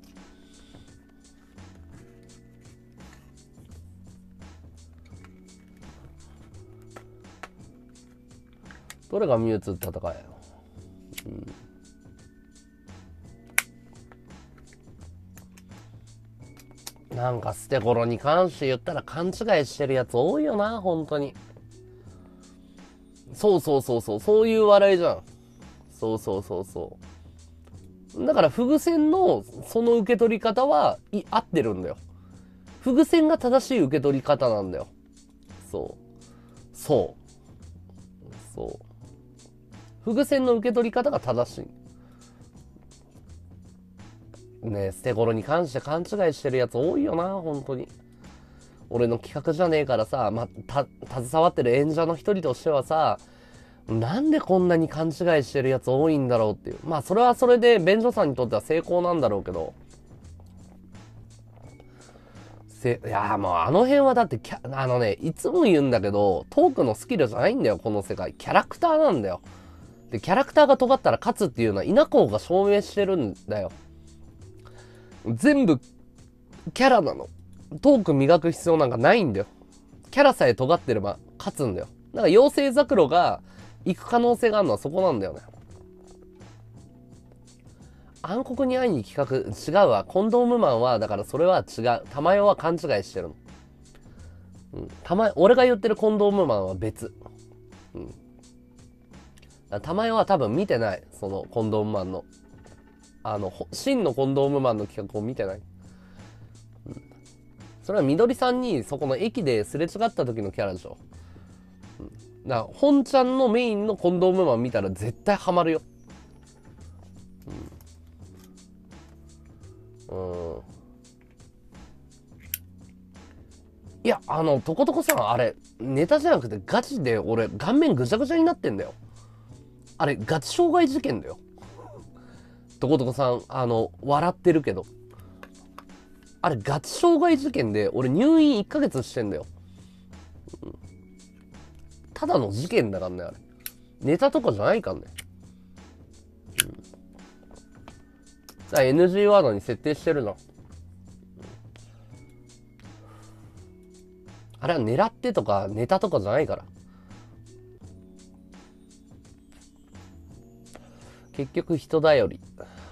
どれがミュウツーって戦いよ。なんか捨て頃に関して言ったら勘違いしてるやつ多いよな、本当に。そうそういう笑いじゃん。そうだから、フグ線のその受け取り方は合ってるんだよ。フグ線が正しい受け取り方なんだよ。 そう。そう。伏線の受け取り方が正しい。ねえ、捨て頃に関して勘違いしてるやつ多いよな、本当に。俺の企画じゃねえからさ、携わってる演者の一人としてはさ、なんでこんなに勘違いしてるやつ多いんだろうっていう。まあ、それはそれで、便所さんにとっては成功なんだろうけど。いやもうあの辺はだっていつも言うんだけど、トークのスキルじゃないんだよ、この世界。キャラクターなんだよ。で、キャラクターが尖ったら勝つっていうのは稲子が証明してるんだよ。全部キャラなの。トーク磨く必要なんかないんだよ。キャラさえ尖ってれば勝つんだよ。だから妖精ザクロが行く可能性があるのはそこなんだよね。暗黒に会いに企画違うわ。コンドームマンはだからそれは違う。玉代は勘違いしてるの。俺が言ってるコンドームマンは別。玉代は多分見てない。そのコンドームマンの真のコンドームマンの企画を見てない。それは緑さんにそこの駅ですれ違った時のキャラでしょ。だから本ちゃんのメインのコンドームマン見たら絶対ハマるよ。いや、とことこさん、あれ、ネタじゃなくてガチで俺、顔面ぐちゃぐちゃになってんだよ。あれ、ガチ傷害事件だよ。とことこさん、笑ってるけど。あれ、ガチ傷害事件で、俺入院1ヶ月してんだよ。ただの事件だからね、あれ。ネタとかじゃないからね。NG ワードに設定してるじゃん。あれは狙ってとかネタとかじゃないから。結局人だより。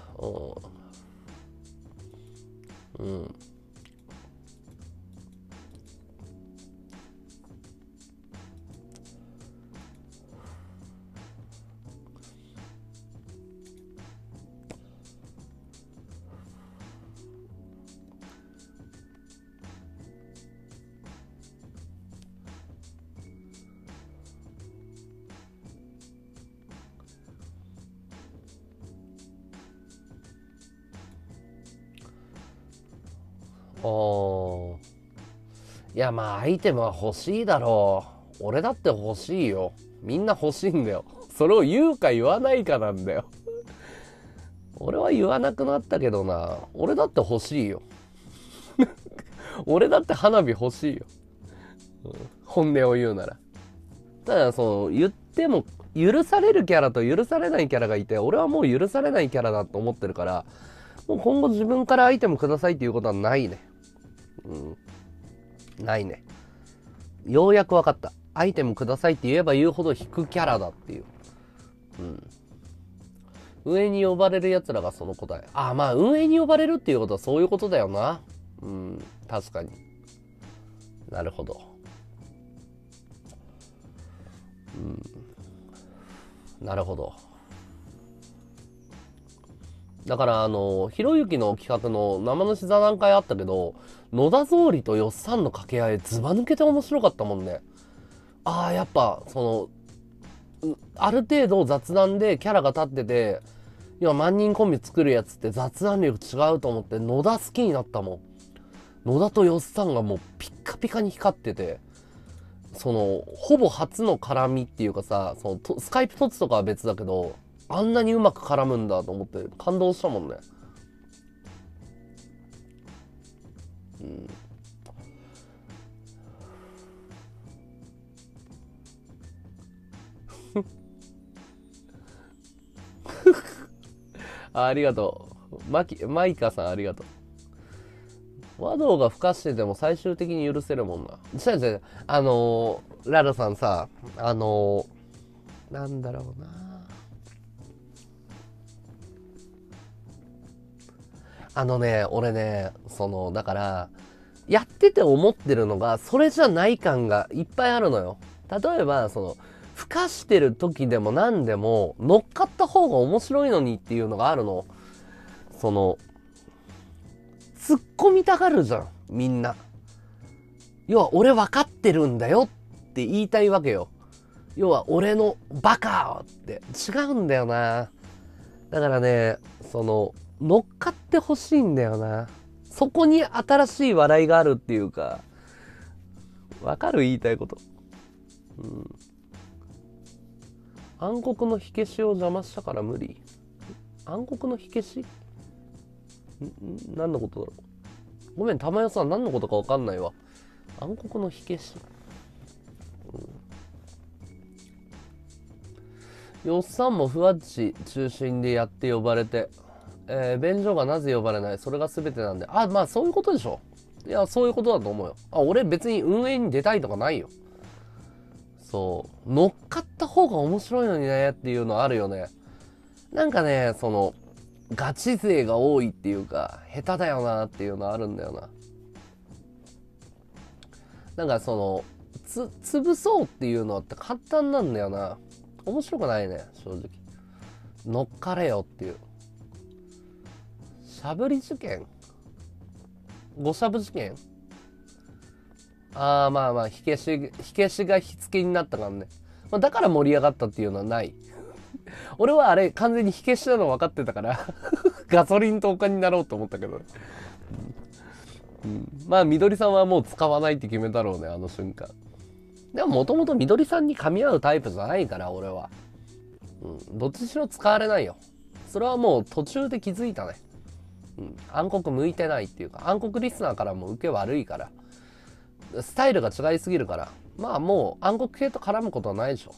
いやまあアイテムは欲しいだろう。俺だって欲しいよ。みんな欲しいんだよ。それを言うか言わないかなんだよ。俺は言わなくなったけどな。俺だって欲しいよ。俺だって花火欲しいよ。本音を言うなら。ただ言っても許されるキャラと許されないキャラがいて、俺はもう許されないキャラだと思ってるから、もう今後自分からアイテムくださいっていうことはないね。ないね。ようやく分かった。アイテムくださいって言えば言うほど引くキャラだっていう。上に呼ばれる奴らがその答え。まあ上に呼ばれるっていうことはそういうことだよな。確かに。なるほど。なるほど。だからひろゆきの企画の生主座談会あったけど、野田総理とよっさんの掛け合いずば抜けて面白かったもんね。やっぱある程度雑談でキャラが立ってて、今万人コンビ作るやつって雑談力違うと思って野田好きになったもん。野田とよっさんがもうピッカピカに光ってて、ほぼ初の絡みっていうかさ、スカイプ凸とかは別だけど、あんなにうまく絡むんだと思って感動したもんね。ありがとう。マイカさんありがとう。和道がふかしてても最終的に許せるもんな。違う。ララさんさ、なんだろうな。俺ね、だから、やってて思ってるのが、それじゃない感がいっぱいあるのよ。例えば、ふかしてる時でも何でも、乗っかった方が面白いのにっていうのがあるの。突っ込みたがるじゃん、みんな。要は、俺分かってるんだよって言いたいわけよ。要は俺のバカって違うんだよな。だからね、乗っかってほしいんだよな。そこに新しい笑いがあるっていうか、わかる言いたいこと。暗黒の火消しを邪魔したから無理。暗黒の火消し？何のことだろう。ごめん、玉代さん何のことかわかんないわ。暗黒の火消し。よっさんもふわっち中心でやって呼ばれて、便所がなぜ呼ばれない、それが全てなんで。あ、まあそういうことでしょ。いや、そういうことだと思うよ。俺別に運営に出たいとかないよ。乗っかった方が面白いのにねっていうのあるよね。なんかね、ガチ勢が多いっていうか、下手だよなっていうのあるんだよな。なんか潰そうっていうのって簡単なんだよな。面白くないね、正直。乗っかれよっていう。しゃぶり事件？ごしゃぶ事件？まあ、火消しが火付けになったからね。だから盛り上がったっていうのはない。俺はあれ完全に火消しなの分かってたからガソリン投下になろうと思ったけど、まあみどりさんはもう使わないって決めたろうね、あの瞬間。でももともとみどりさんに噛み合うタイプじゃないから俺は、どっちにしろ使われないよ。それはもう途中で気づいたね。暗黒向いてないっていうか、暗黒リスナーからも受け悪いから、スタイルが違いすぎるから、まあもう暗黒系と絡むことはないでしょ。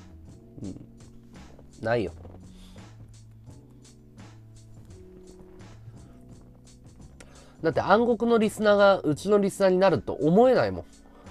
ないよ。だって暗黒のリスナーがうちのリスナーになると思えないもん。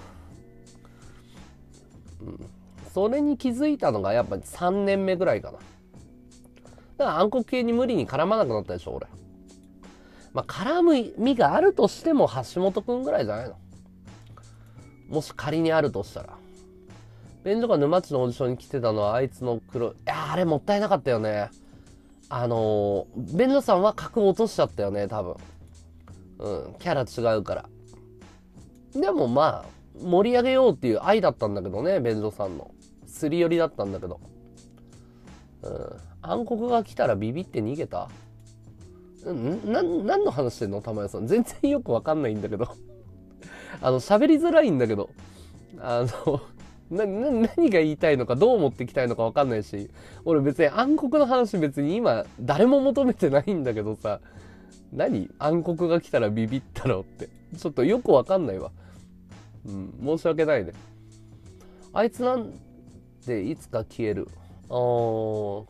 それに気づいたのがやっぱり3年目ぐらいかな。だから暗黒系に無理に絡まなくなったでしょ俺。まあ絡む意味があるとしても橋本くんぐらいじゃないの。もし仮にあるとしたら。便所が沼地のオーディションに来てたのはあいつの黒い。いやあれもったいなかったよね。便所さんは格落としちゃったよね多分。キャラ違うから。でもまあ盛り上げようっていう愛だったんだけどね、便所さんのすり寄りだったんだけど、暗黒が来たらビビって逃げた。何の話してんの玉代さん。全然よくわかんないんだけど喋りづらいんだけど、何が言いたいのかどう持ってきたいのかわかんないし、俺別に暗黒の話別に今誰も求めてないんだけどさ、何暗黒が来たらビビったろってちょっとよくわかんないわ。申し訳ないね。あいつなんでいつか消える。ちょ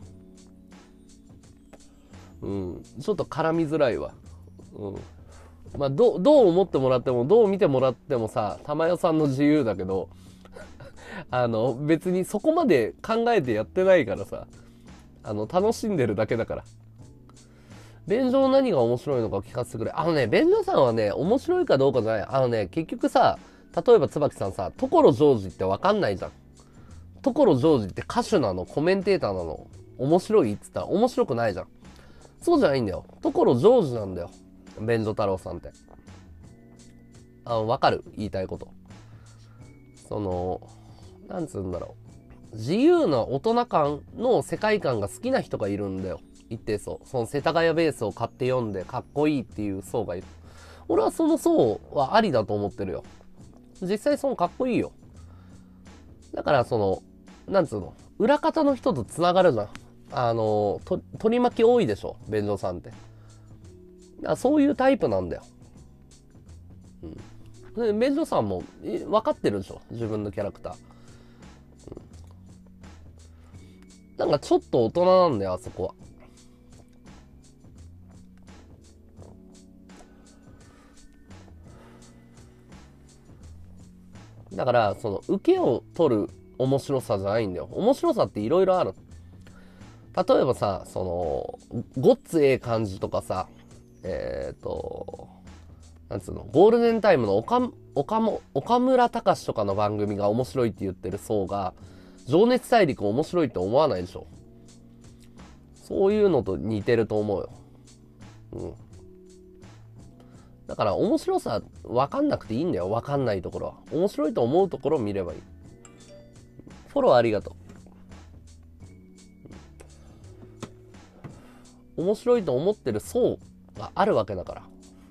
っと絡みづらいわ。まあどう思ってもらってもどう見てもらってもさ、玉代さんの自由だけど別にそこまで考えてやってないからさ、楽しんでるだけだから。便所の何が面白いのか聞かせてくれ。便所さんはね面白いかどうかじゃない。結局さ、例えば椿さんさ、所ジョージって分かんないじゃん。所ジョージって歌手なのコメンテーターなの面白いっつったら面白くないじゃん。そうじゃないんだよ。所ジョージなんだよ、便所太郎さんって。分かる言いたいこと。なんつうんだろう、自由な大人感の世界観が好きな人がいるんだよ、一定層。その世田谷ベースを買って読んでかっこいいっていう層がいる。俺はその層はありだと思ってるよ。実際かっこいいよ。だからなんつうの、裏方の人とつながるじゃん。取り巻き多いでしょ便所さんって。だからそういうタイプなんだよ。で便所さんも分かってるでしょ自分のキャラクター。なんかちょっと大人なんだよあそこは。だから受けを取る面白さじゃないんだよ。面白さっていろいろある。例えばさ、ごっつええ感じとかさ、なんつうの、ゴールデンタイムの岡村隆史とかの番組が面白いって言ってる層が情熱大陸面白いって思わないでしょ。そういうのと似てると思うよ。だから面白さ分かんなくていいんだよ。分かんないところは面白いと思うところを見ればいい。 フォローありがとう。面白いと思ってる層があるわけだから。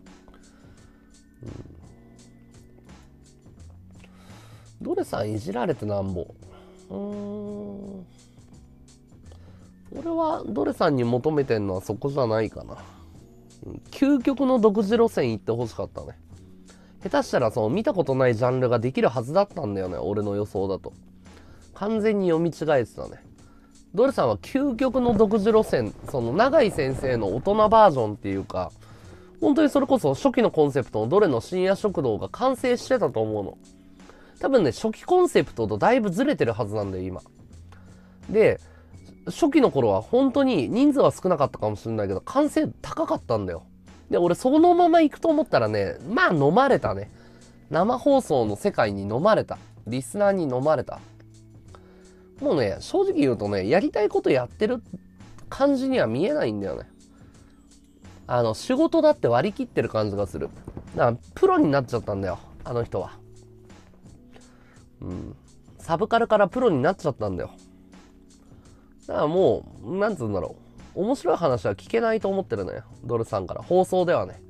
ドレさんいじられてなんぼ。俺はドレさんに求めてんのはそこじゃないかな。究極の独自路線行ってほしかったね。下手したら見たことないジャンルができるはずだったんだよね、俺の予想だと。完全に読み違えてたね。ドレさんは究極の独自路線、永井先生の大人バージョンっていうか、本当にそれこそ初期のコンセプトのどれの深夜食堂が完成してたと思うの。多分ね、初期コンセプトとだいぶずれてるはずなんだよ、今。で、初期の頃は本当に人数は少なかったかもしれないけど、完成度高かったんだよ。で、俺そのまま行くと思ったらね、まあ飲まれたね。生放送の世界に飲まれた。リスナーに飲まれた。もうね、正直言うとね、やりたいことやってる感じには見えないんだよね。仕事だって割り切ってる感じがする。だからプロになっちゃったんだよ、あの人は。サブカルからプロになっちゃったんだよ。だからもう、なんつうんだろう。面白い話は聞けないと思ってるのよ、ドルさんから。放送ではね。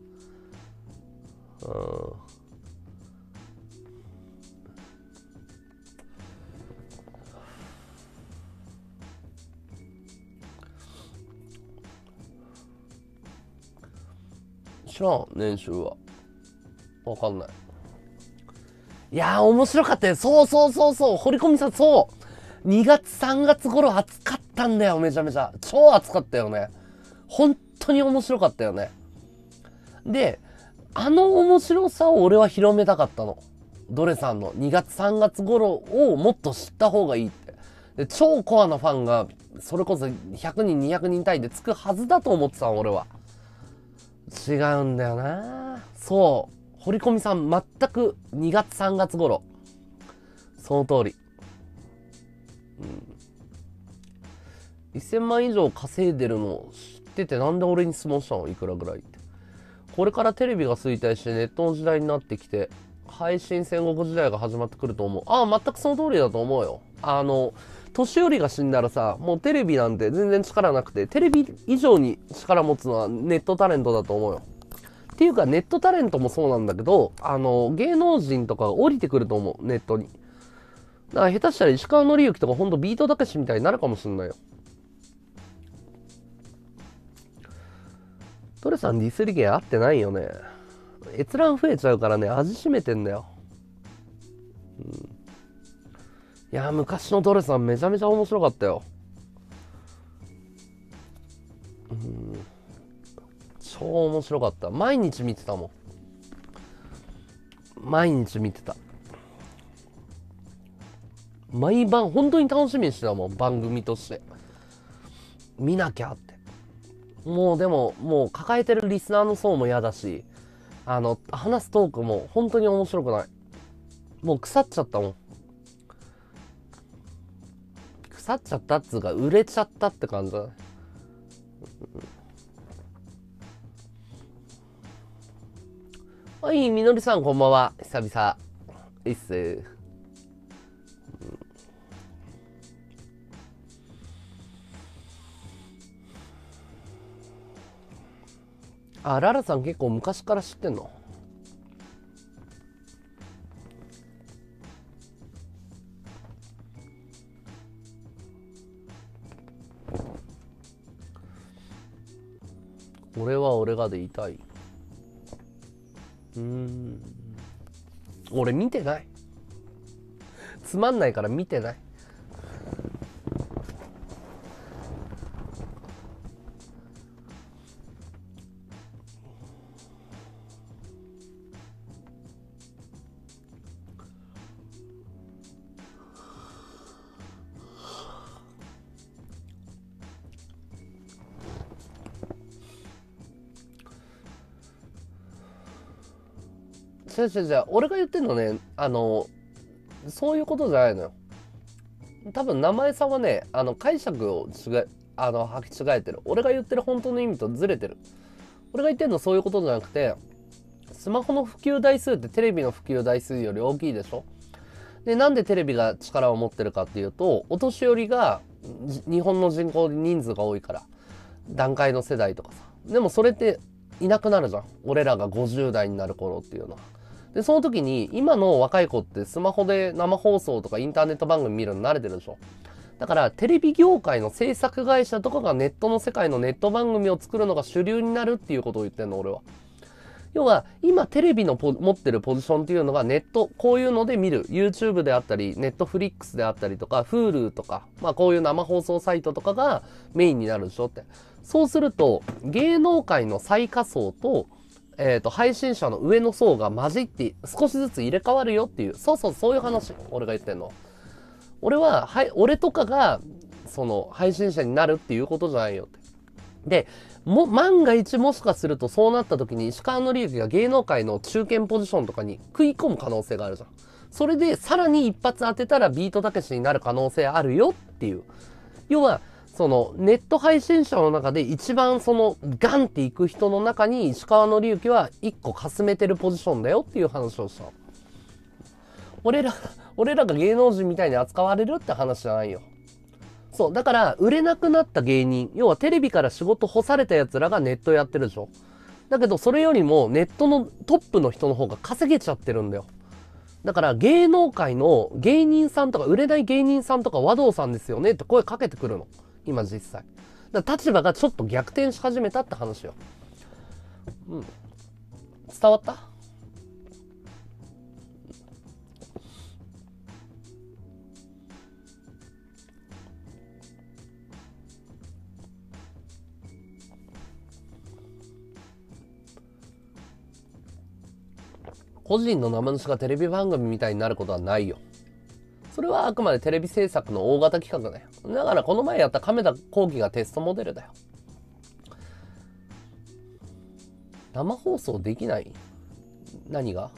知らん、年収は。わかんない。いやー、面白かったよ。そう、堀込さん、そう。2月、3月頃暑かったんだよ、めちゃめちゃ。超暑かったよね。本当に面白かったよね。で、面白さを俺は広めたかったの。ドレさんの2月、3月頃をもっと知った方がいいって。で、超コアなファンが、それこそ100人、200人単位でつくはずだと思ってたの、俺は。違うんだよな。そう。堀込さん、全く2月3月頃。その通り。1000万以上稼いでるの知ってて、なんで俺に質問したの？いくらぐらいって。これからテレビが衰退してネットの時代になってきて、配信戦国時代が始まってくると思う。全くその通りだと思うよ。年寄りが死んだらさ、もうテレビなんて全然力なくて、テレビ以上に力持つのはネットタレントだと思うよ。っていうか、ネットタレントもそうなんだけど、芸能人とかが降りてくると思う、ネットに。だから下手したら石川紀之とかほんとビートたけしみたいになるかもしんないよ。トレさんディスり芸合ってないよね。閲覧増えちゃうからね、味しめてんだよ。いやー、昔のトレさんめちゃめちゃ面白かったよ。超面白かった。毎日見てたもん。毎日見てた。毎晩本当に楽しみにしてたもん、番組として。見なきゃって。もうでも、もう抱えてるリスナーの層も嫌だし、話すトークも本当に面白くない。もう腐っちゃったもん。腐っちゃったっつうか、売れちゃったって感じだね。はい、みのりさんこんばんは。久々。いいっす。ララさん結構昔から知ってんの？俺は俺がでいたい。俺見てない。つまんないから見てない。違う、俺が言ってんのね、そういうことじゃないのよ。多分名前さんはね、解釈を履き違えてる。俺が言ってる本当の意味とずれてる。俺が言ってんのそういうことじゃなくて、スマホの普及台数ってテレビの普及台数より大きいでしょ？ で、なんでテレビが力を持ってるかっていうと、お年寄りが日本の人口人数が多いから、団塊の世代とかさ。でもそれっていなくなるじゃん。俺らが50代になる頃っていうのは。で、その時に今の若い子ってスマホで生放送とかインターネット番組見るの慣れてるでしょ。だからテレビ業界の制作会社とかがネットの世界のネット番組を作るのが主流になるっていうことを言ってんの、俺は。要は今テレビの持ってるポジションっていうのがネット、こういうので見る YouTube であったり、Netflix であったりとか Hulu とか、まあこういう生放送サイトとかがメインになるでしょって。そうすると芸能界の最下層と配信者の上の層が混じって少しずつ入れ替わるよっていう、そういう話、俺が言ってんの。俺とかがその配信者になるっていうことじゃないよって。で、万が一もしかするとそうなった時に石川紀之が芸能界の中堅ポジションとかに食い込む可能性があるじゃん。それでさらに一発当てたらビートたけしになる可能性あるよっていう。要は、そのネット配信者の中で一番そのガンっていく人の中に石川紀之は一個かすめてるポジションだよっていう話をした。俺らが芸能人みたいに扱われるって話じゃないよ。そう。だから、売れなくなった芸人、要はテレビから仕事干された奴らがネットやってるでしょ。だけど、それよりもネットのトップの人の方が稼げちゃってるんだよ。だから、芸能界の芸人さんとか、売れない芸人さんとか、和道さんですよねって声かけてくるの。今実際。だから立場がちょっと逆転し始めたって話よ。うん。伝わった？個人の生主がテレビ番組みたいになることはないよ。それはあくまでテレビ制作の大型企画だよ。だからこの前やった亀田光輝がテストモデルだよ。生放送できない？何が？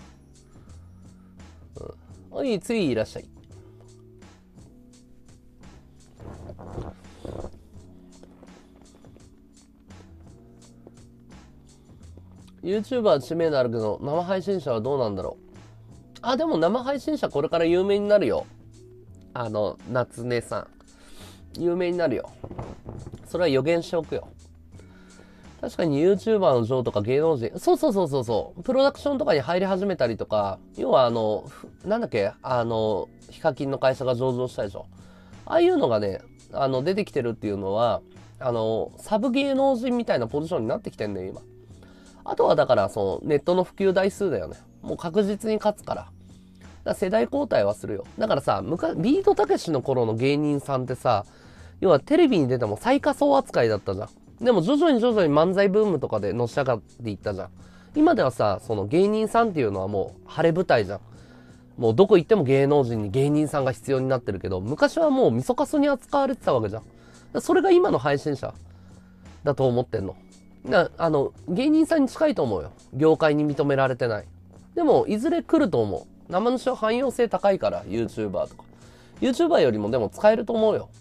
うん。次いらっしゃい。YouTuber は知名度あるけど、生配信者はどうなんだろう。あ、でも生配信者これから有名になるよ。夏音さん。有名になるよ。それは予言しておくよ。確かに YouTuber の女王とか芸能人、そう。プロダクションとかに入り始めたりとか、要はなんだっけ、ヒカキンの会社が上場したでしょ。ああいうのがね、出てきてるっていうのは、サブ芸能人みたいなポジションになってきてんね、今。あとはだから、ネットの普及台数だよね。もう確実に勝つから。だから世代交代はするよ。だからさ、ビートたけしの頃の芸人さんってさ、要はテレビに出ても最下層扱いだったじゃん。でも徐々に漫才ブームとかでのし上がっていったじゃん。今ではさ、その芸人さんっていうのはもう晴れ舞台じゃん。もうどこ行っても芸能人に芸人さんが必要になってるけど、昔はもうみそかすに扱われてたわけじゃん。それが今の配信者だと思ってんの。芸人さんに近いと思うよ。業界に認められてない。でも、いずれ来ると思う。生主は汎用性高いから、YouTuber とか。YouTuber よりもでも使えると思うよ。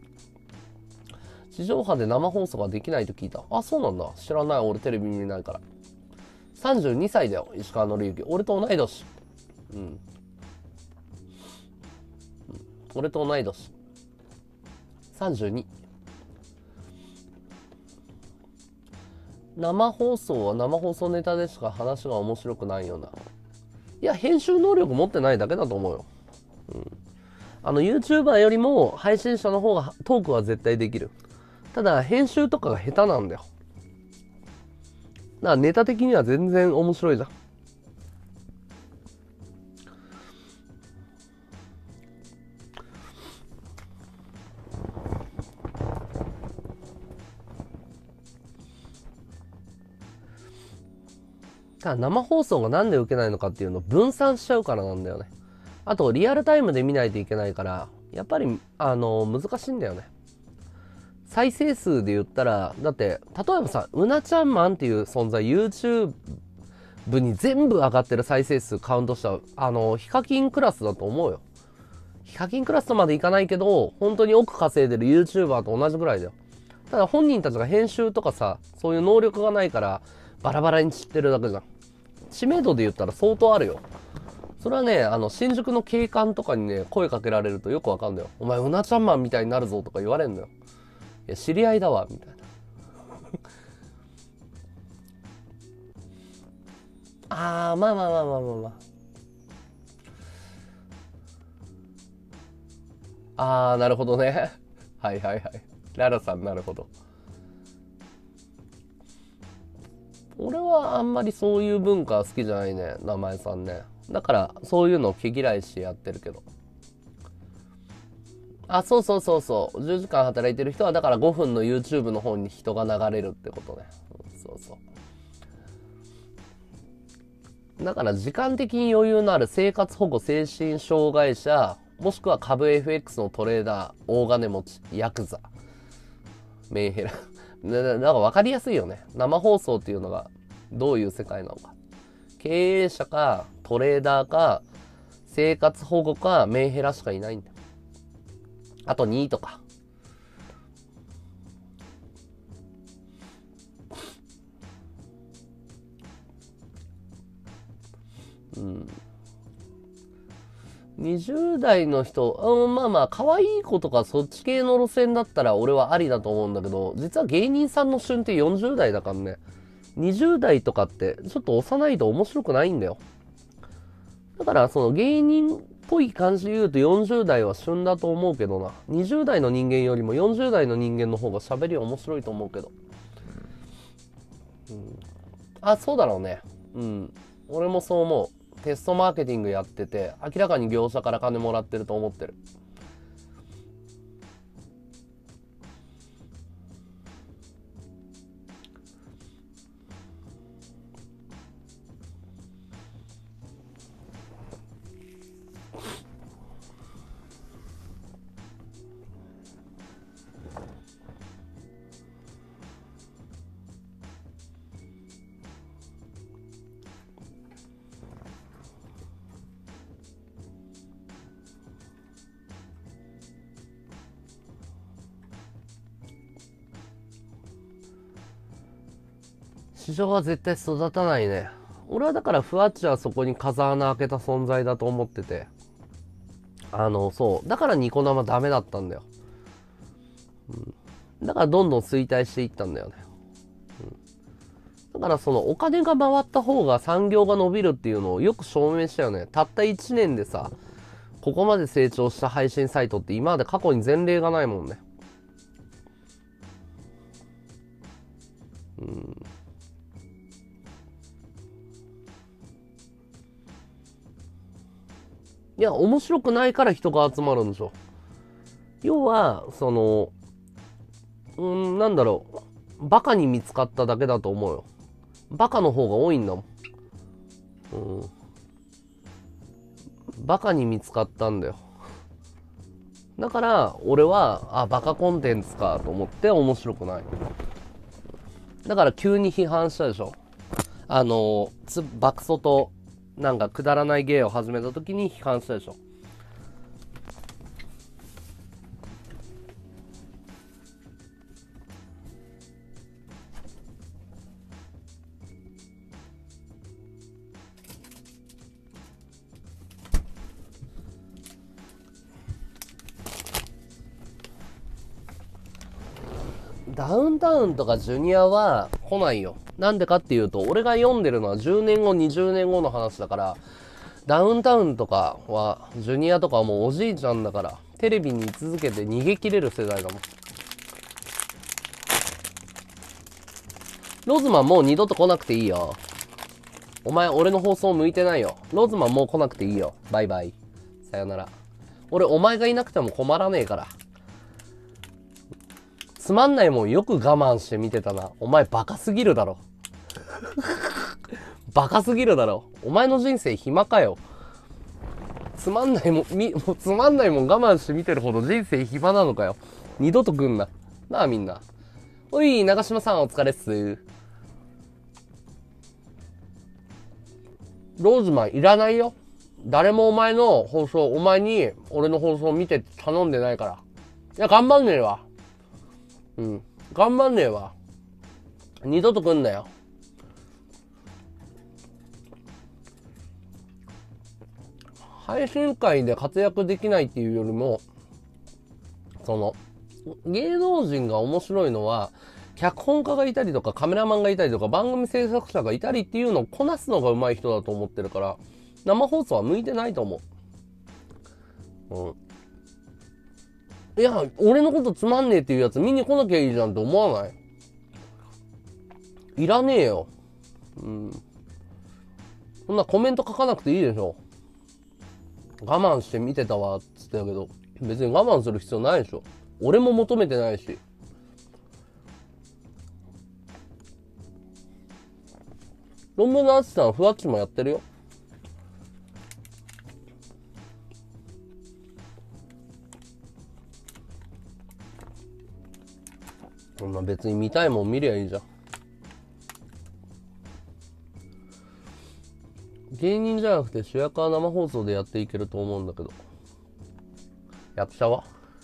地上波で生放送ができないと聞いた。あ、そうなんだ。知らない。俺テレビ見ないから。32歳だよ、石川紀之。俺と同い年。うん。俺と同い年。32。生放送は生放送ネタでしか話が面白くないような。いや、編集能力持ってないだけだと思うよ。YouTuber よりも配信者の方がトークは絶対できる。ただ、編集とかが下手なんだよ。だからネタ的には全然面白いじゃん。ただ生放送がなんで受けないのかっていうのを分散しちゃうからなんだよね。あとリアルタイムで見ないといけないから、やっぱり難しいんだよね。再生数で言ったら、だって例えばさ、うなちゃんマンっていう存在 YouTube に全部上がってる再生数カウントしたら、ヒカキンクラスだと思うよ。ヒカキンクラスとまでいかないけど、本当に億稼いでる YouTuber と同じぐらいだよ。ただ本人たちが編集とかさ、そういう能力がないからバラバラに散ってるだけじゃん。知名度で言ったら相当あるよ。 それはね、新宿の警官とかにね、声かけられるとよくわかんだよ。お前、うなちゃんマンみたいになるぞとか言われんのよ。いや、知り合いだわ、みたいな。まあまあまあまあまあまあ。なるほどね。はいはいはい。ララさん、なるほど。俺はあんまりそういう文化好きじゃないね、名前さんね。だから、そういうのを毛嫌いしてやってるけど。そうそうそうそう。10時間働いてる人は、だから5分の YouTube の方に人が流れるってことね。そうそう。だから時間的に余裕のある生活保護精神障害者、もしくは株 FX のトレーダー、大金持ち、ヤクザ、メンヘラ。なんか分かりやすいよね。生放送っていうのがどういう世界なのか。経営者か、トレーダーか、生活保護か、メンヘラしかいないんだよ。あと2位とか。20代の人、まあまあ、可愛い子とかそっち系の路線だったら俺はありだと思うんだけど、実は芸人さんの旬って40代だからね。20代とかってちょっと幼いと面白くないんだよ。だからその芸人っぽい感じで言うと40代は旬だと思うけどな。20代の人間よりも40代の人間の方が喋り面白いと思うけど。そうだろうね。俺もそう思う。テストマーケティングやってて、明らかに業者から金もらってると思ってる。市場は絶対育たないね。俺はだからふわっちはそこに風穴開けた存在だと思ってて。そう。だからニコ生ダメだったんだよ。だからどんどん衰退していったんだよね。だからそのお金が回った方が産業が伸びるっていうのをよく証明したよね。たった1年でさ、ここまで成長した配信サイトって今まで過去に前例がないもんね。いや、面白くないから人が集まるんでしょ。要は、なんだろう。バカに見つかっただけだと思うよ。バカの方が多いんだもん。バカに見つかったんだよ。だから、俺は、バカコンテンツかと思って面白くない。だから急に批判したでしょ。バクソと、なんかくだらない芸を始めた時に批判したでしょ。ダウンタウンとかジュニアは来ないよ。なんでかっていうと、俺が読んでるのは10年後、20年後の話だから、ダウンタウンとかは、ジュニアとかはもうおじいちゃんだから、テレビに居続けて逃げ切れる世代だもん。ローズマンもう二度と来なくていいよ。お前、俺の放送向いてないよ。ローズマンもう来なくていいよ。バイバイ。さよなら。俺、お前がいなくても困らねえから。つまんないもんよく我慢して見てたな。お前バカすぎるだろ。バカすぎるだろ。お前の人生暇かよ。つまんないもん、つまんないもん我慢して見てるほど人生暇なのかよ。二度と来んな。なあみんな。おい、長島さんお疲れっす。ローズマンいらないよ。誰もお前の放送、お前に俺の放送見て頼んでないから。いや、頑張んねえわ。頑張んねえわ。二度と来んなよ。 配信界で活躍できないっていうよりも、芸能人が面白いのは、脚本家がいたりとかカメラマンがいたりとか番組制作者がいたりっていうのをこなすのが上手い人だと思ってるから、生放送は向いてないと思う。いや、俺のことつまんねえっていうやつ見に来なきゃいいじゃんって思わない？いらねえよ。そんなコメント書かなくていいでしょ。我慢して見てたわっつってたけど、別に我慢する必要ないでしょ。俺も求めてないし。論文のアシさん、ふわっちもやってるよ。そんな別に見たいもん見りゃいいじゃん。芸人じゃなくて主役は生放送でやっていけると思うんだけど。役者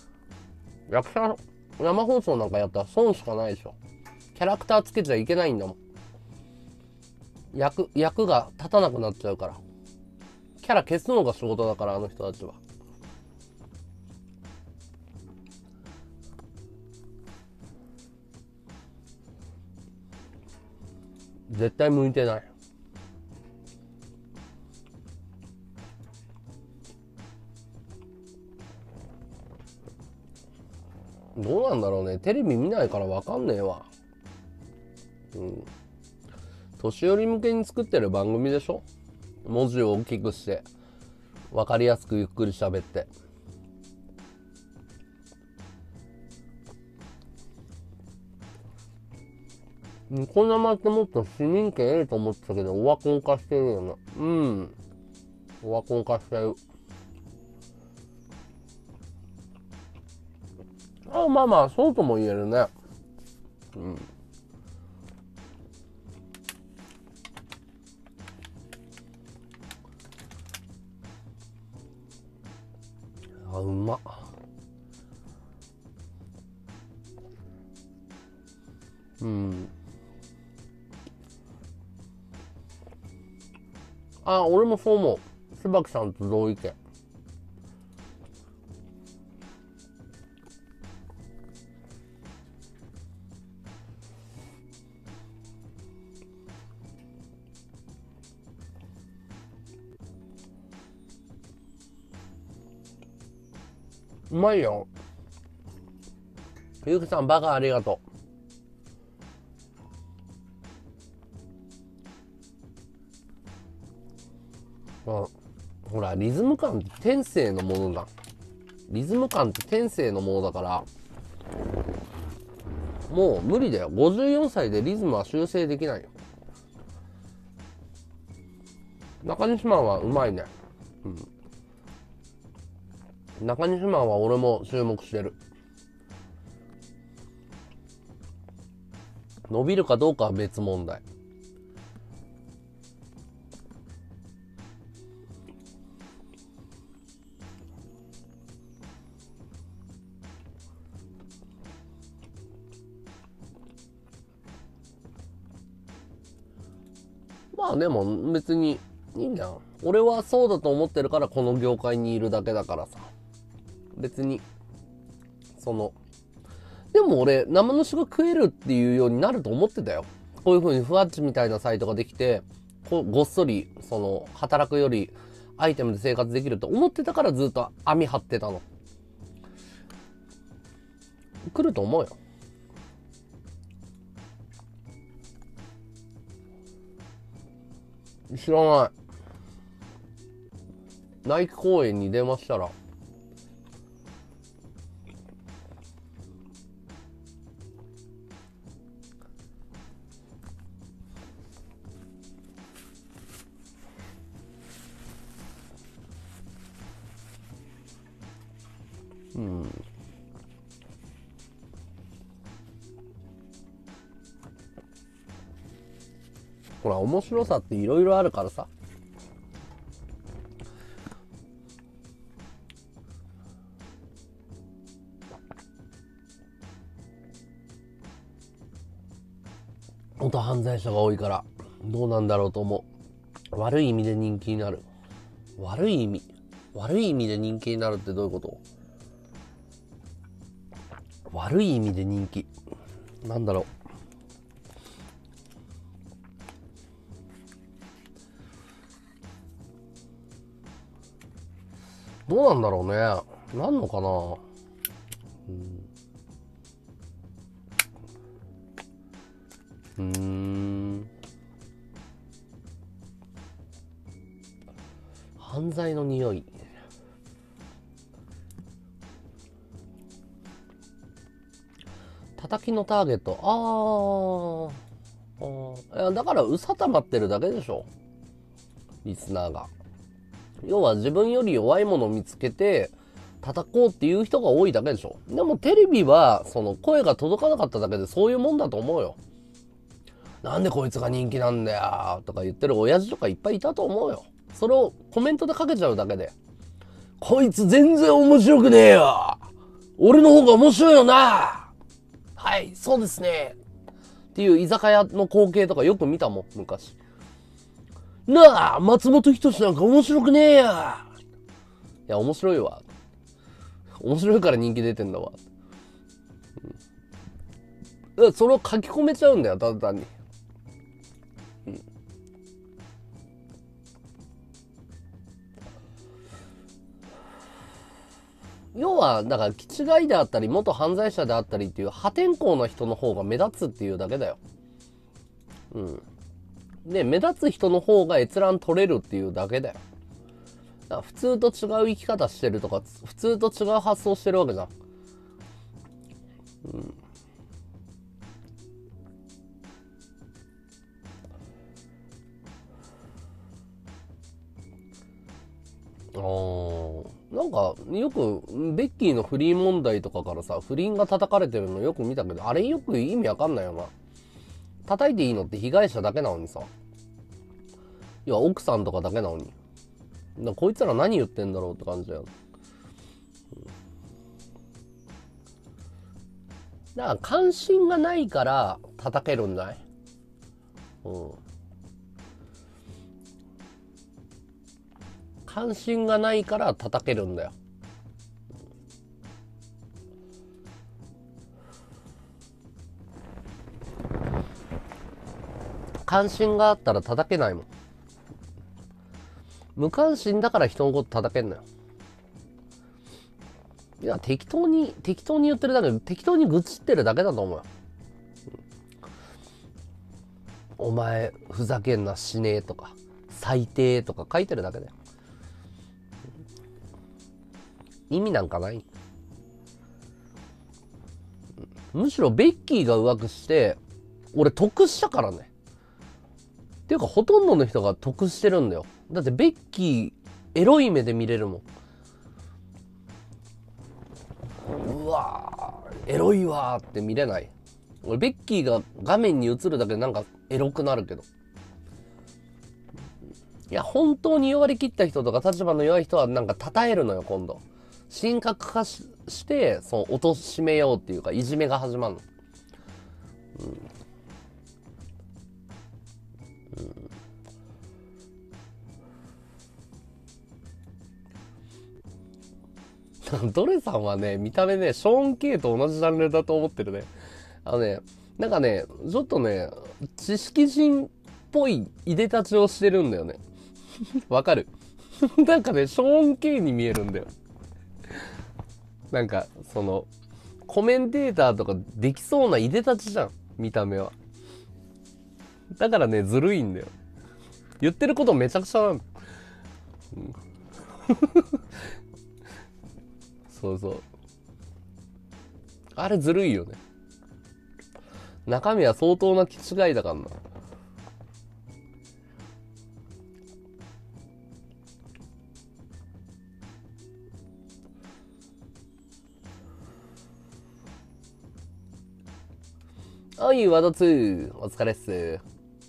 生放送なんかやったら損しかないでしょ。キャラクターつけちゃいけないんだもん。役が立たなくなっちゃうから。キャラ消すのが仕事だから、あの人たちは。絶対向いてない。どうなんだろうね。テレビ見ないから分かんねえわ。年寄り向けに作ってる番組でしょ。文字を大きくして分かりやすくゆっくり喋って。こんなまってもっと市民権ええと思ってたけど、オワコン化してるよな。オワコン化してる。まあまあ、そうとも言えるね。うまっ。俺もそう思う。椿さんと同意見。うまいよ。ゆうきさんバカありがとう。ほら、リズム感って天性のものだ。リズム感って天性のものだから、もう無理だよ。54歳でリズムは修正できないよ。中西マンはうまいね。中西マンは俺も注目してる。伸びるかどうかは別問題。まあでも別にいいんだよ。俺はそうだと思ってるからこの業界にいるだけだからさ。別にでも俺生主が食えるっていうようになると思ってたよ。こういう風にふわっちみたいなサイトができて、ごっそり働くよりアイテムで生活できると思ってたからずっと網張ってたの。来ると思うよ。知らない。ナイキ公園に電話したら、ほら面白さっていろいろあるからさ。元犯罪者が多いからどうなんだろうと思う。悪い意味で人気になる。悪い意味。 悪い意味で人気になるってどういうこと？悪い意味で人気。なんだろう。どうなんだろうね。なんのかな。犯罪の匂い。叩きのターゲット。いやだからうさたまってるだけでしょ、リスナーが。要は自分より弱いものを見つけて叩こうっていう人が多いだけでしょ。でもテレビはその声が届かなかっただけでそういうもんだと思うよ。なんでこいつが人気なんだよとか言ってる親父とかいっぱいいたと思うよ。それをコメントでかけちゃうだけで、こいつ全然面白くねえよ、俺の方が面白いよな、はいそうですねっていう居酒屋の光景とかよく見たもん昔。なあ松本人志なんか面白くねえや、いや面白いわ、面白いから人気出てんだわ、それを書き込めちゃうんだよ、ただ単に。要はだから気違いであったり元犯罪者であったりっていう破天荒な人の方が目立つっていうだけだよ。で目立つ人の方が閲覧取れるっていうだけだよ。だから普通と違う生き方してるとか普通と違う発想してるわけじゃん。なんかよくベッキーの不倫問題とかからさ、不倫が叩かれてるのよく見たけど、あれよく意味わかんないよな。叩いていいのって被害者だけなのにさ、いや奥さんとかだけなのに、こいつら何言ってんだろうって感じだよ。だから関心がないから叩けるんじゃない？関心がないから叩けるんだよ。関心があったら叩けないもん。無関心だから人のこと叩けんのよ。いや適当に言ってるだけで、適当に愚痴ってるだけだと思うよ。お前ふざけんなしねえとか最低とか書いてるだけだよ。意味なんかない。むしろベッキーが浮気して俺得したからね。っていうかほとんどの人が得してるんだよ。だってベッキーエロい目で見れるもん。うわーエロいわーって見れない。俺ベッキーが画面に映るだけでなんかエロくなるけど、いや本当に弱り切った人とか立場の弱い人はなんか称えるのよ。今度神格化してその貶めようっていうかいじめが始まるの。ドレさんはね見た目ねショーン・ケイと同じジャンルだと思ってるね。なんかねちょっとね知識人っぽいいでたちをしてるんだよね。わかる？なんかねショーン・ケイに見えるんだよ。なんかそのコメンテーターとかできそうないでたちじゃん見た目は。だからねずるいんだよ。言ってることめちゃくちゃなの。そうそう、あれずるいよね。中身は相当な気違いだからな。おいワドツーお疲れっす。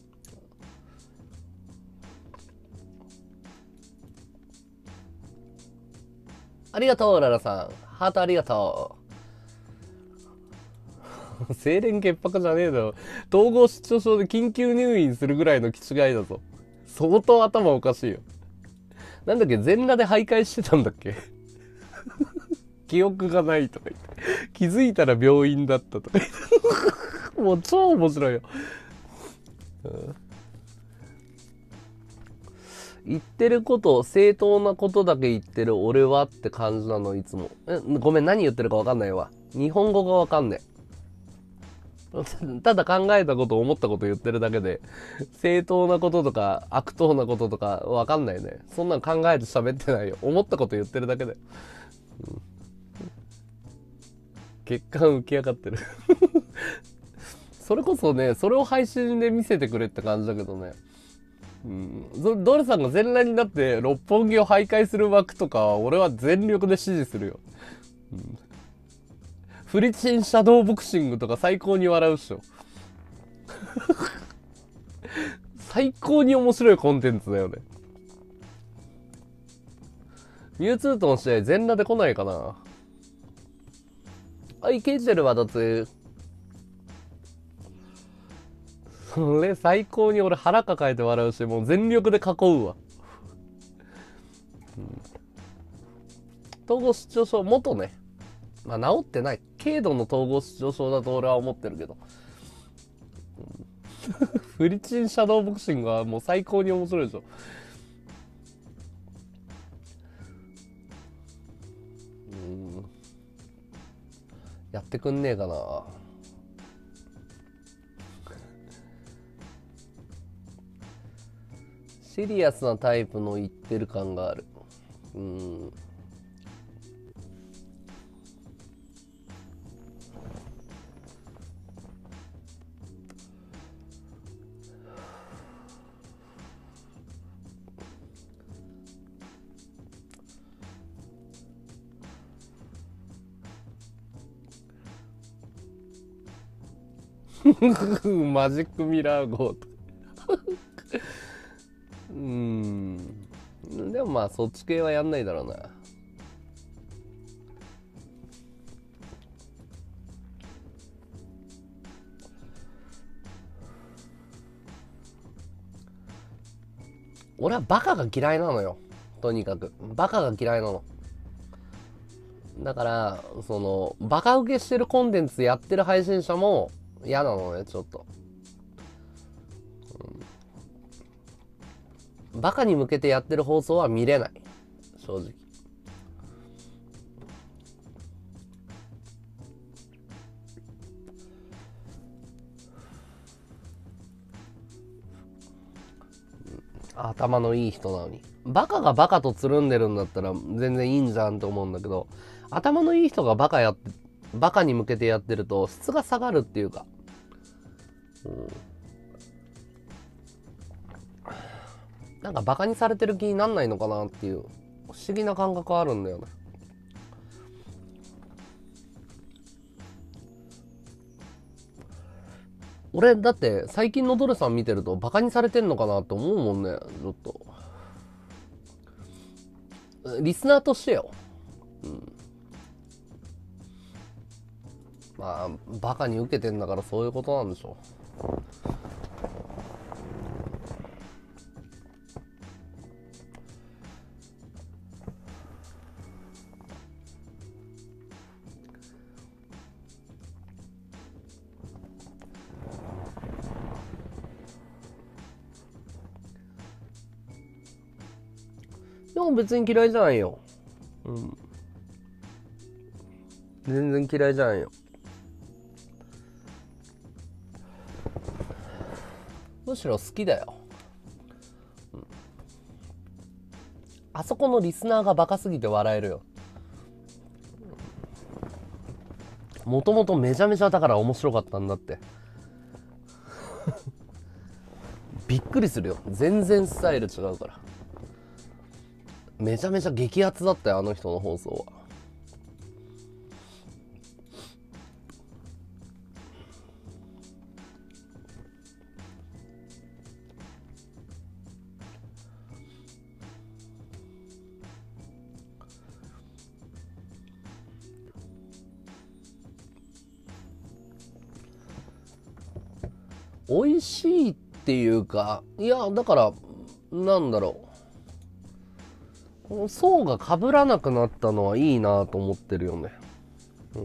ありがとうララさん、ハートありがとう。清廉潔白じゃねえだろ。統合失調症で緊急入院するぐらいの気違いだぞ。相当頭おかしいよ。 なんだっけ、全裸で徘徊してたんだっけ。記憶がないとか言って。気づいたら病院だったとか言って。もう超面白いよ。言ってること、正当なことだけ言ってる俺はって感じなの、いつも。ごめん、何言ってるか分かんないわ。日本語が分かんねえ。ただ考えたこと、思ったこと言ってるだけで、正当なこととか悪党なこととか分かんないね。そんなん考えて喋ってないよ。思ったこと言ってるだけで。血管浮き上がってる。それこそね、それを配信で見せてくれって感じだけどね。ドルさんが全裸になって六本木を徘徊する枠とかは俺は全力で支持するよ。フリチンシャドーボクシングとか最高に笑うっしょ。最高に面白いコンテンツだよね。ミュウツーとの試合全裸で来ないかな。あ、いけてるわ、だって。それ最高に俺腹抱えて笑うし、もう全力で囲うわ。統合失調症、元ね。まあ治ってない。軽度の統合失調症だと俺は思ってるけど。フリチンシャドーボクシングはもう最高に面白いでしょ。やってくんねえかな。シリアスなタイプの言ってる感がある。マジックミラー号と。でもまあそっち系はやんないだろうな。俺はバカが嫌いなのよ。とにかくバカが嫌いなの。だからそのバカ受けしてるコンテンツやってる配信者も嫌なのね、ちょっと。バカに向けてやってる放送は見れない、正直。頭のいい人なのに。バカがバカとつるんでるんだったら全然いいんじゃんって思うんだけど、頭のいい人がバカに向けてやってると質が下がるっていうか、なんかバカにされてる気になんないのかなっていう不思議な感覚あるんだよね。俺だって最近のドルさん見てるとバカにされてんのかなって思うもんね。ちょっとリスナーとしてよ。まあバカに受けてんだからそういうことなんでしょう。でも別に嫌いじゃないよ。全然嫌いじゃないよ。むしろ好きだよ。あそこのリスナーがバカすぎて笑えるよ。もともとめちゃめちゃだから面白かったんだって。びっくりするよ。全然スタイル違うから。めちゃめちゃ激アツだったよ、あの人の放送は。美味しいっていうか、いやだからなんだろ層が被らなくなったのはいいなと思ってるよね。うん。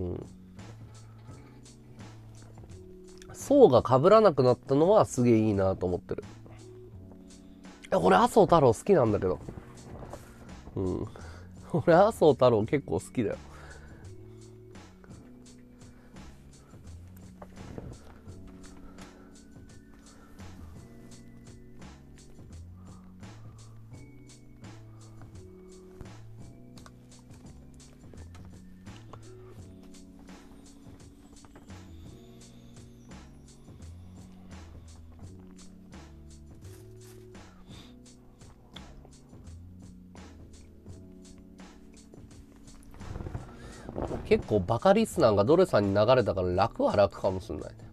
層が被らなくなったのはすげえいいなと思ってる。俺、麻生太郎好きなんだけど。うん。俺、麻生太郎結構好きだよ。結構バカリスナーがドレさんに流れたから楽は楽かもしれないね。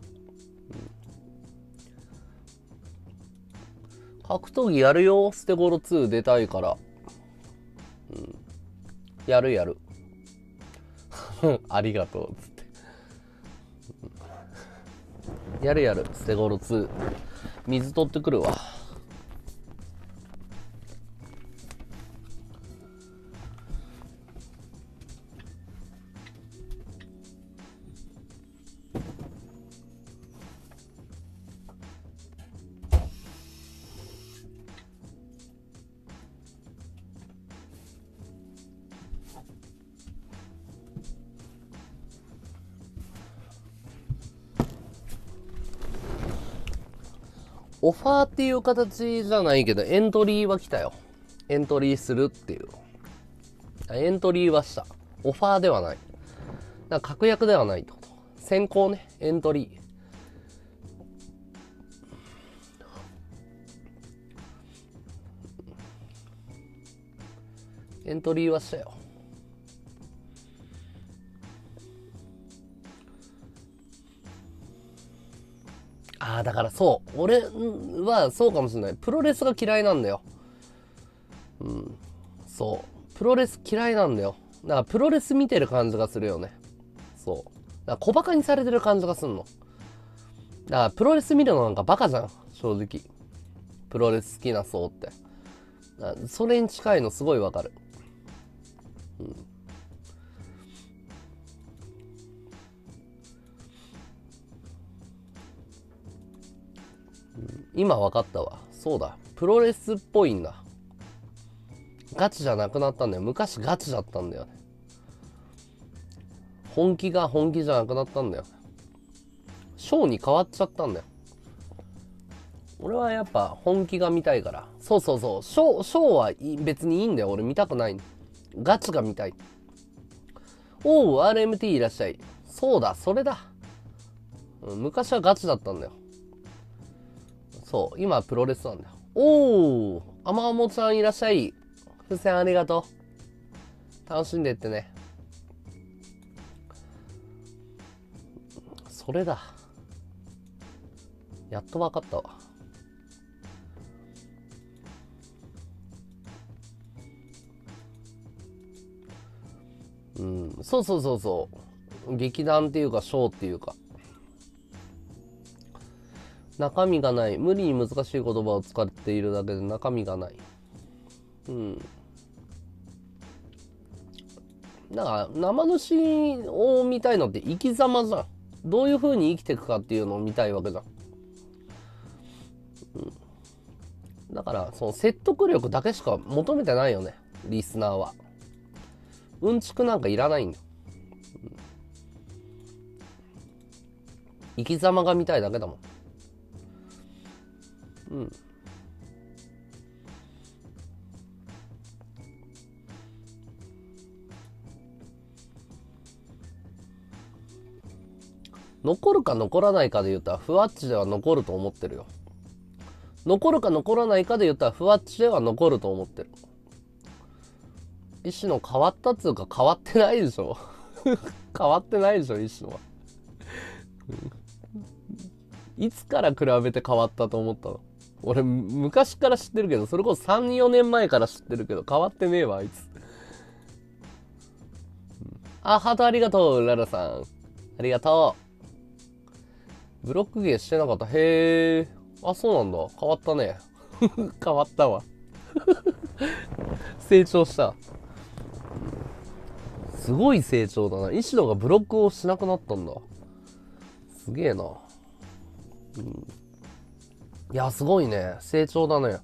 格闘技やるよ、ステゴロ2出たいから。やるやる。ありがとう、つって。やるやる、ステゴロ2。水取ってくるわ。オファーっていう形じゃないけど、エントリーは来たよ。エントリーするっていう。エントリーはした。オファーではない。だから確約ではないってこと。先行ね、エントリー。エントリーはしたよ。だからそう。俺はそうかもしれない。プロレスが嫌いなんだよ。そう。プロレス嫌いなんだよ。だからプロレス見てる感じがするよね。そう。だから小馬鹿にされてる感じがすんの。だからプロレス見るのなんかバカじゃん。正直。プロレス好きな層って。それに近いのすごいわかる。今分かったわ。そうだ。プロレスっぽいんだ。ガチじゃなくなったんだよ。昔ガチだったんだよね。本気が本気じゃなくなったんだよ。ショーに変わっちゃったんだよ。俺はやっぱ本気が見たいから。そうそうそう。ショーは別にいいんだよ。俺見たくない。ガチが見たい。おう、RMT いらっしゃい。そうだ、それだ。昔はガチだったんだよ。そう、今はプロレスなんだよ。おー、あまもちゃんいらっしゃい。風船ありがとう。楽しんでってね。それだ。やっと分かったわ。そうそうそうそう。劇団っていうか、ショーっていうか。中身がない。無理に難しい言葉を使っているだけで中身がない。だから生主を見たいのって生き様じゃん。どういう風に生きていくかっていうのを見たいわけじゃん。だからその説得力だけしか求めてないよね、リスナーは。うんちくなんかいらないんだよ。生き様が見たいだけだもん。残るか残らないかで言ったらふわっちでは残ると思ってるよ。残るか残らないかで言ったらふわっちでは残ると思ってる。石野変わったっつうか変わってないでしょ。変わってないでしょ、石野は。いつから比べて変わったと思ったの？俺昔から知ってるけど、それこそ3、4年前から知ってるけど変わってねえわ、あいつ。ハートありがとう、ララさん。ありがとう。ブロック芸してなかった。へえ。そうなんだ。変わったね。変わったわ。 成長した。すごい成長だな。石野がブロックをしなくなったんだ。すげえな。いや、すごいね。成長だね。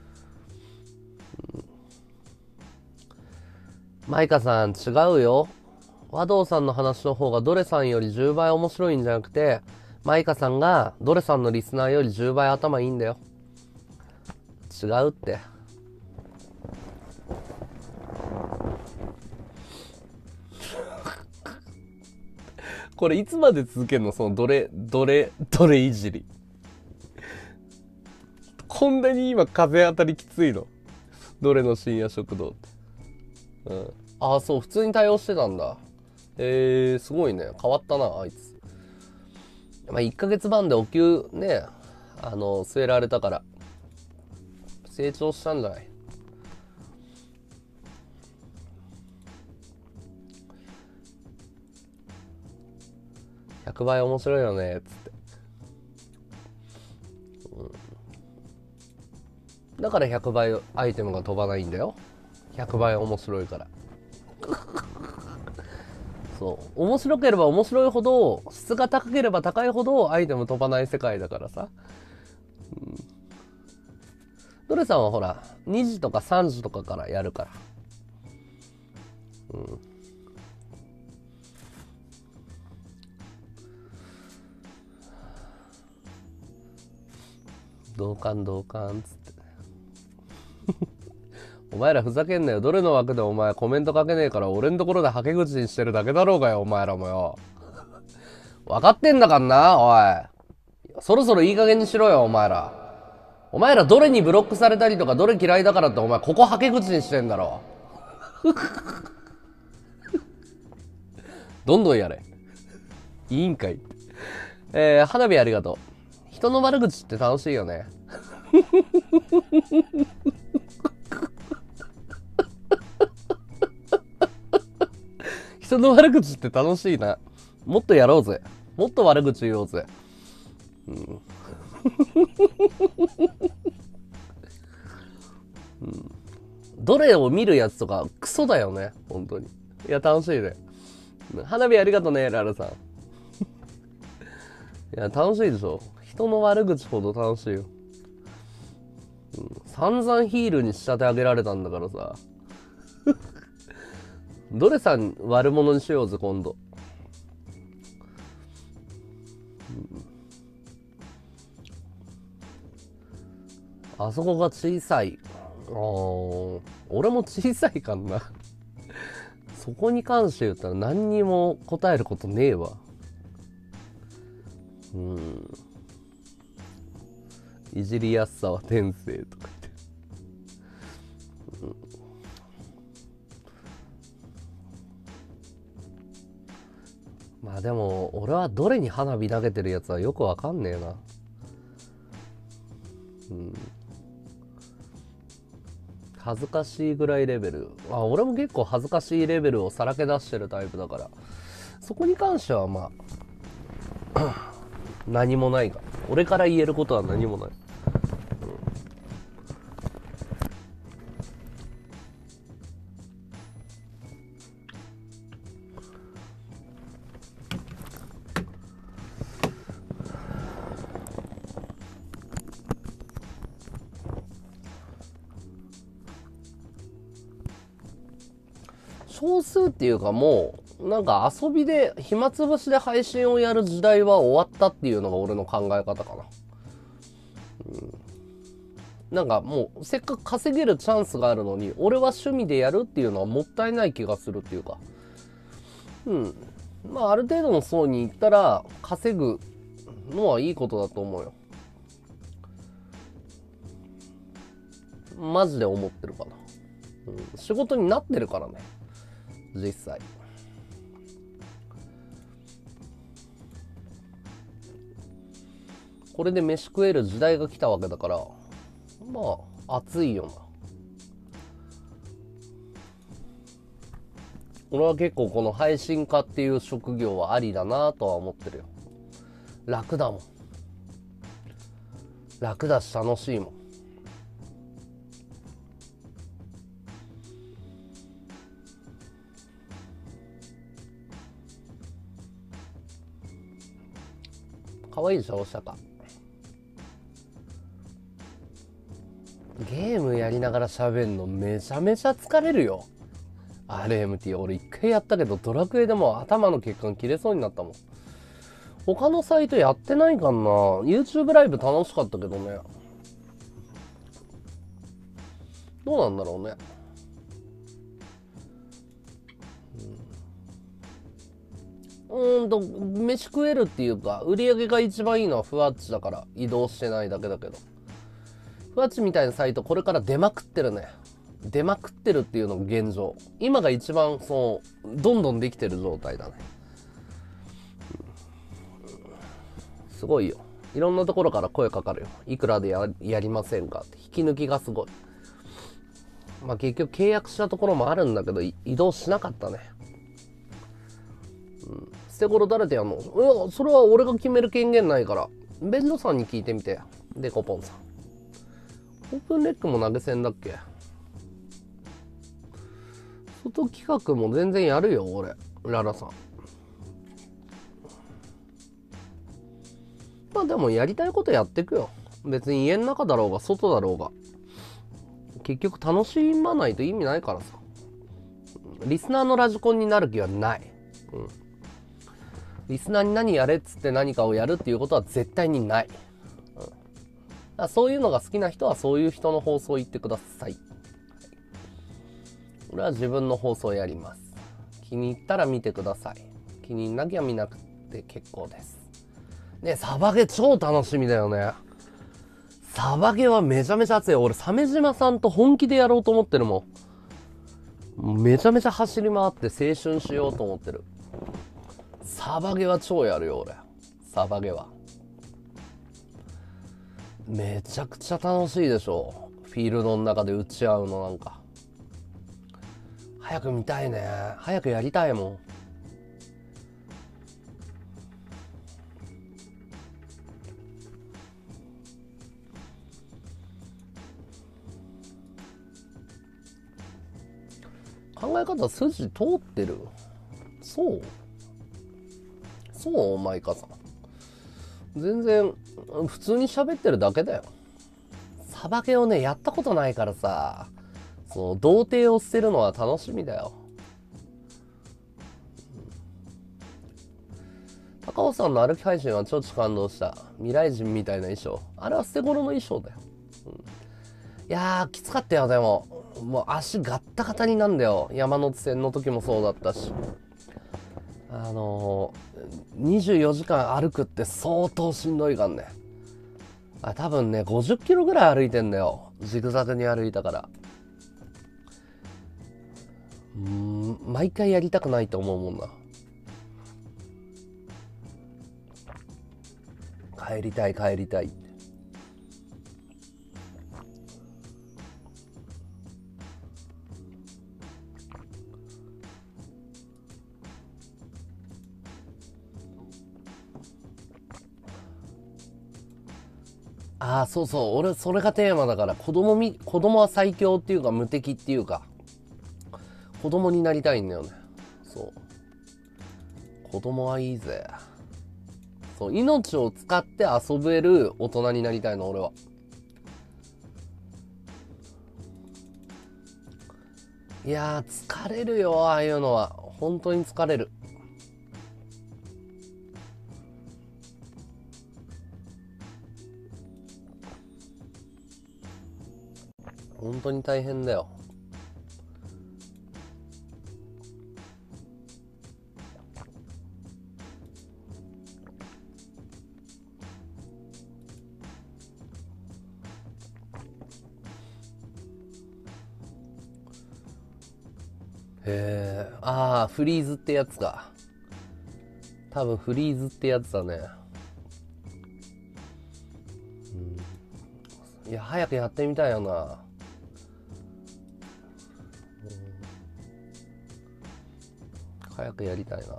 マイカさん、違うよ。和道さんの話の方がドレさんより10倍面白いんじゃなくて、マイカさんがドレさんのリスナーより10倍頭いいんだよ。違うって。これいつまで続けんの？そのどれいじり。こんなに今風当たりきついの？どれの深夜食堂って。ああ、そう、普通に対応してたんだ。すごいね。変わったな、あいつ。まあ、1ヶ月半でお給ね、据えられたから、成長したんじゃない？100倍面白いよね、つって。だから100倍アイテムが飛ばないんだよ。100倍面白いから。そう。面白ければ面白いほど、質が高ければ高いほどアイテム飛ばない世界だからさ。ドレさんはほら、2時とか3時とかからやるから。同感同感つってお前らふざけんなよ。どれの枠でお前コメントかけねえから俺のところではけ口にしてるだけだろうがよ、お前らもよ。分かってんだかんな、おい。そろそろいい加減にしろよ、お前ら。お前らどれにブロックされたりとかどれ嫌いだからってお前ここはけ口にしてんだろ。どんどんやれ。いいんかい。花火ありがとう。人の悪口って楽しいよね。人の悪口って楽しいな。もっとやろうぜ。もっと悪口言おうぜ。どれを見るやつとかクソだよね、本当に。いや、楽しいね。花火ありがとね、ラルさん。いや、楽しいでしょ。人の悪口ほど楽しいよ。散々ヒールに仕立て上げられたんだからさ。どれさん悪者にしようぜ、今度。あそこが小さい。俺も小さいかんな。そこに関して言ったら何にも答えることねえわ。いじりやすさは天性とか言って。まあでも俺はどれに花火投げてるやつはよくわかんねえな。恥ずかしいぐらいレベル。俺も結構恥ずかしいレベルをさらけ出してるタイプだから、そこに関してはまあ何もないが。俺から言えることは何もない。少数っていうかもうなんか遊びで暇つぶしで配信をやる時代は終わったっていうのが俺の考え方かな。なんかもうせっかく稼げるチャンスがあるのに俺は趣味でやるっていうのはもったいない気がするっていうか、まあある程度の層に行ったら稼ぐのはいいことだと思うよ。マジで思ってるかな。仕事になってるからね、実際。これで飯食える時代が来たわけだから、まあ熱いよな。俺は結構この配信家っていう職業はありだなとは思ってるよ。楽だもん。楽だし楽しいもん。 かわいいでしょ、おしゃか。ゲームやりながら喋んのめちゃめちゃ疲れるよ。RMT 俺一回やったけど、ドラクエでも頭の血管切れそうになったもん。他のサイトやってないかな。 YouTube ライブ楽しかったけどね。どうなんだろうね。飯食えるっていうか、売り上げが一番いいのはふわっちだから、移動してないだけだけど。ふわっちみたいなサイト、これから出まくってるね。出まくってるっていうのが現状。今が一番、どんどんできてる状態だね。すごいよ。いろんなところから声かかるよ。いくらで やりませんかって。引き抜きがすごい。まあ結局契約したところもあるんだけど、移動しなかったね。捨て頃誰とやんの？いや、それは俺が決める権限ないから。便所さんに聞いてみて。デコポンさん。オープンレックも投げ銭だっけ？外企画も全然やるよ、俺。ララさん。まあでもやりたいことやってくよ。別に家の中だろうが外だろうが。結局楽しまないと意味ないからさ。リスナーのラジコンになる気はない。リスナーに何やれっつって何かをやるっていうことは絶対にない。そういうのが好きな人はそういう人の放送行ってください。俺は自分の放送をやります。気に入ったら見てください。気に入んなきゃ見なくて結構です。ね、サバゲ超楽しみだよね。サバゲはめちゃめちゃ熱い。俺、鮫島さんと本気でやろうと思ってるもん。めちゃめちゃ走り回って青春しようと思ってる。サバゲは超やるよ、俺。サバゲは。めちゃくちゃ楽しいでしょ。フィールドの中で打ち合うのなんか。早く見たいね。早くやりたいもん。考え方筋通ってる？そうマイカさん。全然普通に喋ってるだけだよ。サバゲをね、やったことないからさ、童貞を捨てるのは楽しみだよ。高尾さんの歩き配信はちょっと感動した。未来人みたいな衣装。あれは捨て頃の衣装だよ。いやー、きつかったよ、でも。もう足ガッタガタになんだよ。山手線の時もそうだったし。24時間歩くって相当しんどいかんね。多分ね、50キロぐらい歩いてんだよ。ジグザグに歩いたから。毎回やりたくないと思うもんな。帰りたいって。そうそう、俺それがテーマだから、子供は最強っていうか無敵っていうか、子供になりたいんだよね。そう、子供はいいぜ。そう、命を使って遊べる大人になりたいの、俺は。いやー、疲れるよ、ああいうのは。本当に疲れる。本当に大変だよ。フリーズってやつか。多分フリーズってやつだね。いや、早くやってみたいよな。早くやりたいな。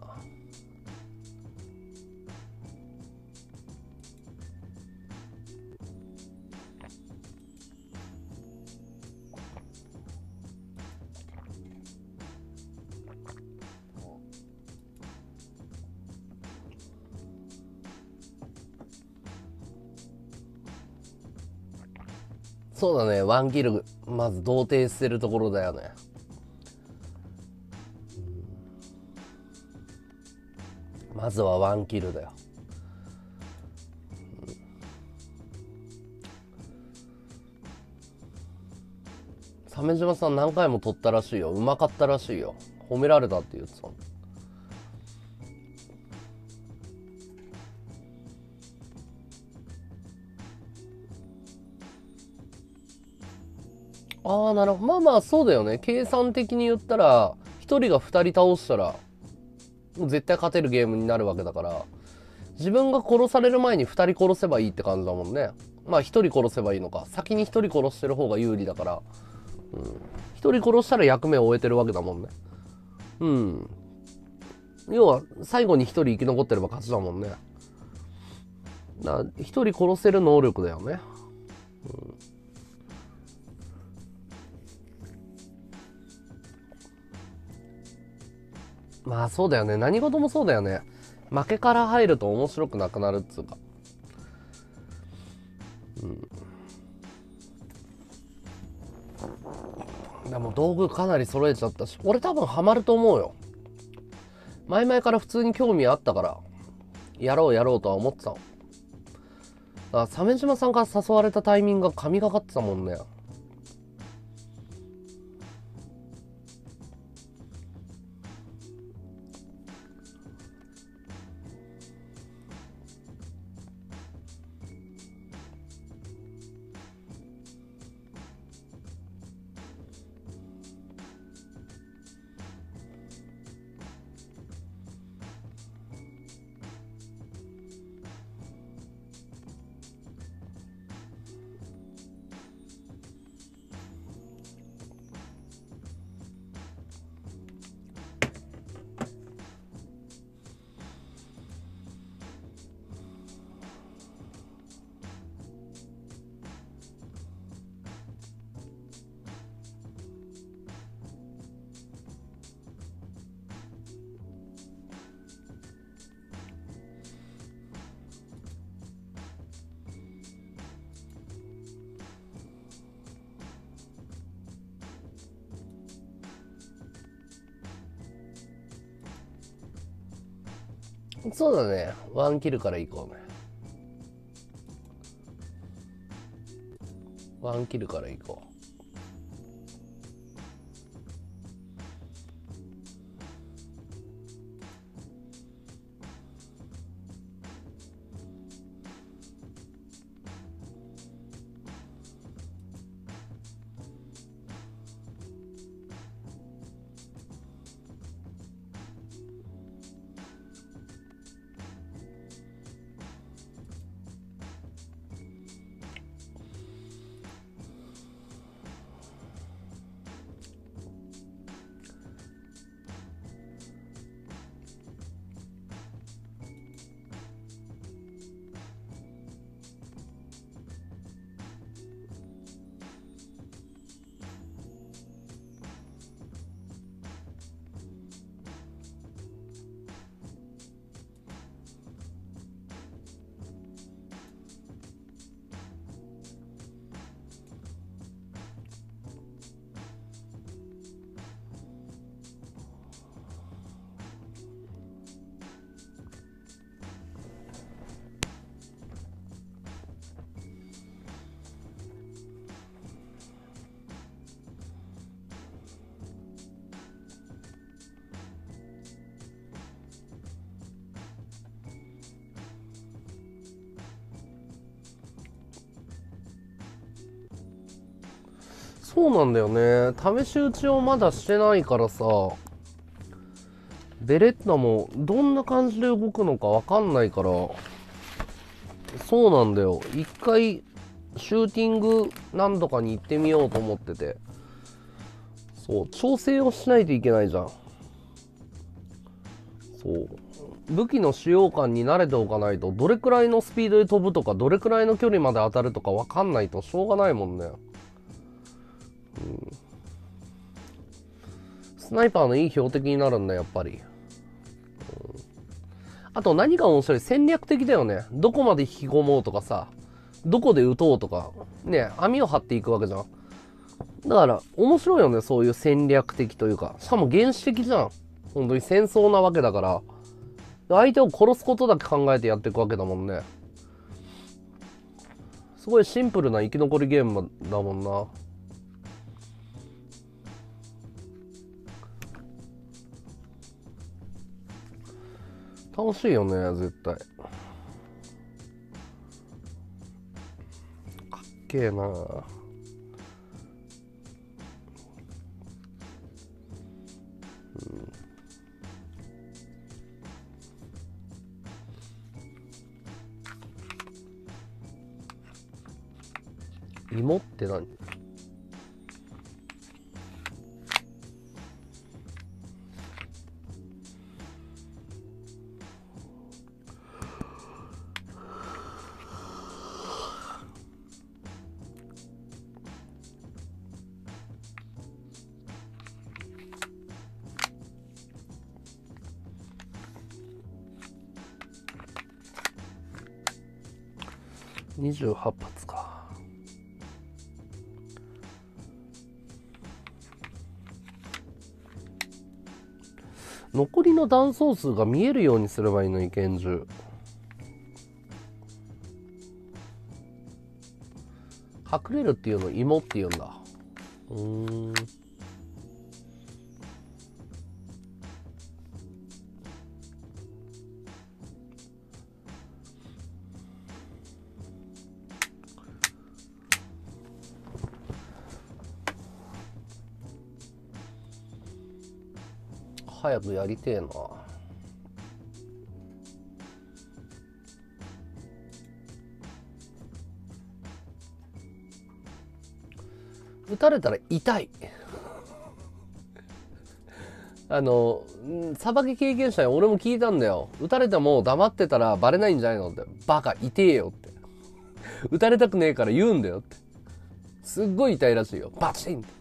そうだね、ワンキル、まず同定してるところだよね。まずはワンキルだよ。鮫島さん何回も撮ったらしいよ。うまかったらしいよ。褒められたって言ってた。ああ、なるほど。まあまあそうだよね。計算的に言ったら1人が2人倒したらもう絶対勝てるゲームになるわけだから、自分が殺される前に2人殺せばいいって感じだもんね。まあ1人殺せばいいのか。先に1人殺してる方が有利だから、1人殺したら役目を終えてるわけだもんね。要は最後に1人生き残ってれば勝ちだもんね。1人殺せる能力だよね。まあそうだよね。何事もそうだよね。負けから入ると面白くなくなるっつうか。でも道具かなり揃えちゃったし、俺多分ハマると思うよ。前々から普通に興味あったからやろうやろうとは思ってたの。鮫島さんから誘われたタイミングが神がかってたもんね。そうだね。ワンキルからいこうね。ワンキルからいこう。そうなんだよね。試し打ちをまだしてないからさ、ベレッタもどんな感じで動くのかわかんないから、そうなんだよ。一回シューティング何度かに行ってみようと思ってて、そう調整をしないといけないじゃん。そう武器の使用感に慣れておかないと、どれくらいのスピードで飛ぶとかどれくらいの距離まで当たるとかわかんないとしょうがないもんね。スナイパーのいい標的になるんだやっぱり。あと何が面白い、戦略的だよね。どこまで引き込もうとかさ、 どこで撃とうとか、ね、網を張っていくわけじゃん。だから、面白いよね、そういう戦略的というか。しかも原始的じゃん。本当に戦争なわけだから。相手を殺すことだけ考えてやっていくわけだもんね。すごいシンプルな生き残りゲームだもんな。楽しいよね、絶対。かっけえな。芋って何？28発か。残りの弾倉数が見えるようにすればいいのに、拳銃。隠れるっていうの芋って言うんだ。早くやりてえな。撃たれたら痛い。さばき経験者に俺も聞いたんだよ。撃たれても黙ってたらバレないんじゃないのって。バカ、痛えよって。撃たれたくねえから言うんだよって。すっごい痛いらしいよ。バチンって。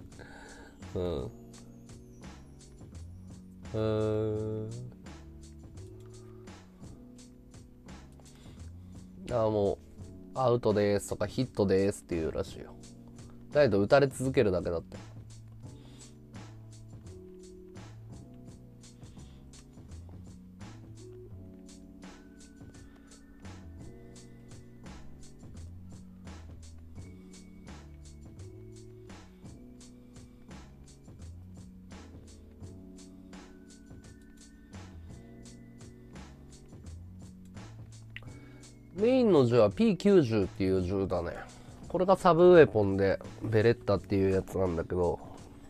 もうアウトですとかヒットですって言うらしいよ。だけど打たれ続けるだけだって。メインの銃は P90 っていう銃だね。これがサブウェポンでベレッタっていうやつなんだけど、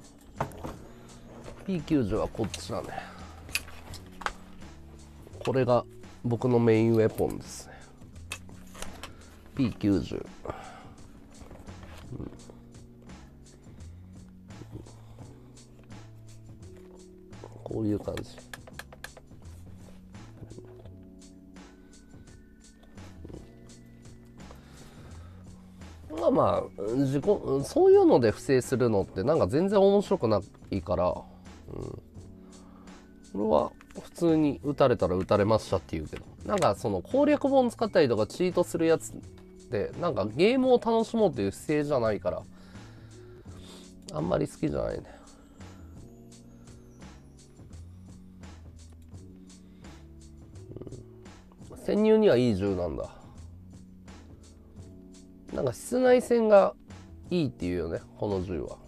P90 はこっちだね。これが僕のメインウェポンですね。 P90、こういう感じ。まあそういうので不正するのってなんか全然面白くないから、これは普通に撃たれたら撃たれましたって言うけど、なんかその攻略本使ったりとかチートするやつってなんかゲームを楽しもうという姿勢じゃないからあんまり好きじゃないね。潜入にはいい銃なんだ。なんか室内戦がいいっていうよね、この銃は。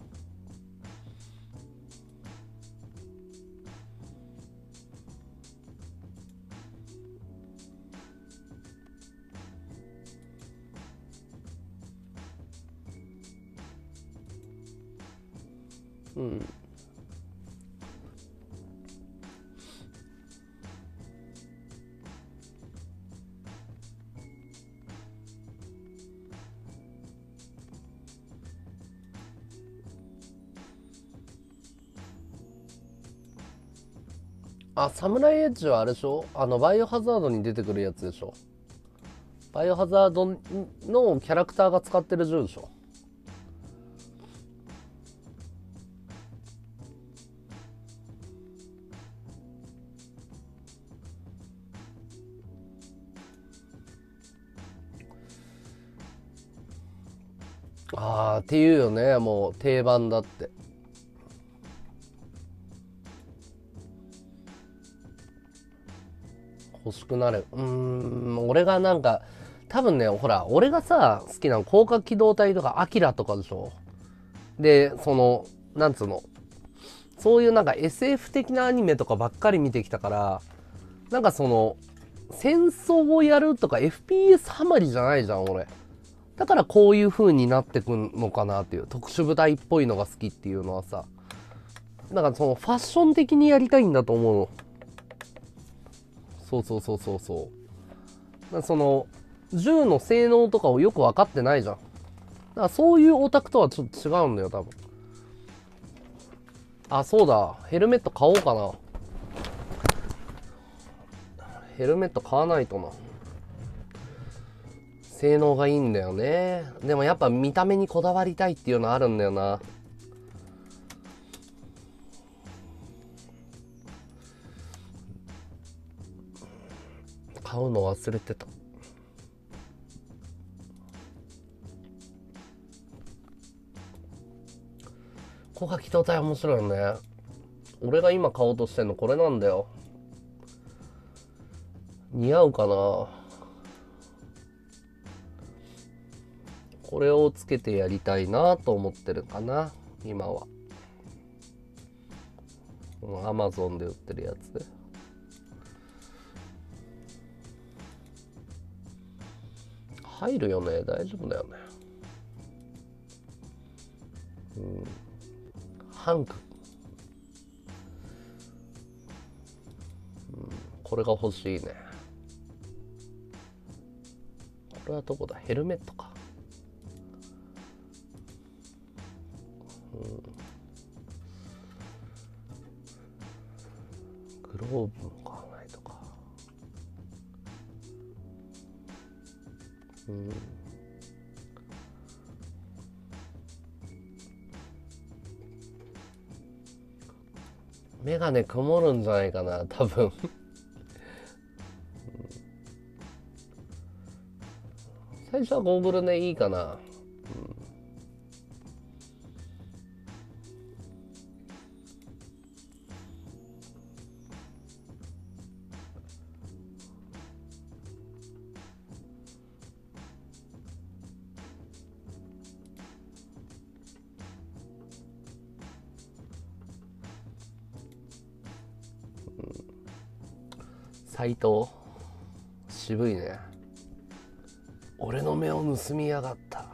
サムライエッジはあれでしょ、バイオハザードに出てくるやつでしょ。バイオハザードのキャラクターが使ってる銃でしょ。 あーっていうよね、もう定番だって。欲しくなる。俺がなんか、多分ね、ほら、俺がさ、好きなの、広角機動隊とか、アキラとかでしょ。で、なんつうの、そういうなんか SF 的なアニメとかばっかり見てきたから、なんか戦争をやるとか FPS ハマりじゃないじゃん、俺。だからこういう風になってくんのかなっていう、特殊部隊っぽいのが好きっていうのはさ、だからファッション的にやりたいんだと思うの。そうそうそうそうそう。だから銃の性能とかをよく分かってないじゃん。だからそういうオタクとはちょっと違うんだよ、多分。あ、そうだ。ヘルメット買おうかな。ヘルメット買わないとな。性能がいいんだよね。でもやっぱ見た目にこだわりたいっていうのあるんだよな。買うの忘れてた。広角機動隊面白いよね。俺が今買おうとしてんのこれなんだよ。似合うかな。これをつけてやりたいなと思ってるかな今は。アマゾンで売ってるやつで。入るよね、大丈夫だよね。ハンク、これが欲しいね。これはどこだ、ヘルメットか。グローブも買わないとか。メガネ曇るんじゃないかな多分最初はゴーグルでいいかな。斎藤渋いね。俺の目を盗みやがったっつって。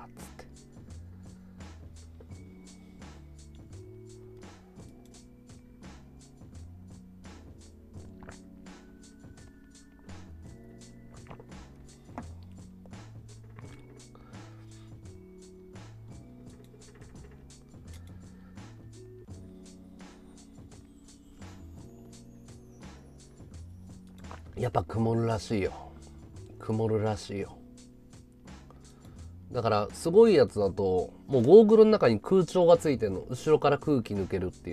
やっぱ曇るらしいよ。曇るらしいよ。だからすごいやつだともうゴーグルの中に空調がついてるの。後ろから空気抜けるっていう。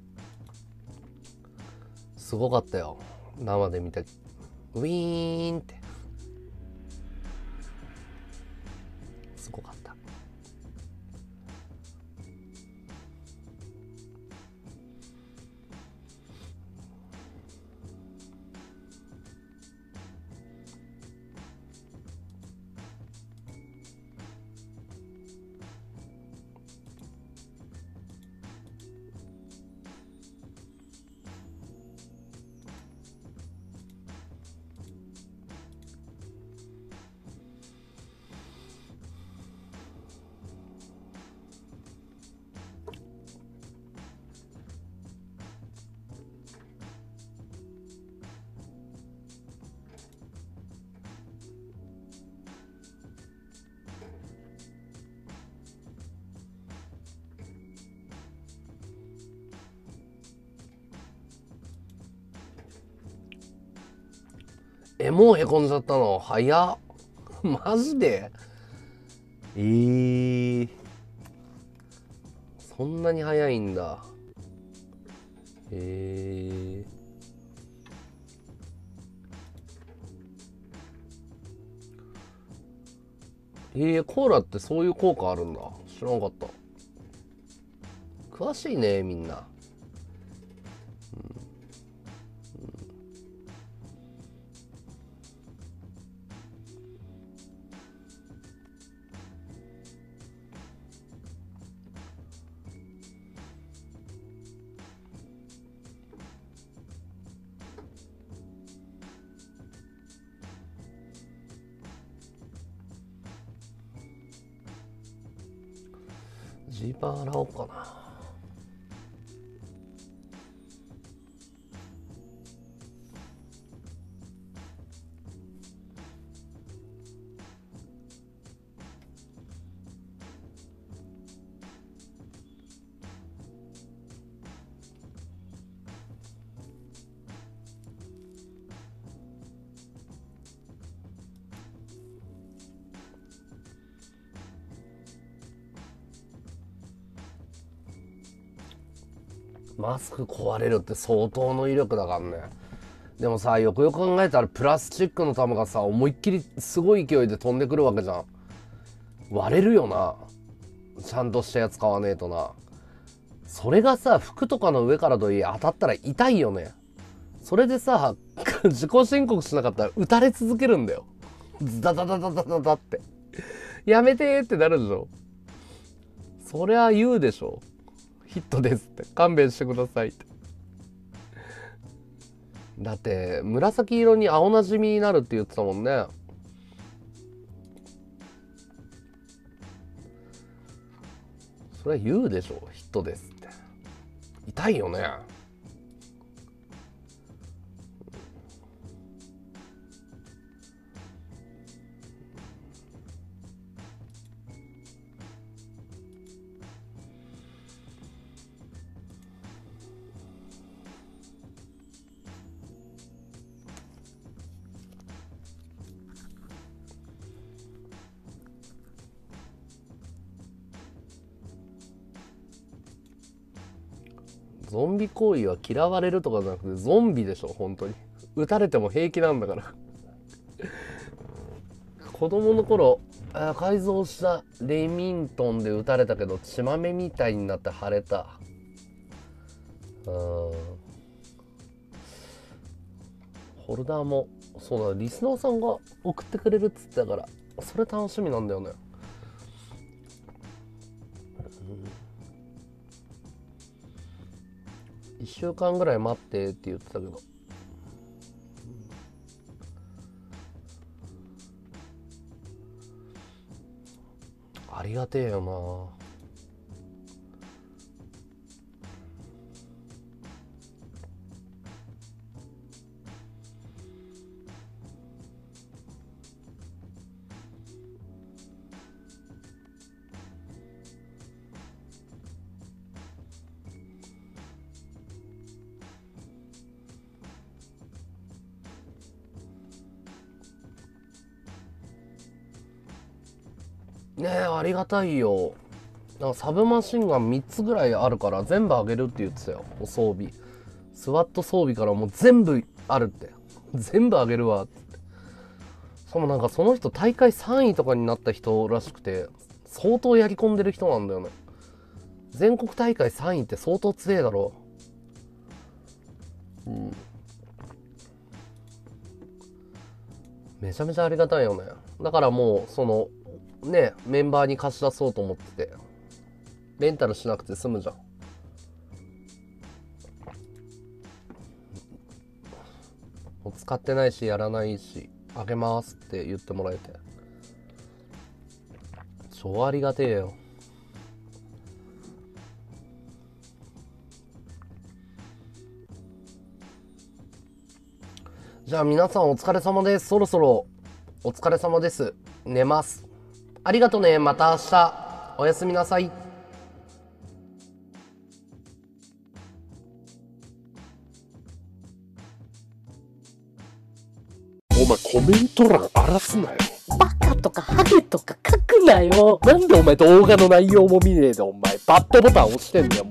すごかったよ、生で見た。ウィーンってすごかった。もうへこんじゃったの早っマジで。そんなに早いんだ。 コーラってそういう効果あるんだ。知らなかった。詳しいね、みんな。ジーパン洗おうかな。マスク壊れるって相当の威力だからね。でもさ、よくよく考えたらプラスチックの玉がさ、思いっきりすごい勢いで飛んでくるわけじゃん。割れるよな。ちゃんとしたやつ買わねえとな。それがさ、服とかの上からといい当たったら痛いよね。それでさ、自己申告しなかったら撃たれ続けるんだよ。ズダダダダダダダって。やめてーってなるでしょ。そりゃ言うでしょ。ヒットですって。勘弁してくださいって。だって、紫色に青なじみになるって言ってたもんね。それは言うでしょ。ヒットですって。痛いよね。ゾンビ行為は嫌われるとかじゃなくてゾンビでしょ。本当に撃たれても平気なんだから子供の頃改造したレミントンで撃たれたけど血まめみたいになって腫れた。ホルダーもそうだ、リスナーさんが送ってくれるっつってたからそれ楽しみなんだよね。1週間ぐらい待ってって言ってたけど、ありがてえよな。ねえ、ありがたいよ。なんかサブマシンガン3つぐらいあるから全部あげるって言ってたよ。お装備スワット装備からもう全部あるって全部あげるわって。しかもなんかその人大会3位とかになった人らしくて相当やり込んでる人なんだよね。全国大会3位って相当強えだろう。めちゃめちゃありがたいよね。だからもうそのね、メンバーに貸し出そうと思っててレンタルしなくて済むじゃん。もう使ってないしやらないしあげますって言ってもらえて超ありがてえよ。じゃあ皆さんお疲れ様です。そろそろお疲れ様です。寝ます。ありがとね。また明日おやすみなさい。 お前コメント欄荒らすなよ。 バカとかハゲとか書くなよ。 なんでお前動画の内容も見ねえでお前バッドボタン押してんだよ。